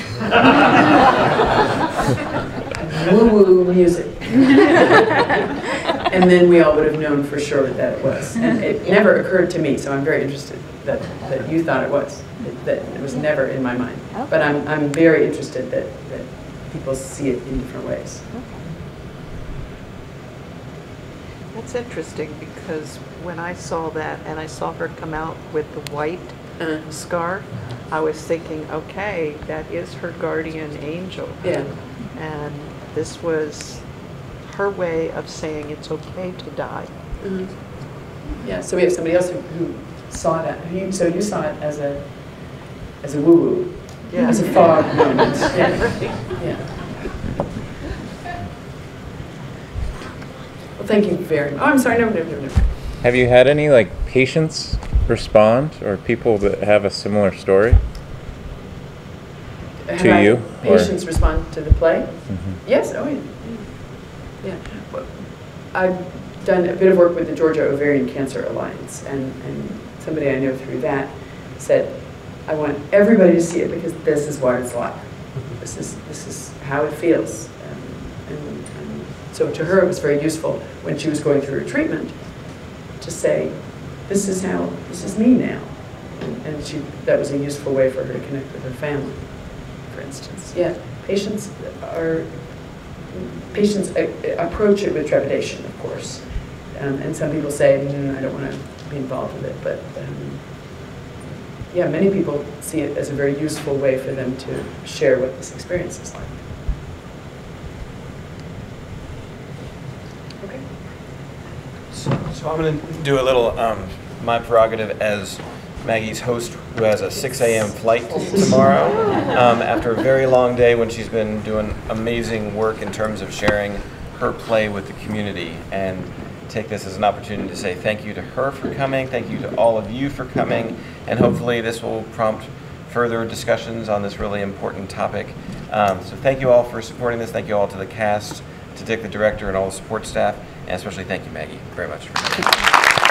woo-woo music, and then we all would have known for sure that it was. And it never occurred to me, so I'm very interested that, that you thought it was. That, that it was never in my mind. Okay. But I'm, I'm very interested that, that people see it in different ways. Okay. That's interesting because when I saw that and I saw her come out with the white uh-huh. scarf, I was thinking, okay, that is her guardian angel. Yeah. And this was her way of saying it's okay to die. Mm-hmm. Yeah, so we have somebody else who, who saw that. You, so you saw it as a as a woo-woo, yeah. as a fog moment. Yeah. Yeah. Well, thank you very much. Oh, I'm sorry, no, no, no, no. Have you had any like patients respond or people that have a similar story Have to I you? Patients or? Respond to the play? Mm-hmm. Yes, oh yeah. Yeah. Well, I've done a bit of work with the Georgia Ovarian Cancer Alliance, and, and somebody I know through that said, I want everybody to see it because this is what it's like. This is, this is how it feels. And, and, and so to her it was very useful when she was going through her treatment to say, this is how, this is me now. And, and she, that was a useful way for her to connect with her family, for instance. Yeah, patients are, patients a, approach it with trepidation, of course. Um, and some people say, mm, I don't want to be involved with it, but um, yeah, many people see it as a very useful way for them to share what this experience is like. Okay. So, so I'm going to do a little, um, my prerogative as Maggie's host, who has a six A M flight tomorrow, um, after a very long day when she's been doing amazing work in terms of sharing her play with the community, and take this as an opportunity to say thank you to her for coming, thank you to all of you for coming, and hopefully this will prompt further discussions on this really important topic. Um, so thank you all for supporting this, thank you all to the cast, to Dick the director and all the support staff, and especially thank you Maggie very much.